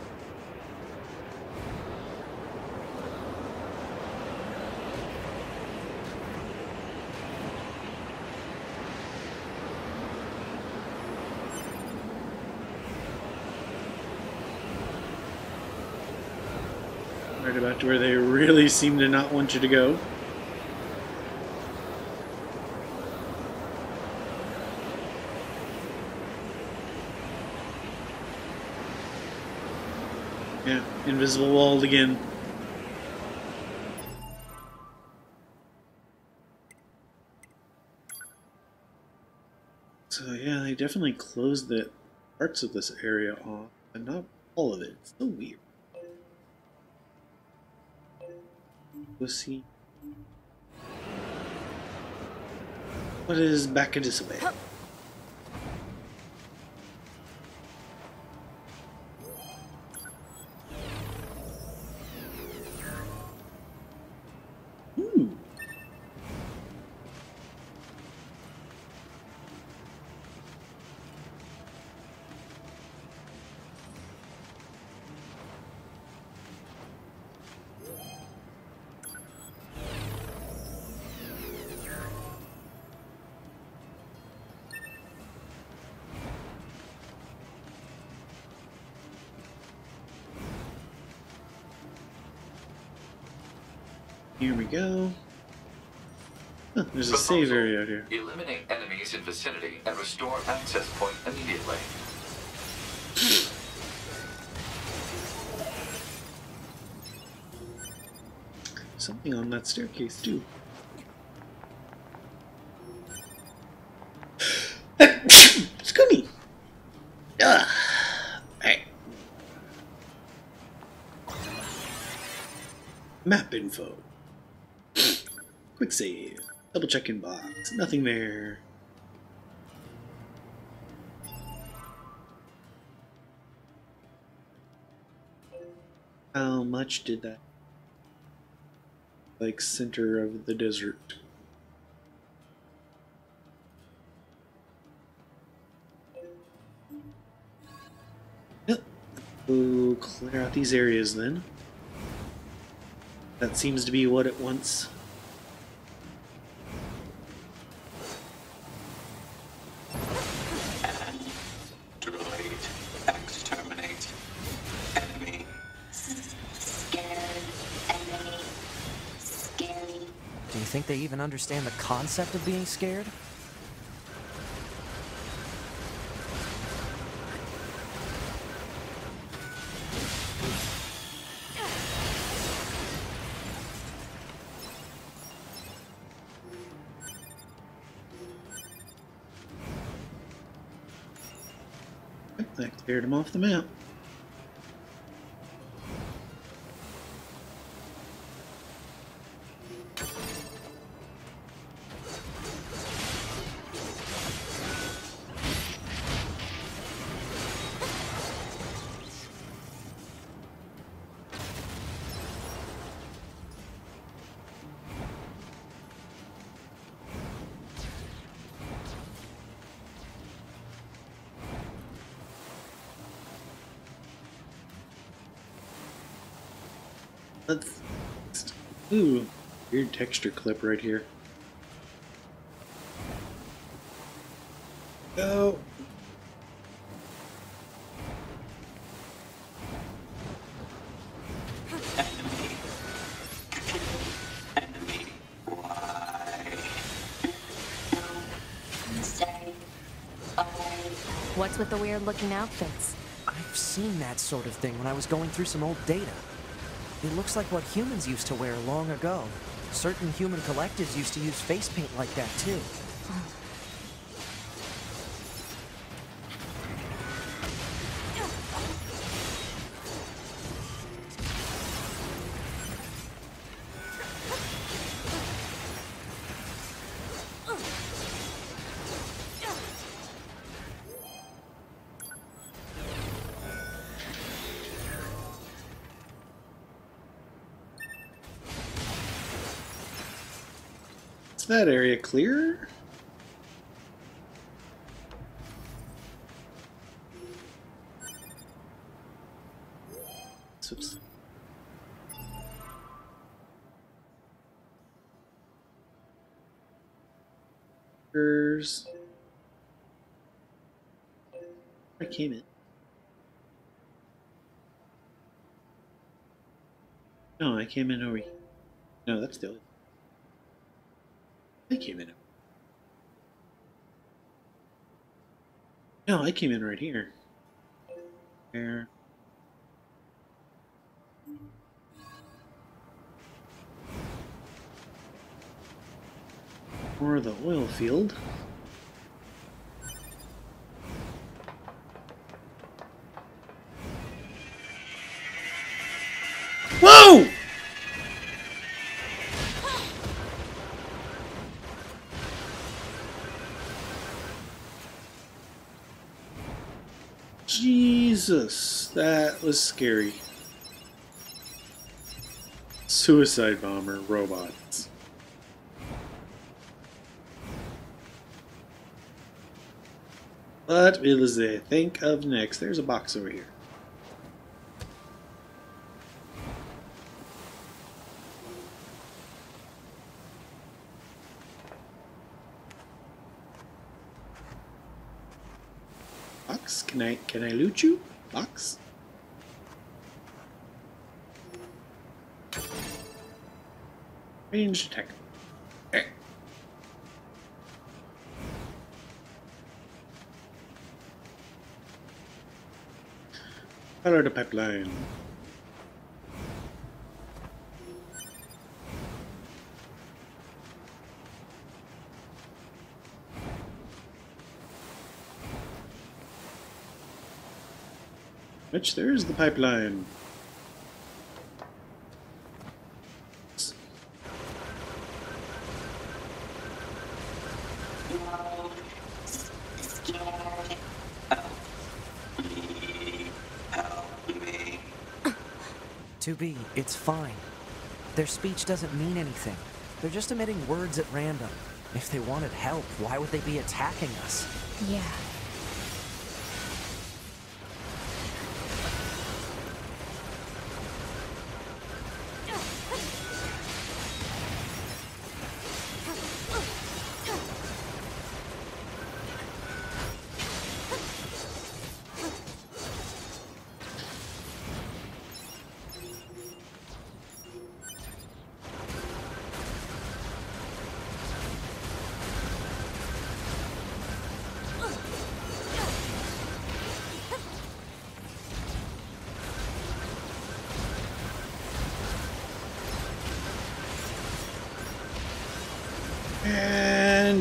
Right about to where they really seem to not want you to go. Yeah, invisible walled again. So yeah, they definitely closed the parts of this area off, but not all of it. It's so weird. Let's see. What is back at this way? Hmm. Here we go. Huh, there's a save area out here. Eliminate enemies in vicinity and restore access point immediately. Something on that staircase too. Scooby! Ugh. Hey. Map info. Quick save. Double check inbox. Nothing there. How much did that? Like center of the desert. Yep. We'll clear out these areas then. That seems to be what it wants. Do you think they even understand the concept of being scared? That cleared him off the map. Let's... Ooh, weird texture clip right here. Go! What's with the weird-looking outfits? I've seen that sort of thing when I was going through some old data. It looks like what humans used to wear long ago. Certain human collectives used to use face paint like that, too. Is that area clear? Oops. I came in. No, I came in over here. No, that's the other. I came in. No, I came in right here. There. Or the oil field. Whoa! Jesus, that was scary. Suicide bomber robots. What will they think of next? There's a box over here. Box? Can I can I loot you? Box? Range attack. Okay. Follow the pipeline. Which there is the pipeline. two B, it's fine. Their speech doesn't mean anything. They're just emitting words at random. If they wanted help, why would they be attacking us? Yeah.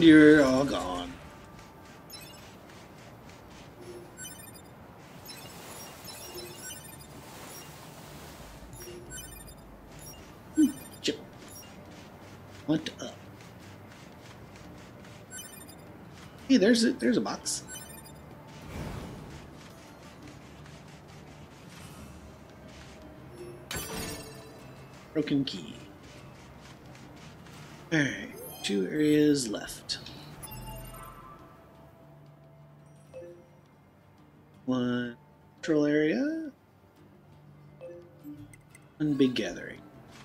And you're all gone. Hmm, chip. What up? Hey, there's a there's a box. Broken key. Alright, two areas left. One control area. One big gathering.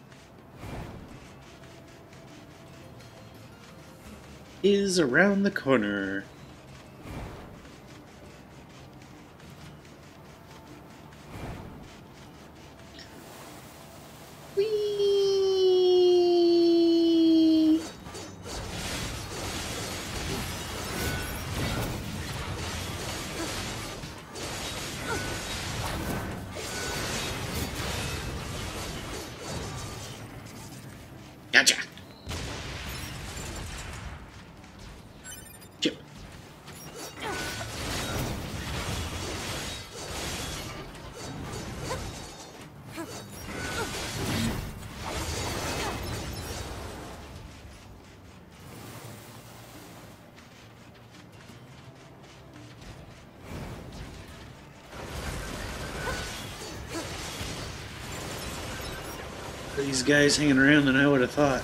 Is around the corner. Whee! Gotcha. Chip. These guys hanging around than I would have thought.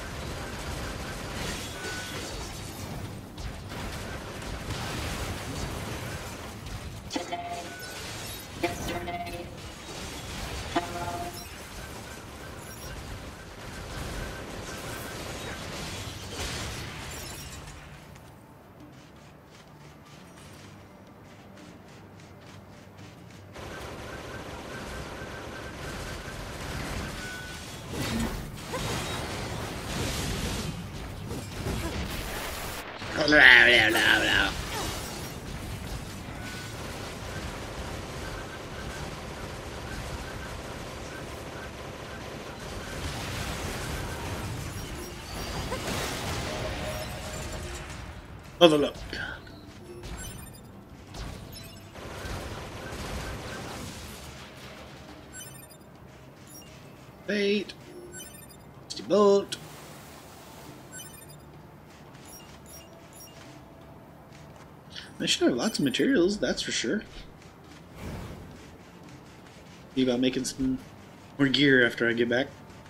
Blah, blah, blah, blah. Level up. Fate. Misty Bolt. I should have lots of materials, that's for sure. See about making some more gear after I get back.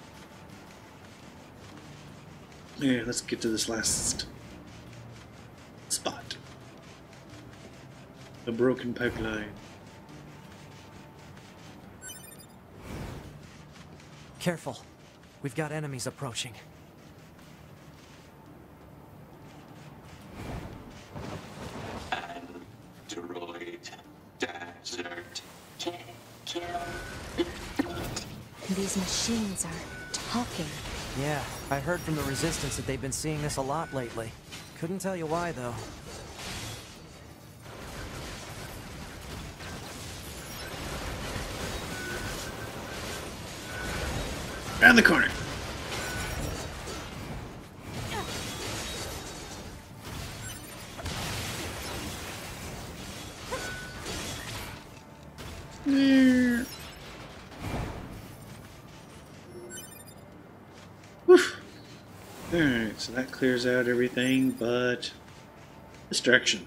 Yeah, let's get to this last spot. The broken pipeline. Careful. We've got enemies approaching. These machines are talking. Yeah, I heard from the Resistance that they've been seeing this a lot lately. Couldn't tell you why, though. Around the corner. There. Woof. Alright, so that clears out everything but this direction.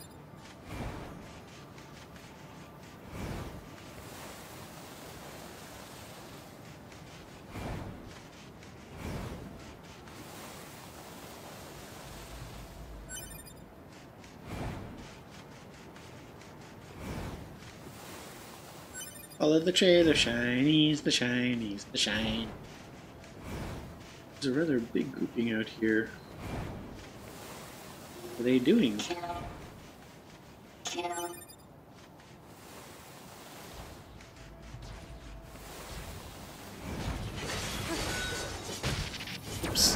Follow the trail of shinies, the shinies, the shine. There's a rather big grouping out here. What are they doing? Kill. Kill. Oops.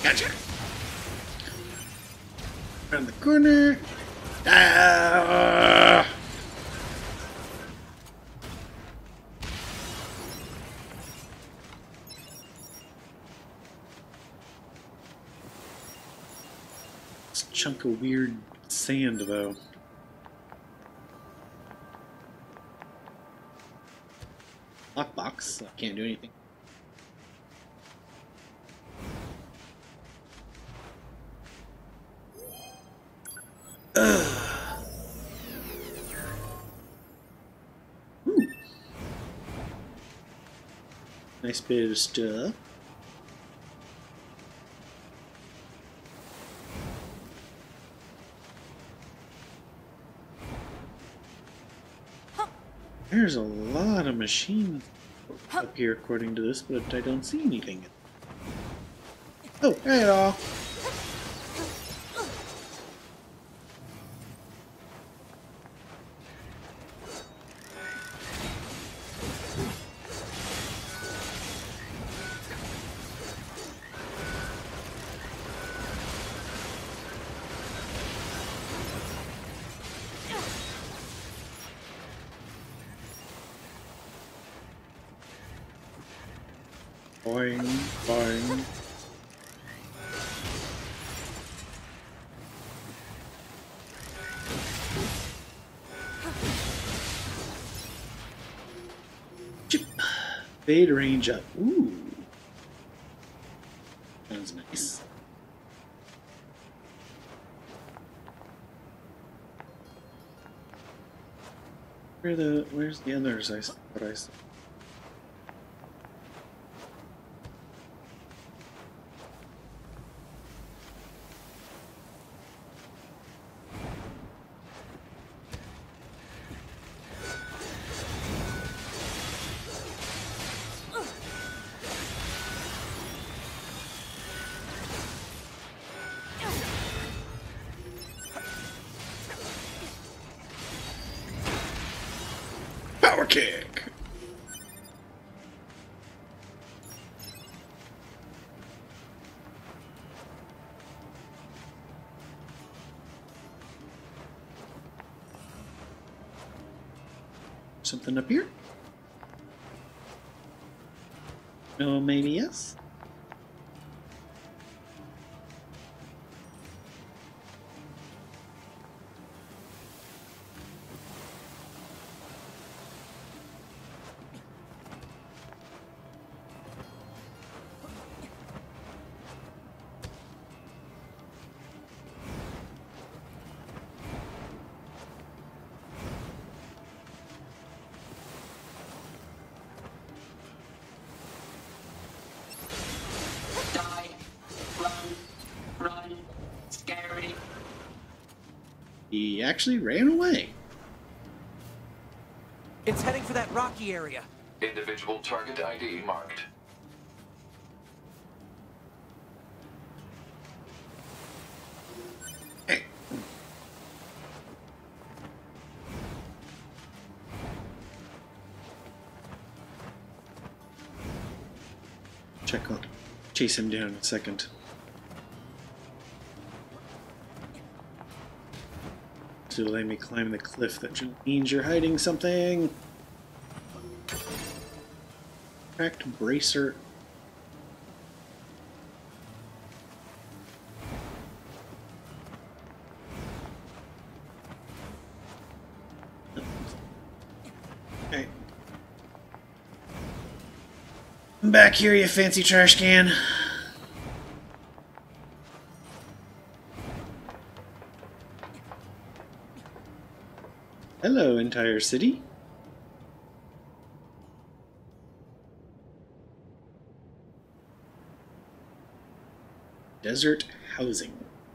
Gotcha. Around the corner. Ah! This chunk of weird sand, though. Lockbox. I can't do anything. Ugh. Ooh. Nice bit of stuff. There's a lot of machines up here according to this, but I don't see anything. Oh, hey it all. Boing, boing. Chip. Fade range up. Ooh. Sounds nice. Where the where's the others I what I saw? Power kick. Something up here? No, maybe yes. He actually ran away. It's heading for that rocky area. Individual target I D marked. Hey. Check on, chase him down in a second. To let me climb the cliff. That means you're hiding something. Cracked bracer. Okay. I'm back here, you fancy trash can. Hello, entire city. Desert housing.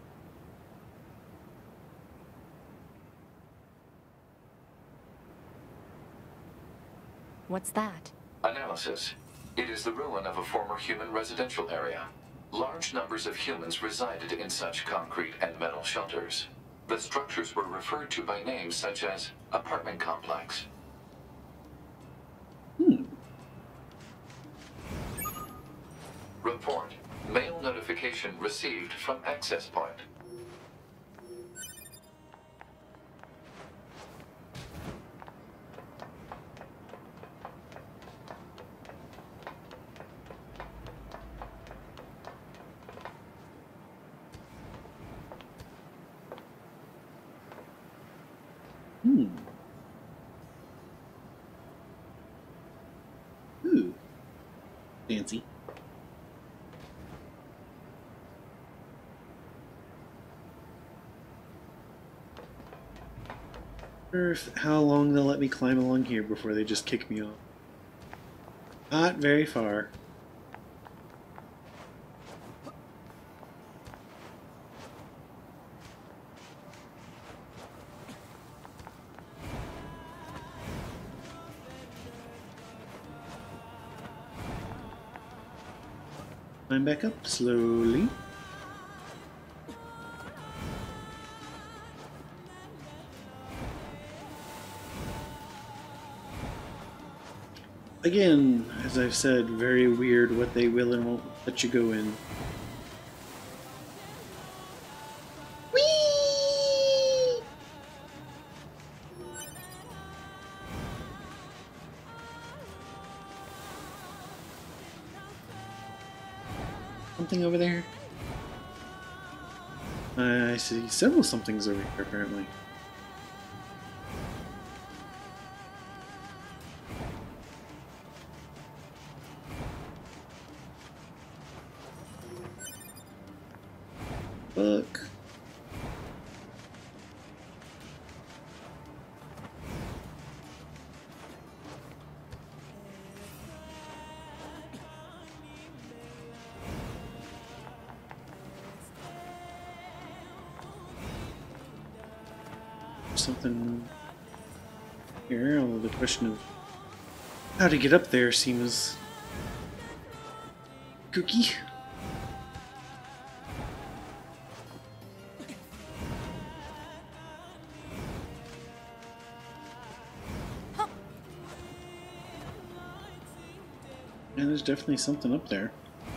What's that? Analysis. It is the ruin of a former human residential area. Large numbers of humans resided in such concrete and metal shelters. The structures were referred to by names such as apartment complex. Hmm. Report. Mail notification Information received from access point. Hmm. Ooh. Fancy. Wonder if how long they'll let me climb along here before they just kick me off. Not very far. Climb back up slowly. Again, as I've said, very weird what they will and won't let you go in. Whee! Something over there? I see several somethings over here, apparently. Book. Something here, although the question of how to get up there seems kooky. Yeah, there's definitely something up there.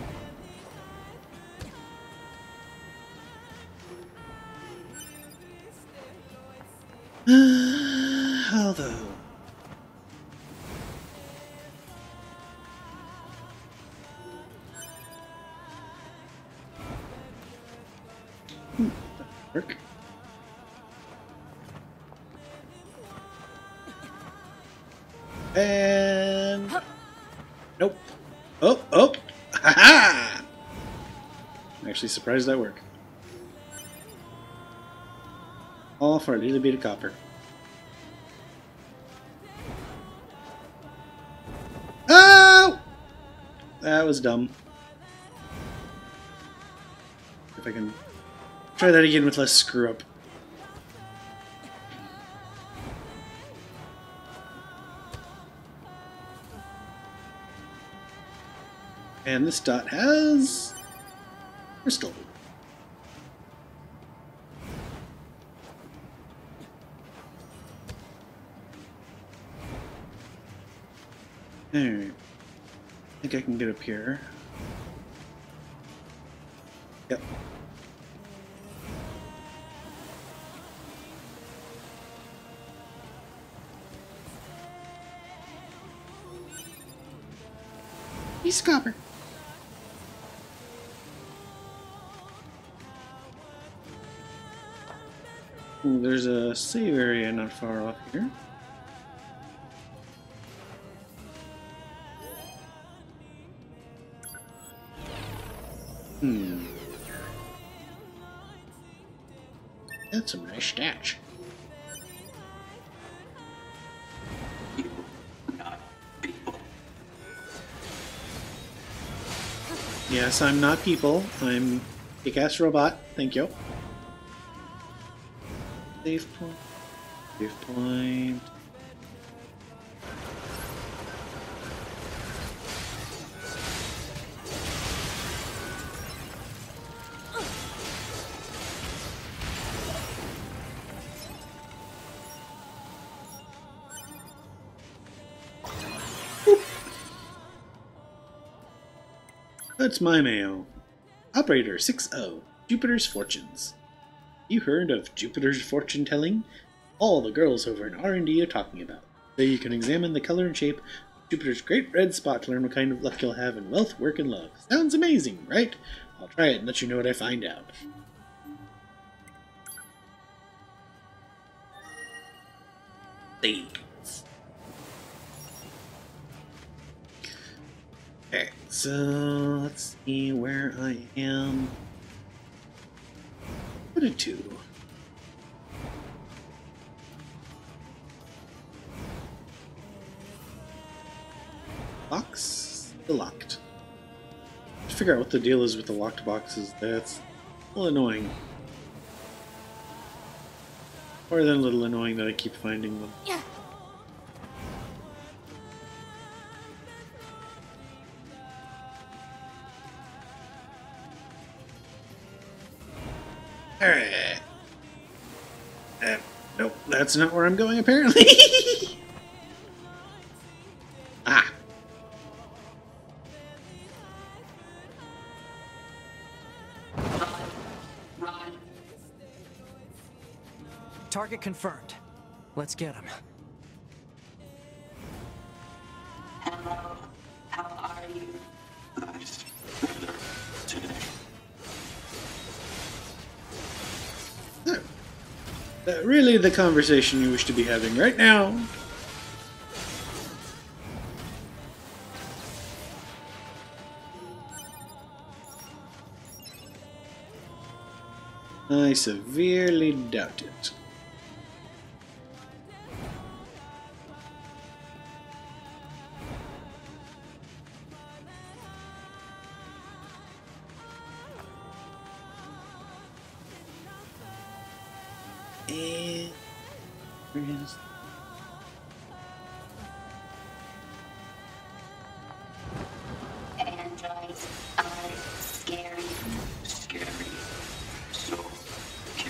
Although... Hmm, that work. And... Nope. Oh, oh! Ha ha! I'm actually surprised that worked. All for a little bit of copper. Oh! That was dumb. If I can try that again with less screw up. And this dot has crystal. Alright. I think I can get up here. Yep. He's copper. Ooh, there's a save area not far off here. Hmm. That's some nice stats. Yes, I'm not people. I'm kick-ass robot. Thank you. Save point. Save point. That's my mayo. Operator six oh, Jupiter's Fortunes. You heard of Jupiter's fortune telling? All the girls over in R and D are talking about. So you can examine the color and shape of Jupiter's great red spot to learn what kind of luck you'll have in wealth, work, and love. Sounds amazing, right? I'll try it and let you know what I find out. Thanks. Okay, so let's see where I am. Put a two. Box still locked. Figure out what the deal is with the locked boxes. That's a little annoying. Or then a little annoying that I keep finding them. Yeah. Alright. Uh, nope, that's not where I'm going apparently. Ah. Target confirmed. Let's get him. Hello, how are you? Nice weather today. Uh, really the conversation you wish to be having right now. I severely doubt it. And where is androids are scary. Scary. So cute.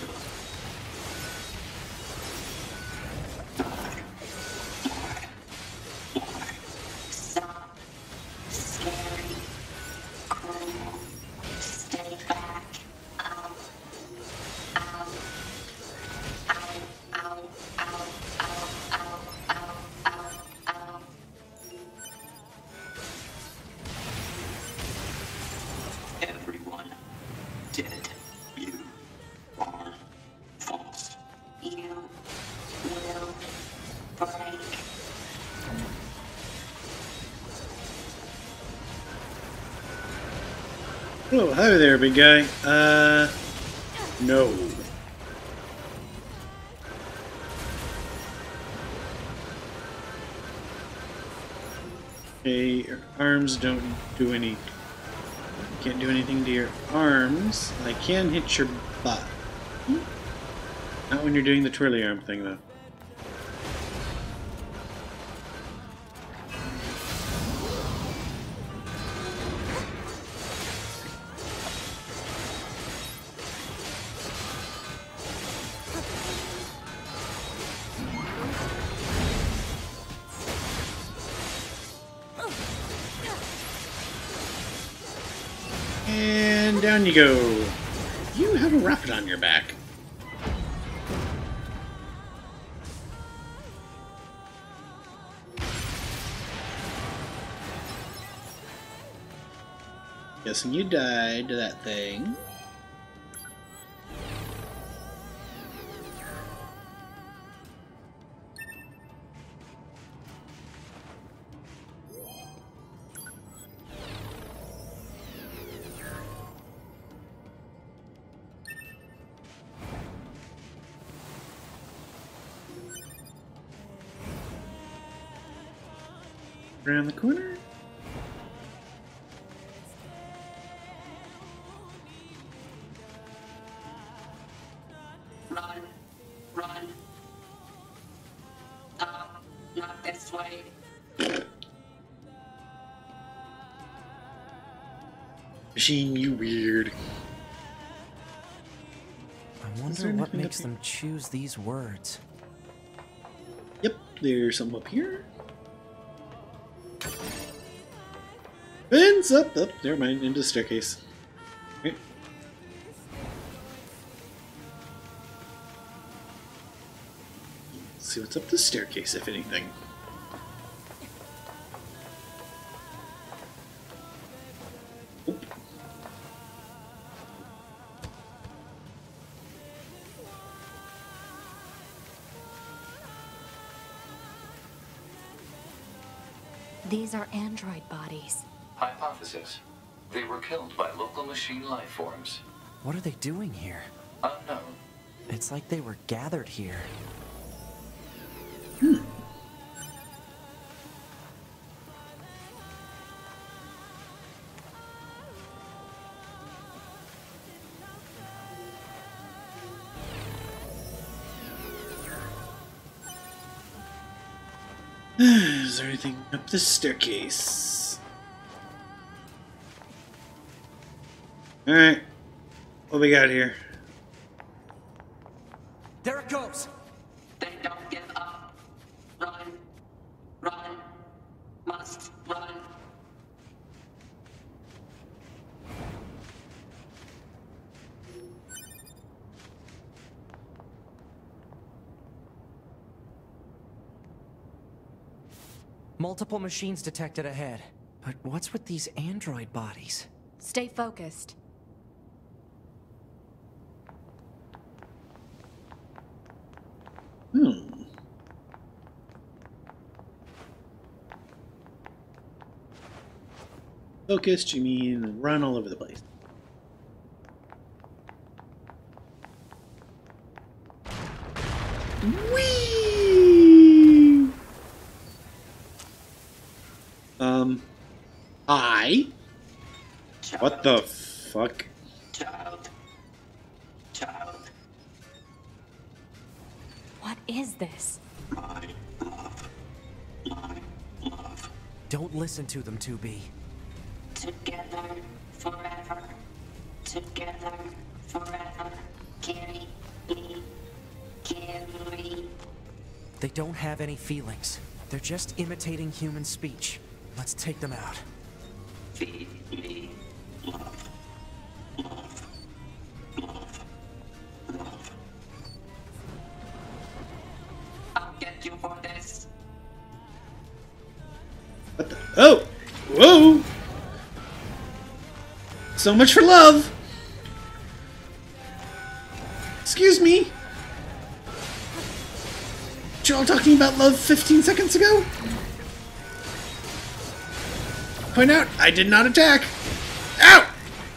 Die. Die. Die. Stop. Scary. Cruel. Stay back. Ow. Ow. Ow. Ow. Ow. Ow. Ow. Ow. Ow. Ow. Everyone dead. You are false. You will break. Oh, hi there, big guy. Uh, no. Okay, your arms don't do any. Can't do anything to your arms. I can hit your butt. Not when you're doing the twirly arm thing, though. And down you go. You have a rocket on your back. Guessing you died to that thing. Around the corner. Run. Run. Stop. Not this way. Machine, you weird. I wonder what makes them choose these words. Yep, there's some up here. Vents up, up, never mind, into the staircase. Okay. see what's up this staircase, if anything. Oop. These are android bodies. Hypothesis. They were killed by local machine life forms. What are they doing here? Unknown. It's like they were gathered here. Hmm. Is there anything up this staircase? Alright. What we got here? There it goes! They don't give up. Run. Run. Must run. Multiple machines detected ahead. But what's with these android bodies? Stay focused. Hmm. Focused, you mean run all over the place? Whee! Um, I? What the fuck? Child. Child. What is this? My love. My love. Don't listen to them, two B. Together forever. Together forever. Carry me. Carry. They don't have any feelings. They're just imitating human speech. Let's take them out. Feed me. Love. Love. Love. Love. I'll get you for this. What the? Oh! Whoa! So much for love! Excuse me? Weren't you all talking about love fifteen seconds ago? Point out, I did not attack! Ow!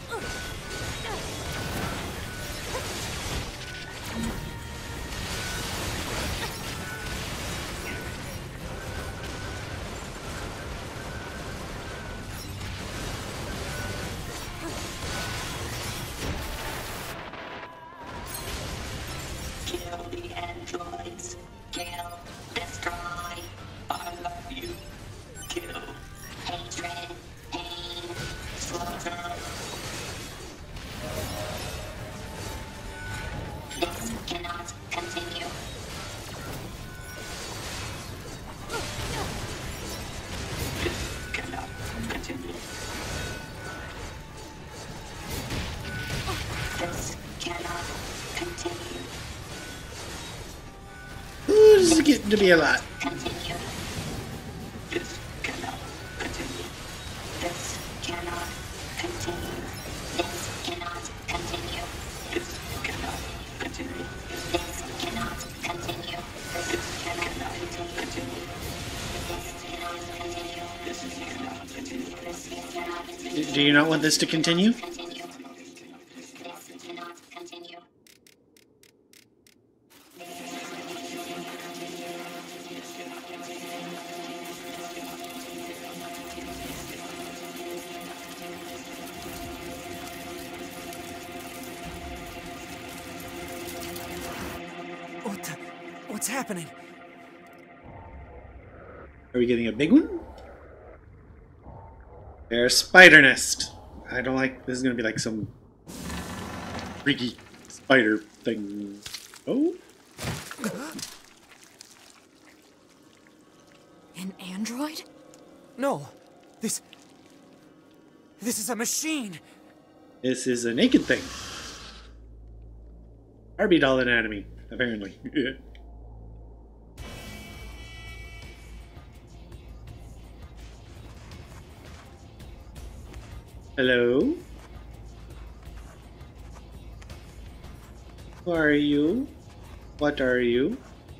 Kill the androids. Kill. Destroy. I love you. Kill. Hatred. Pain. Slaughter. This cannot continue. This cannot continue. This cannot continue. Ooh, this is getting to be a lot. Continue. This cannot continue. This cannot continue. This cannot continue. This cannot continue. This cannot continue. This cannot continue. This cannot continue. This cannot continue. This cannot continue. Do you not want this to continue? Continue. This cannot continue. What the? What's happening? Are we getting a big one? There's spider nest. I don't like. This is gonna be like some freaky spider thing. Oh, An android? No. This... This is a machine! this is a naked thing. Barbie doll anatomy, apparently. Hello? Who are you? What are you?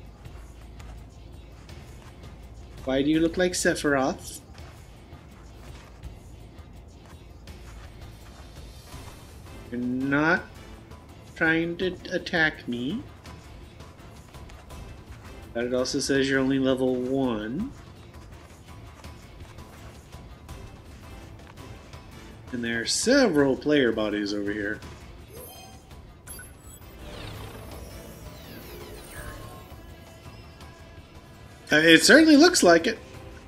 Why do you look like Sephiroth? You're not trying to attack me. But it also says you're only level one. And there are several player bodies over here. Uh, It certainly looks like it.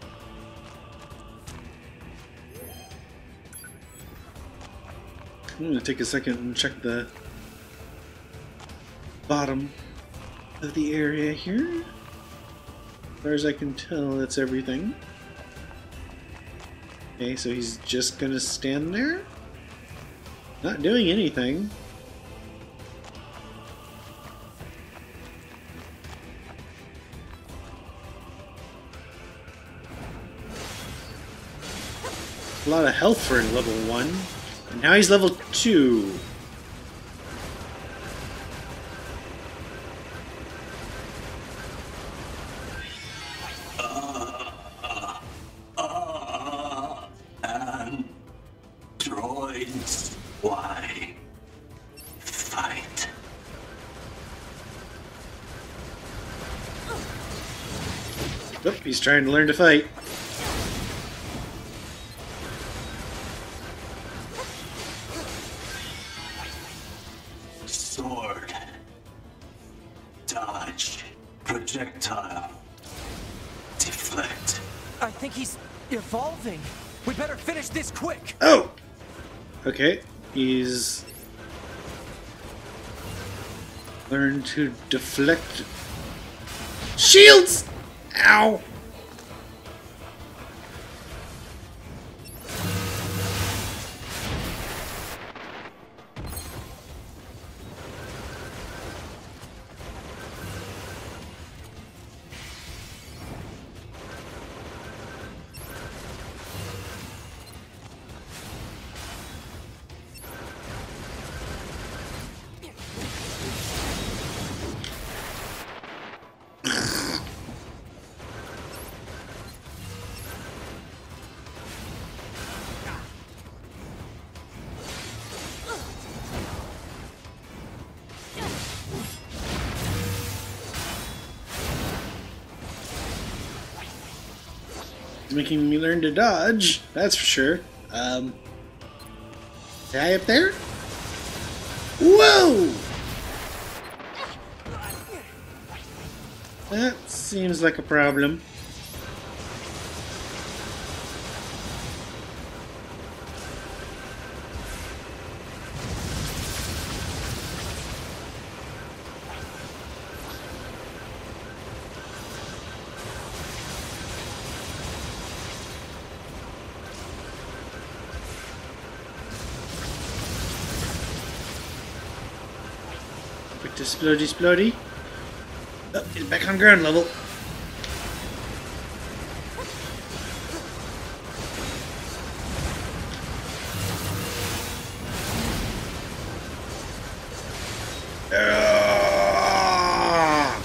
I'm gonna take a second and check the bottom of the area here. As far as I can tell, that's everything. Okay, so he's just gonna stand there? Not doing anything. A lot of health for level one. And now he's level two. Androids, why fight? Oop, he's trying to learn to fight. Sword. Dodge. Projectile. Deflect. I think he's evolving. We better finish this quick. Oh! Okay, he's learned to deflect shields! Ow! He's making me learn to dodge, that's for sure. Um, guy up there? Whoa! That seems like a problem. Quick to splody splody. Oh, he's back on ground level. Ah!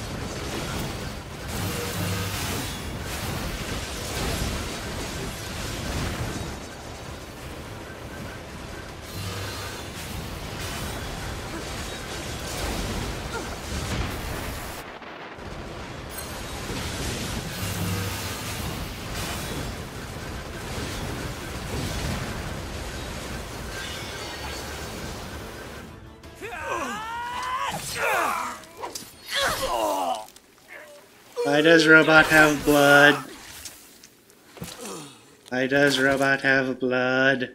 Why does robot have blood? Why does robot have blood?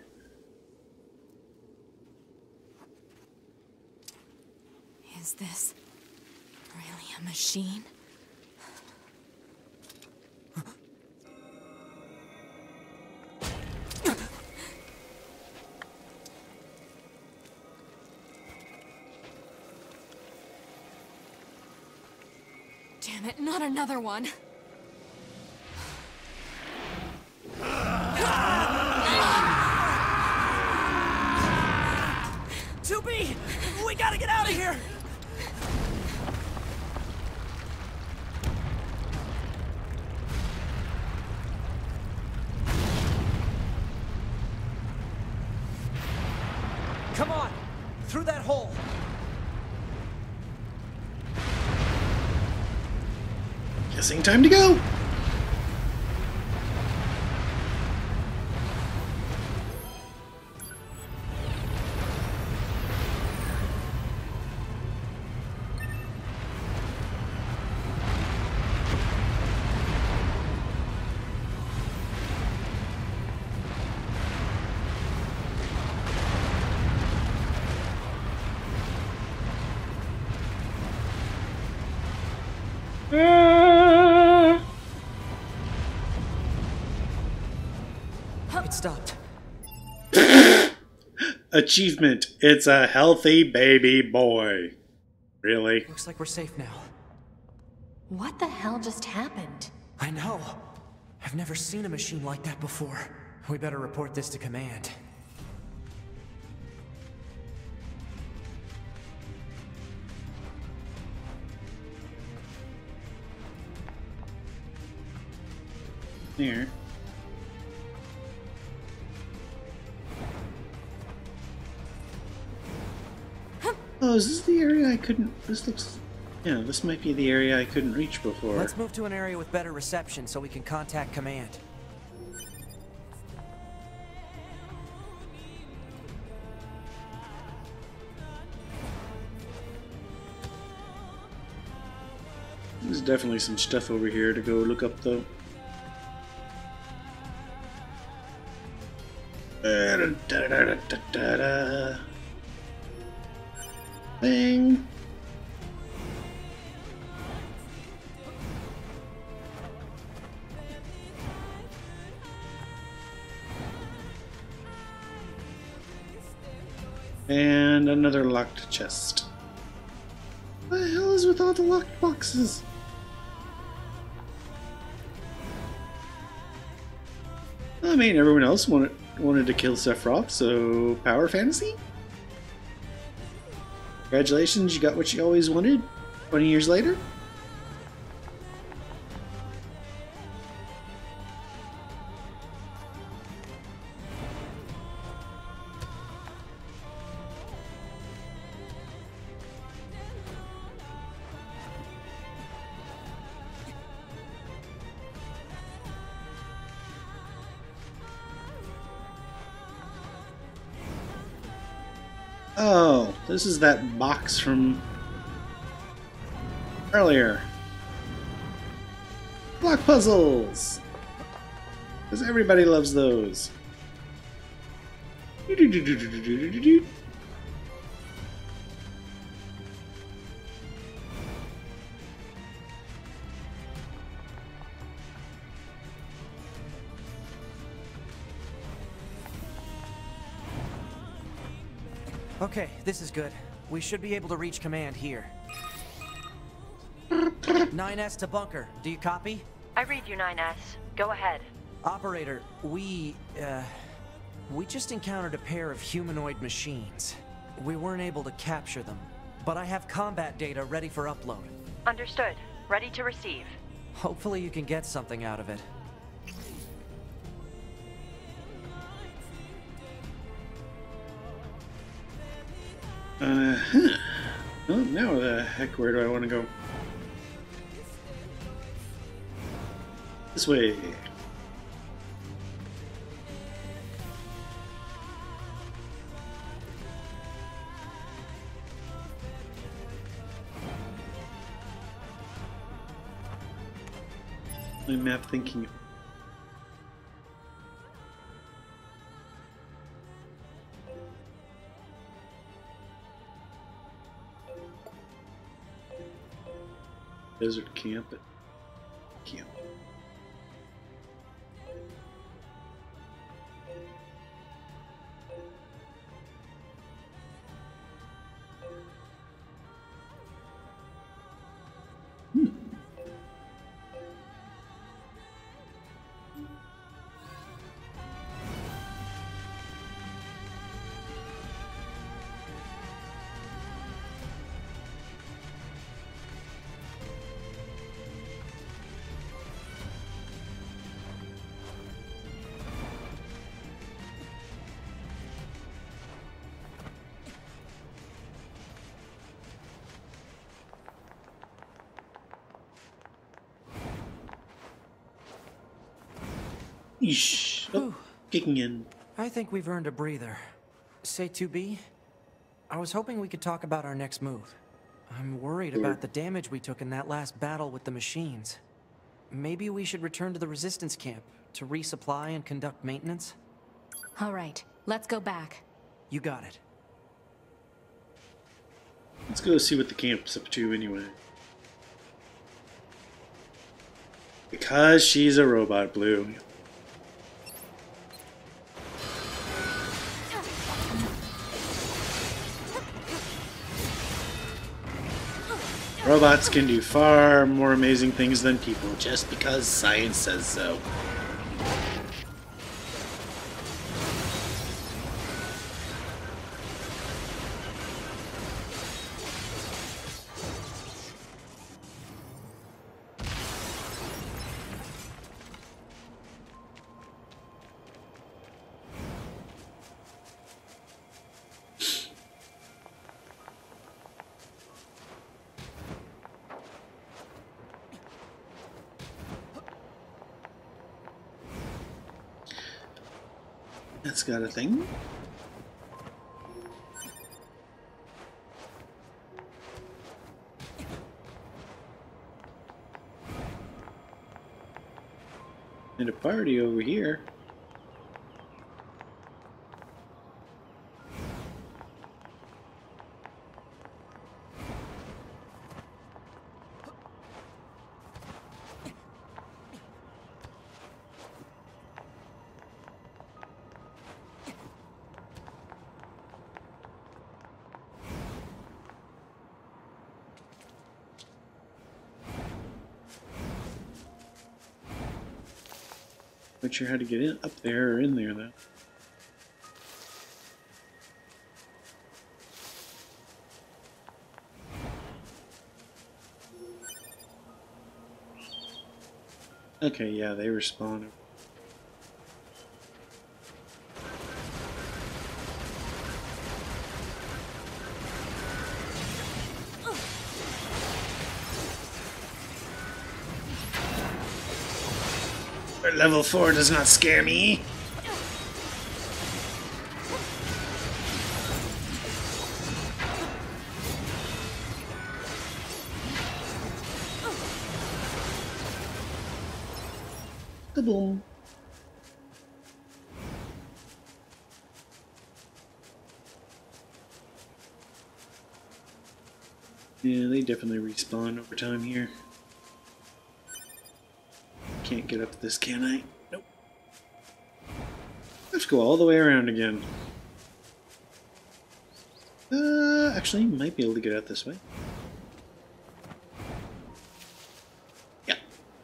Is this really a machine? Damn it, not another one. through that hole! Guessing time to go! It stopped. Achievement. It's a healthy baby boy. Really? Looks like we're safe now. What the hell just happened? I know. I've never seen a machine like that before. We better report this to command. Here. Oh, is this the area I couldn't... This looks... Yeah, this might be the area I couldn't reach before. Let's move to an area with better reception so we can contact command. There's definitely some stuff over here to go look up, though. Da, da, da, da, da, da, da. Thing. And another locked chest. What the hell is with all the locked boxes? I mean, everyone else wanted wanted to kill Sephiroth, so power fantasy? Congratulations, you got what you always wanted twenty years later? Oh, this is that box from earlier. Block puzzles! Because everybody loves those. Okay, this is good. We should be able to reach command here. nine S to bunker. Do you copy? I read you, nine S. Go ahead. Operator, we, uh... we just encountered a pair of humanoid machines. We weren't able to capture them, but I have combat data ready for upload. Understood. Ready to receive. Hopefully you can get something out of it. Uh-huh. Well, now the heck, where do I want to go? This way. My map thinking. Desert camp at camp. Hmm. Yeesh. Oh, kicking in. I think we've earned a breather. Say two B? I was hoping we could talk about our next move. I'm worried about the damage we took in that last battle with the machines. Maybe we should return to the Resistance camp to resupply and conduct maintenance? All right, let's go back. You got it. Let's go see what the camp's up to anyway. Because she's a robot, Blue. Robots can do far more amazing things than people just because science says so. That's got a thing. And a party over here. Not sure how to get in up there or in there though. Okay, yeah, they respawn. Level four does not scare me. Kaboom. Yeah, they definitely respawn over time here. Can't get up this, can I? Nope. Let's go all the way around again. Uh, actually, might be able to get out this way. Yeah.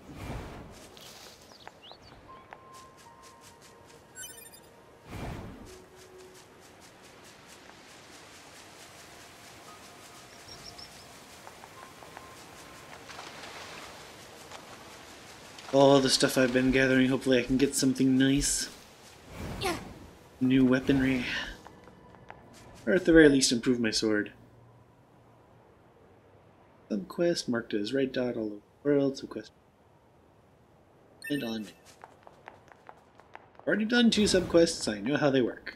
All the stuff I've been gathering, hopefully I can get something nice. Yeah. New weaponry. Or at the very least improve my sword. Subquest marked as red dot all over the world. Subquest. And on. Already done two subquests, I know how they work.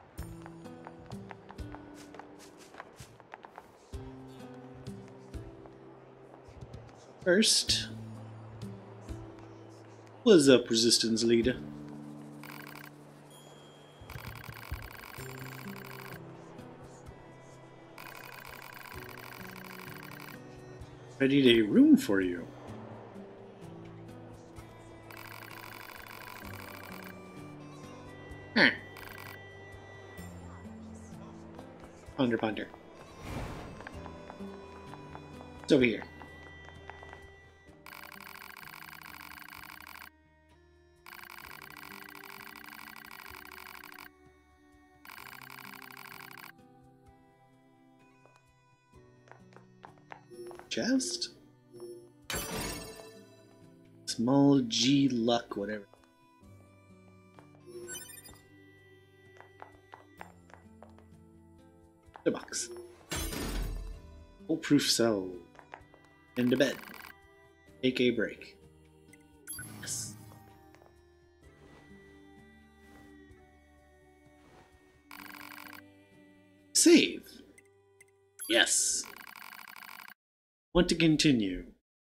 First. What's up, Resistance Leader? Readied a room for you. Hmm. Ponder, ponder. It's over here. Chest? Small G luck, whatever. The box. Foolproof cell. Into bed. Take a break. Yes. save. Yes. Want to continue.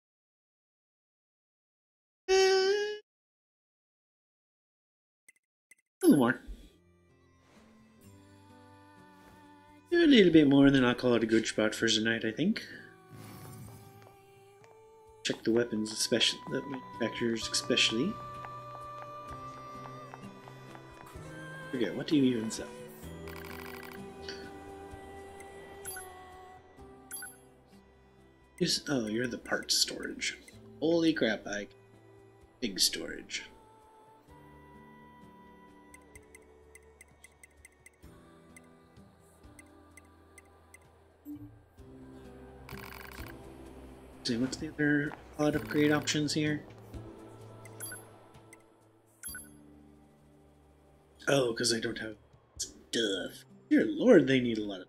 Uh, a little more. A little bit more, and then I'll call it a good spot for tonight, I think. Check the weapons, especially the manufacturers, especially. Forget, what do you even sell? Is, oh, you're the parts storage. Holy crap, I big storage. See, what's the other odd upgrade options here? Oh, because I don't have stuff. Dear Lord, they need a lot of.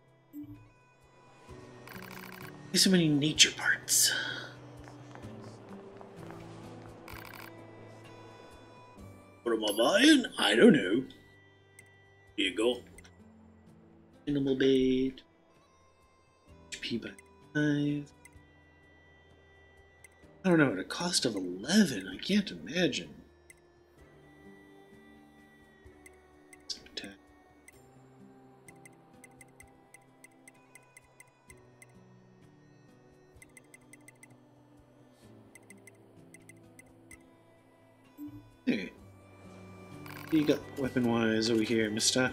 There's so many nature parts. What am I buying? I don't know. Here you go. Animal bait. H P by five. I don't know, at a cost of eleven, I can't imagine. Attack. Hey. What do you got weapon-wise over here, mister?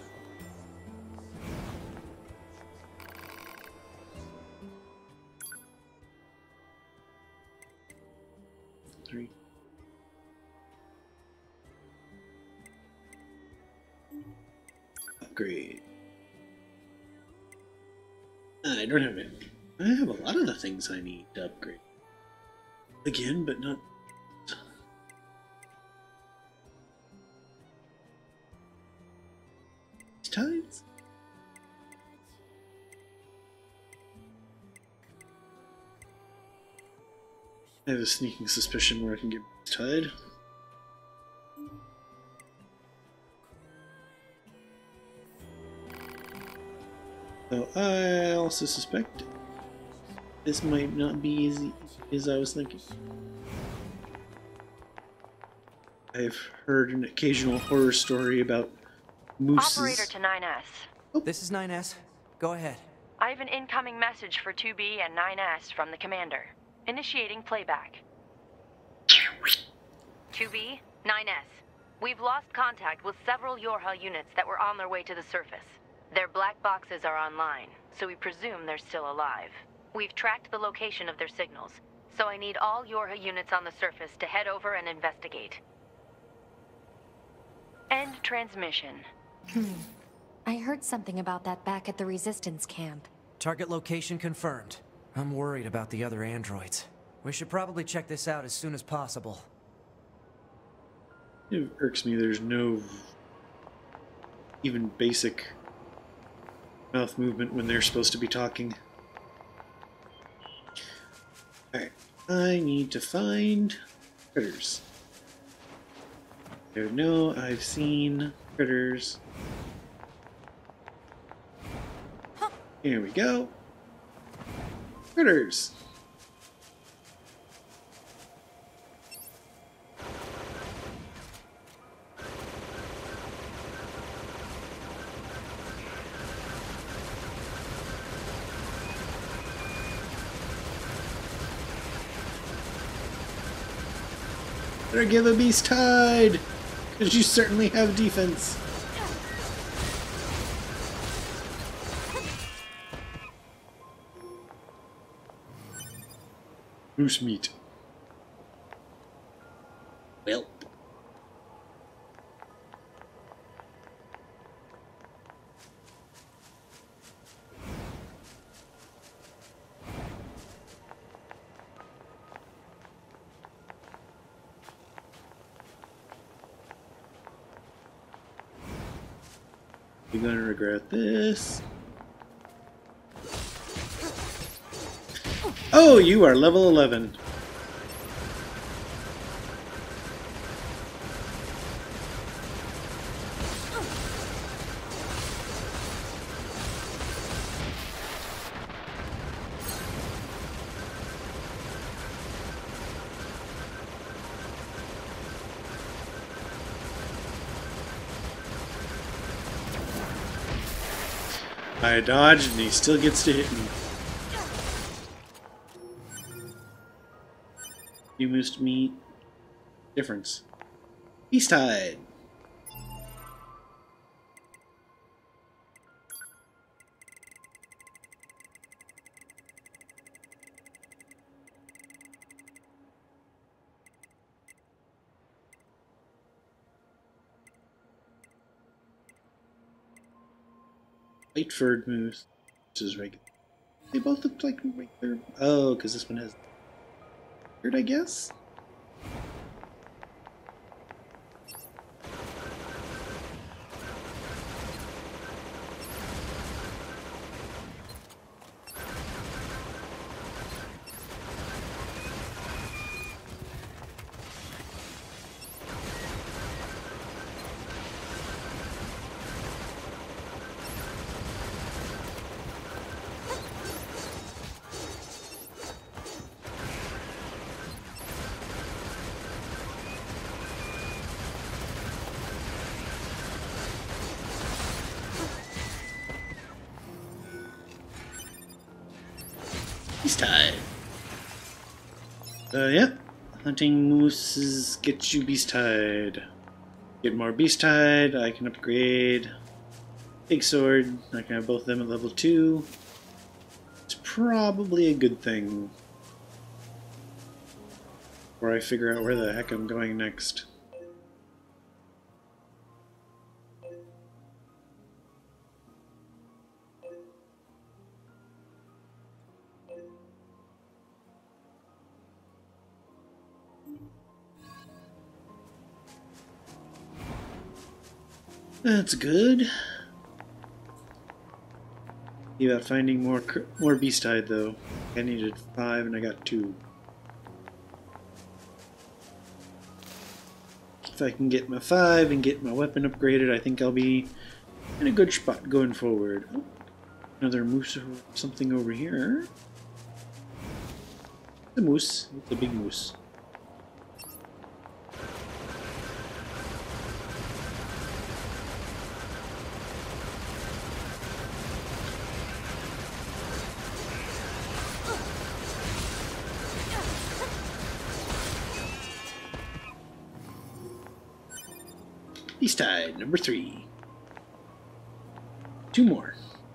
Three. Upgrade. I don't have it. I have a lot of the things I need to upgrade. Again, but not... Tides? I have a sneaking suspicion where I can get tied. So I also suspect this might not be easy as I was thinking. I've heard an occasional horror story about mooses. Operator to nine S. Oh. This is nine S. Go ahead. I have an incoming message for two B and nine S from the commander. Initiating playback. two B, nine S. We've lost contact with several Yorha units that were on their way to the surface. Their black boxes are online, so we presume they're still alive. We've tracked the location of their signals, so I need all Yorha units on the surface to head over and investigate. End transmission. Hmm. I heard something about that back at the Resistance camp. Target location confirmed. I'm worried about the other androids. We should probably check this out as soon as possible. It irks me there's no even basic mouth movement when they're supposed to be talking. Alright, I need to find critters. There, no, I've seen critters. Here we go. Critters. Better give a beast tide, because you certainly have defense. Moose meat. Well. You're gonna regret this. Oh, you are level eleven. I dodged and he still gets to hit me. You missed me. Difference. Beast Hide. White furred moose. This is regular. They both look like regular. Oh, because this one has beard, I guess? Beast Hide. Uh, yeah. Hunting mooses get you Beast Hide. Get more Beast Hide, I can upgrade. Big Sword, I can have both of them at level two. It's probably a good thing. Before I figure out where the heck I'm going next. That's good. See about finding more more Beast Hide though. I needed five and I got two. If I can get my five and get my weapon upgraded, I think I'll be in a good spot going forward. Oh, another moose or something over here. The moose. It's a big moose. Beast Hide, number three. Two more.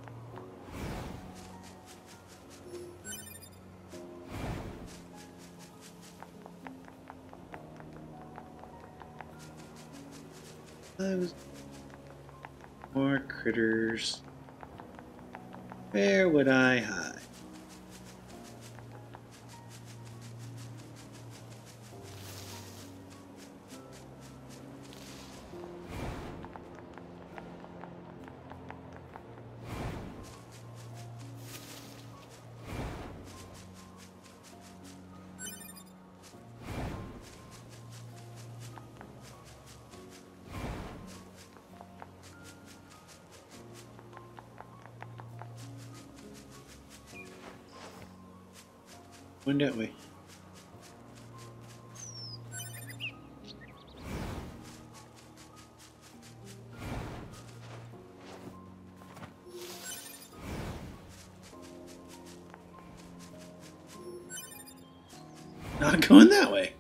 Those more critters. Where would I hide? Went that way. Not going that way.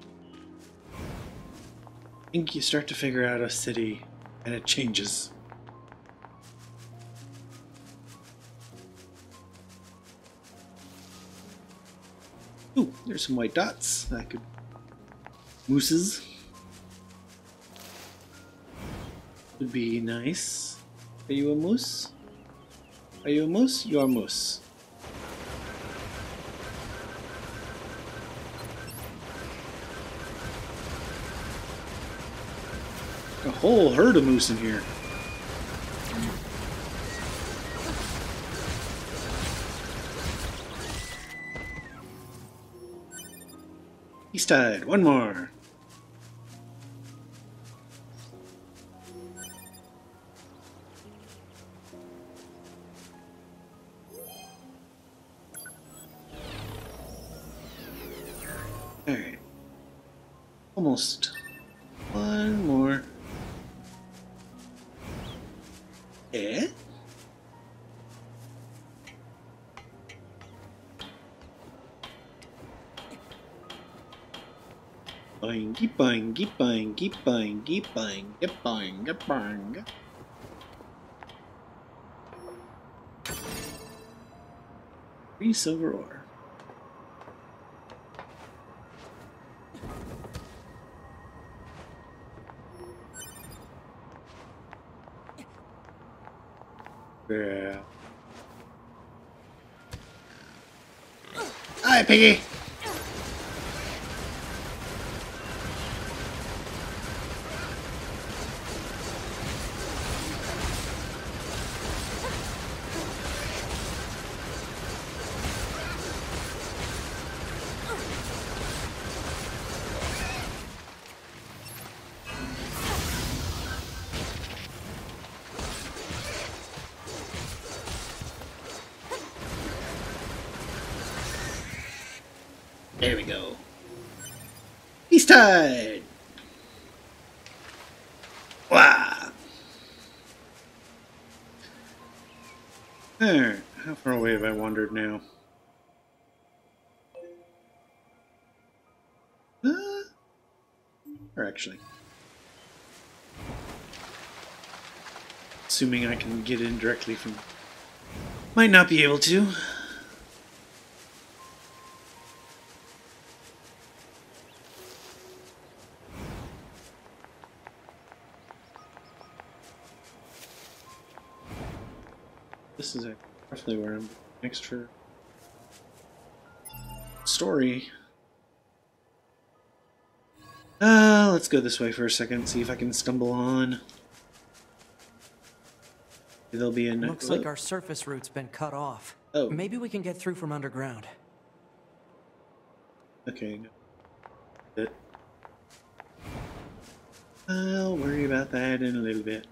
I think you start to figure out a city and it changes. Ooh, there's some white dots. I could... Mooses. Would be nice. Are you a moose? Are you a moose? You are a moose. A whole herd of moose in here. Beast Hide, one more. Alright. Almost. One more. Eh? buying, keep buying, keep buying, keep buying, keep buying, keep buying, keep buying. Three silver ore. Yeah. Hi, Piggy! There we go. East Tide! Wow! There. How far away have I wandered now? Uh, or actually. Assuming I can get in directly from... Might not be able to. This is roughly where I'm next for story. Uh, let's go this way for a second, see if I can stumble on. There'll be a Looks like our surface route's been cut off. Oh. Maybe we can get through from underground. Okay. No. Good. I'll worry about that in a little bit.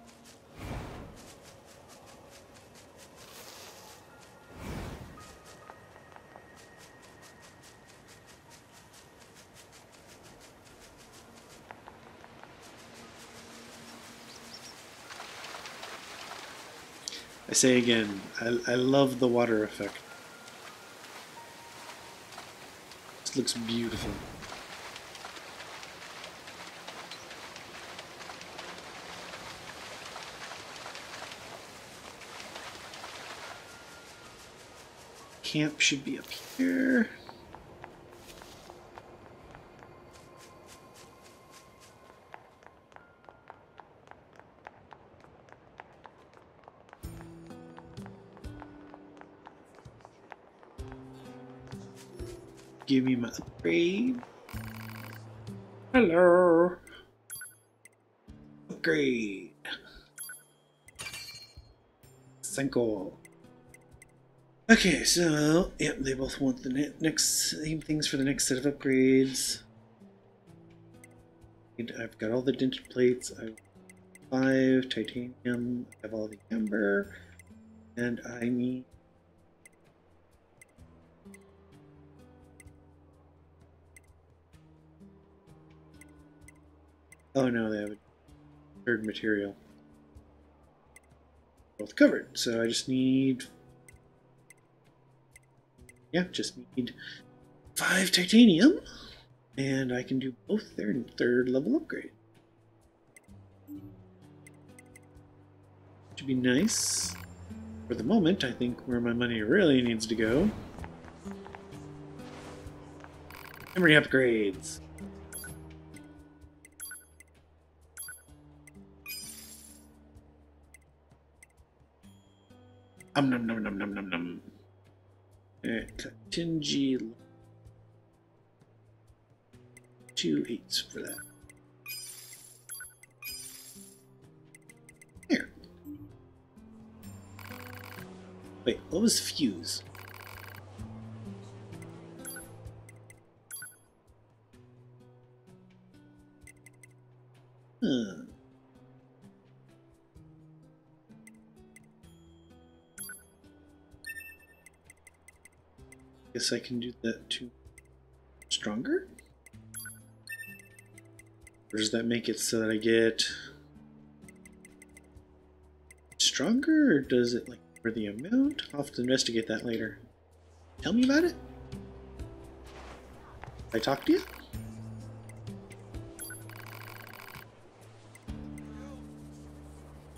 I say again, I, I love the water effect. This looks beautiful. Camp should be up here. Give me my upgrade. Hello. Upgrade. Cinco. Okay, so yep, they both want the ne next same things for the next set of upgrades. I've got all the dented plates. I have five titanium. I have all the amber, and I need. Oh no, they have a third material. Both covered, so I just need... Yeah, just need five titanium, and I can do both their third level upgrade. Should be nice. For the moment, I think where my money really needs to go. Memory upgrades. Um num num num num num num. Tingy. Two eights for that. Here. Wait, what was fuse? Huh. Guess I can do that to stronger? Or does that make it so that I get stronger, or does it like for the amount? I'll have to investigate that later. Tell me about it? Did I talk to you?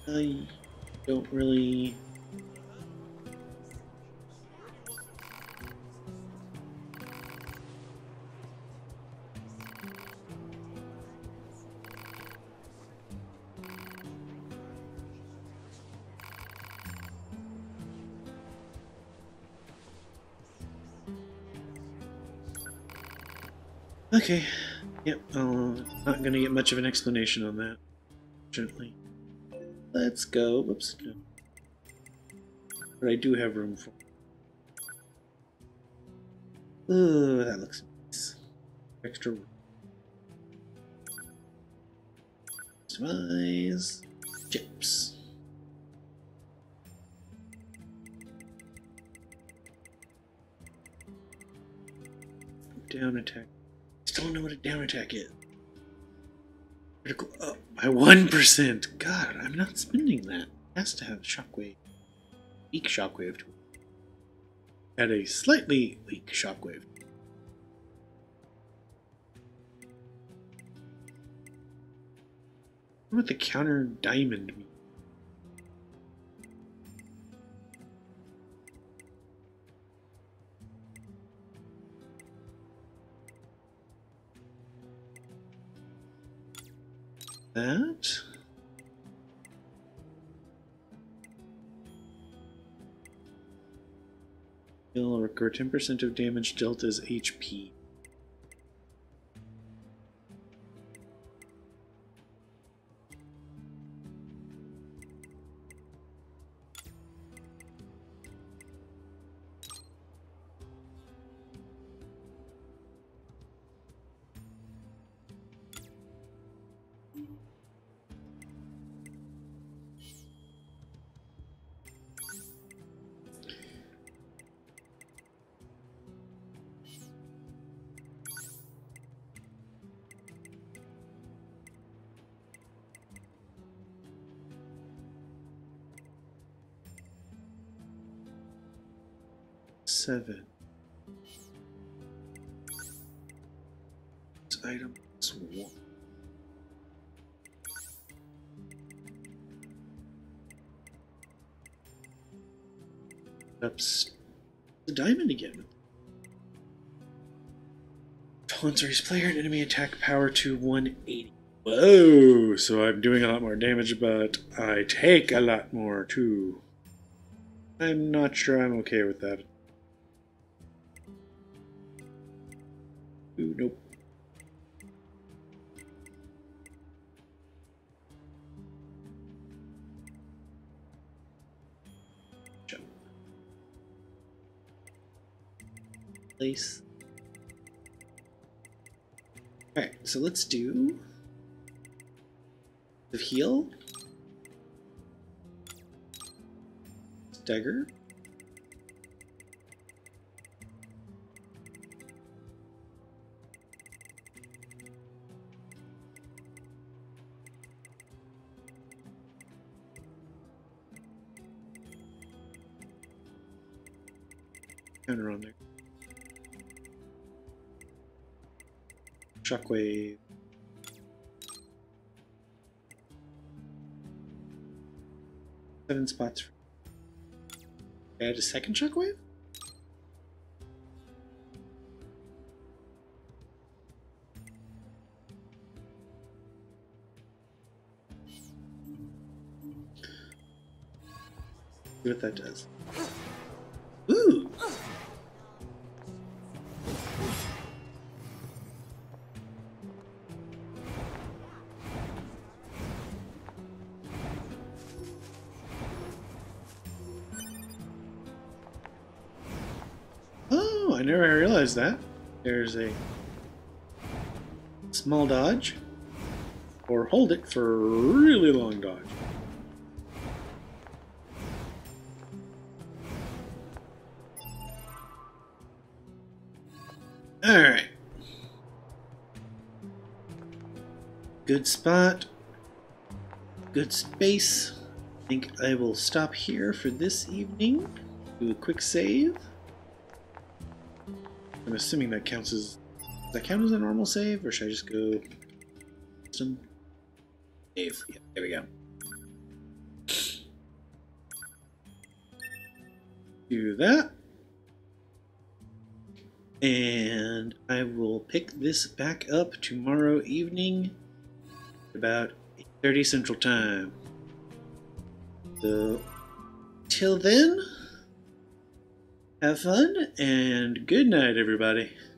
I don't really... Okay, yep, uh, not gonna get much of an explanation on that, unfortunately. Let's go, whoops, no. But I do have room for... Ooh, that looks nice. Extra room. Supplies, chips. Down attack. Still don't know what a down attack is. Critical up by one percent. God, I'm not spending that. It has to have shockwave. Weak shockwave to it. At a slightly weak shockwave. What the counter diamond mean? That will recur ten percent of damage dealt as H P. Seven. This item is one. Ups the diamond again. Taunts raise player and enemy attack power to one eighty. Whoa! So I'm doing a lot more damage, but I take a lot more too. I'm not sure I'm okay with that. Ooh, nope. Jump. Place. Alright, so let's do the heal. Dagger. Counter on there. Shockwave. Seven spots. For add a second shockwave? See what that does. Ooh! Oh, I never realized that. There's a small dodge, or hold it for a really long dodge. Alright. Good spot. Good space. I think I will stop here for this evening. Do a quick save. I'm assuming that counts as... Does that count as a normal save, or should I just go... Custom? Save. Yeah, there we go. do that. And I will pick this back up tomorrow evening about eight thirty Central Time. So, till then, have fun and good night, everybody.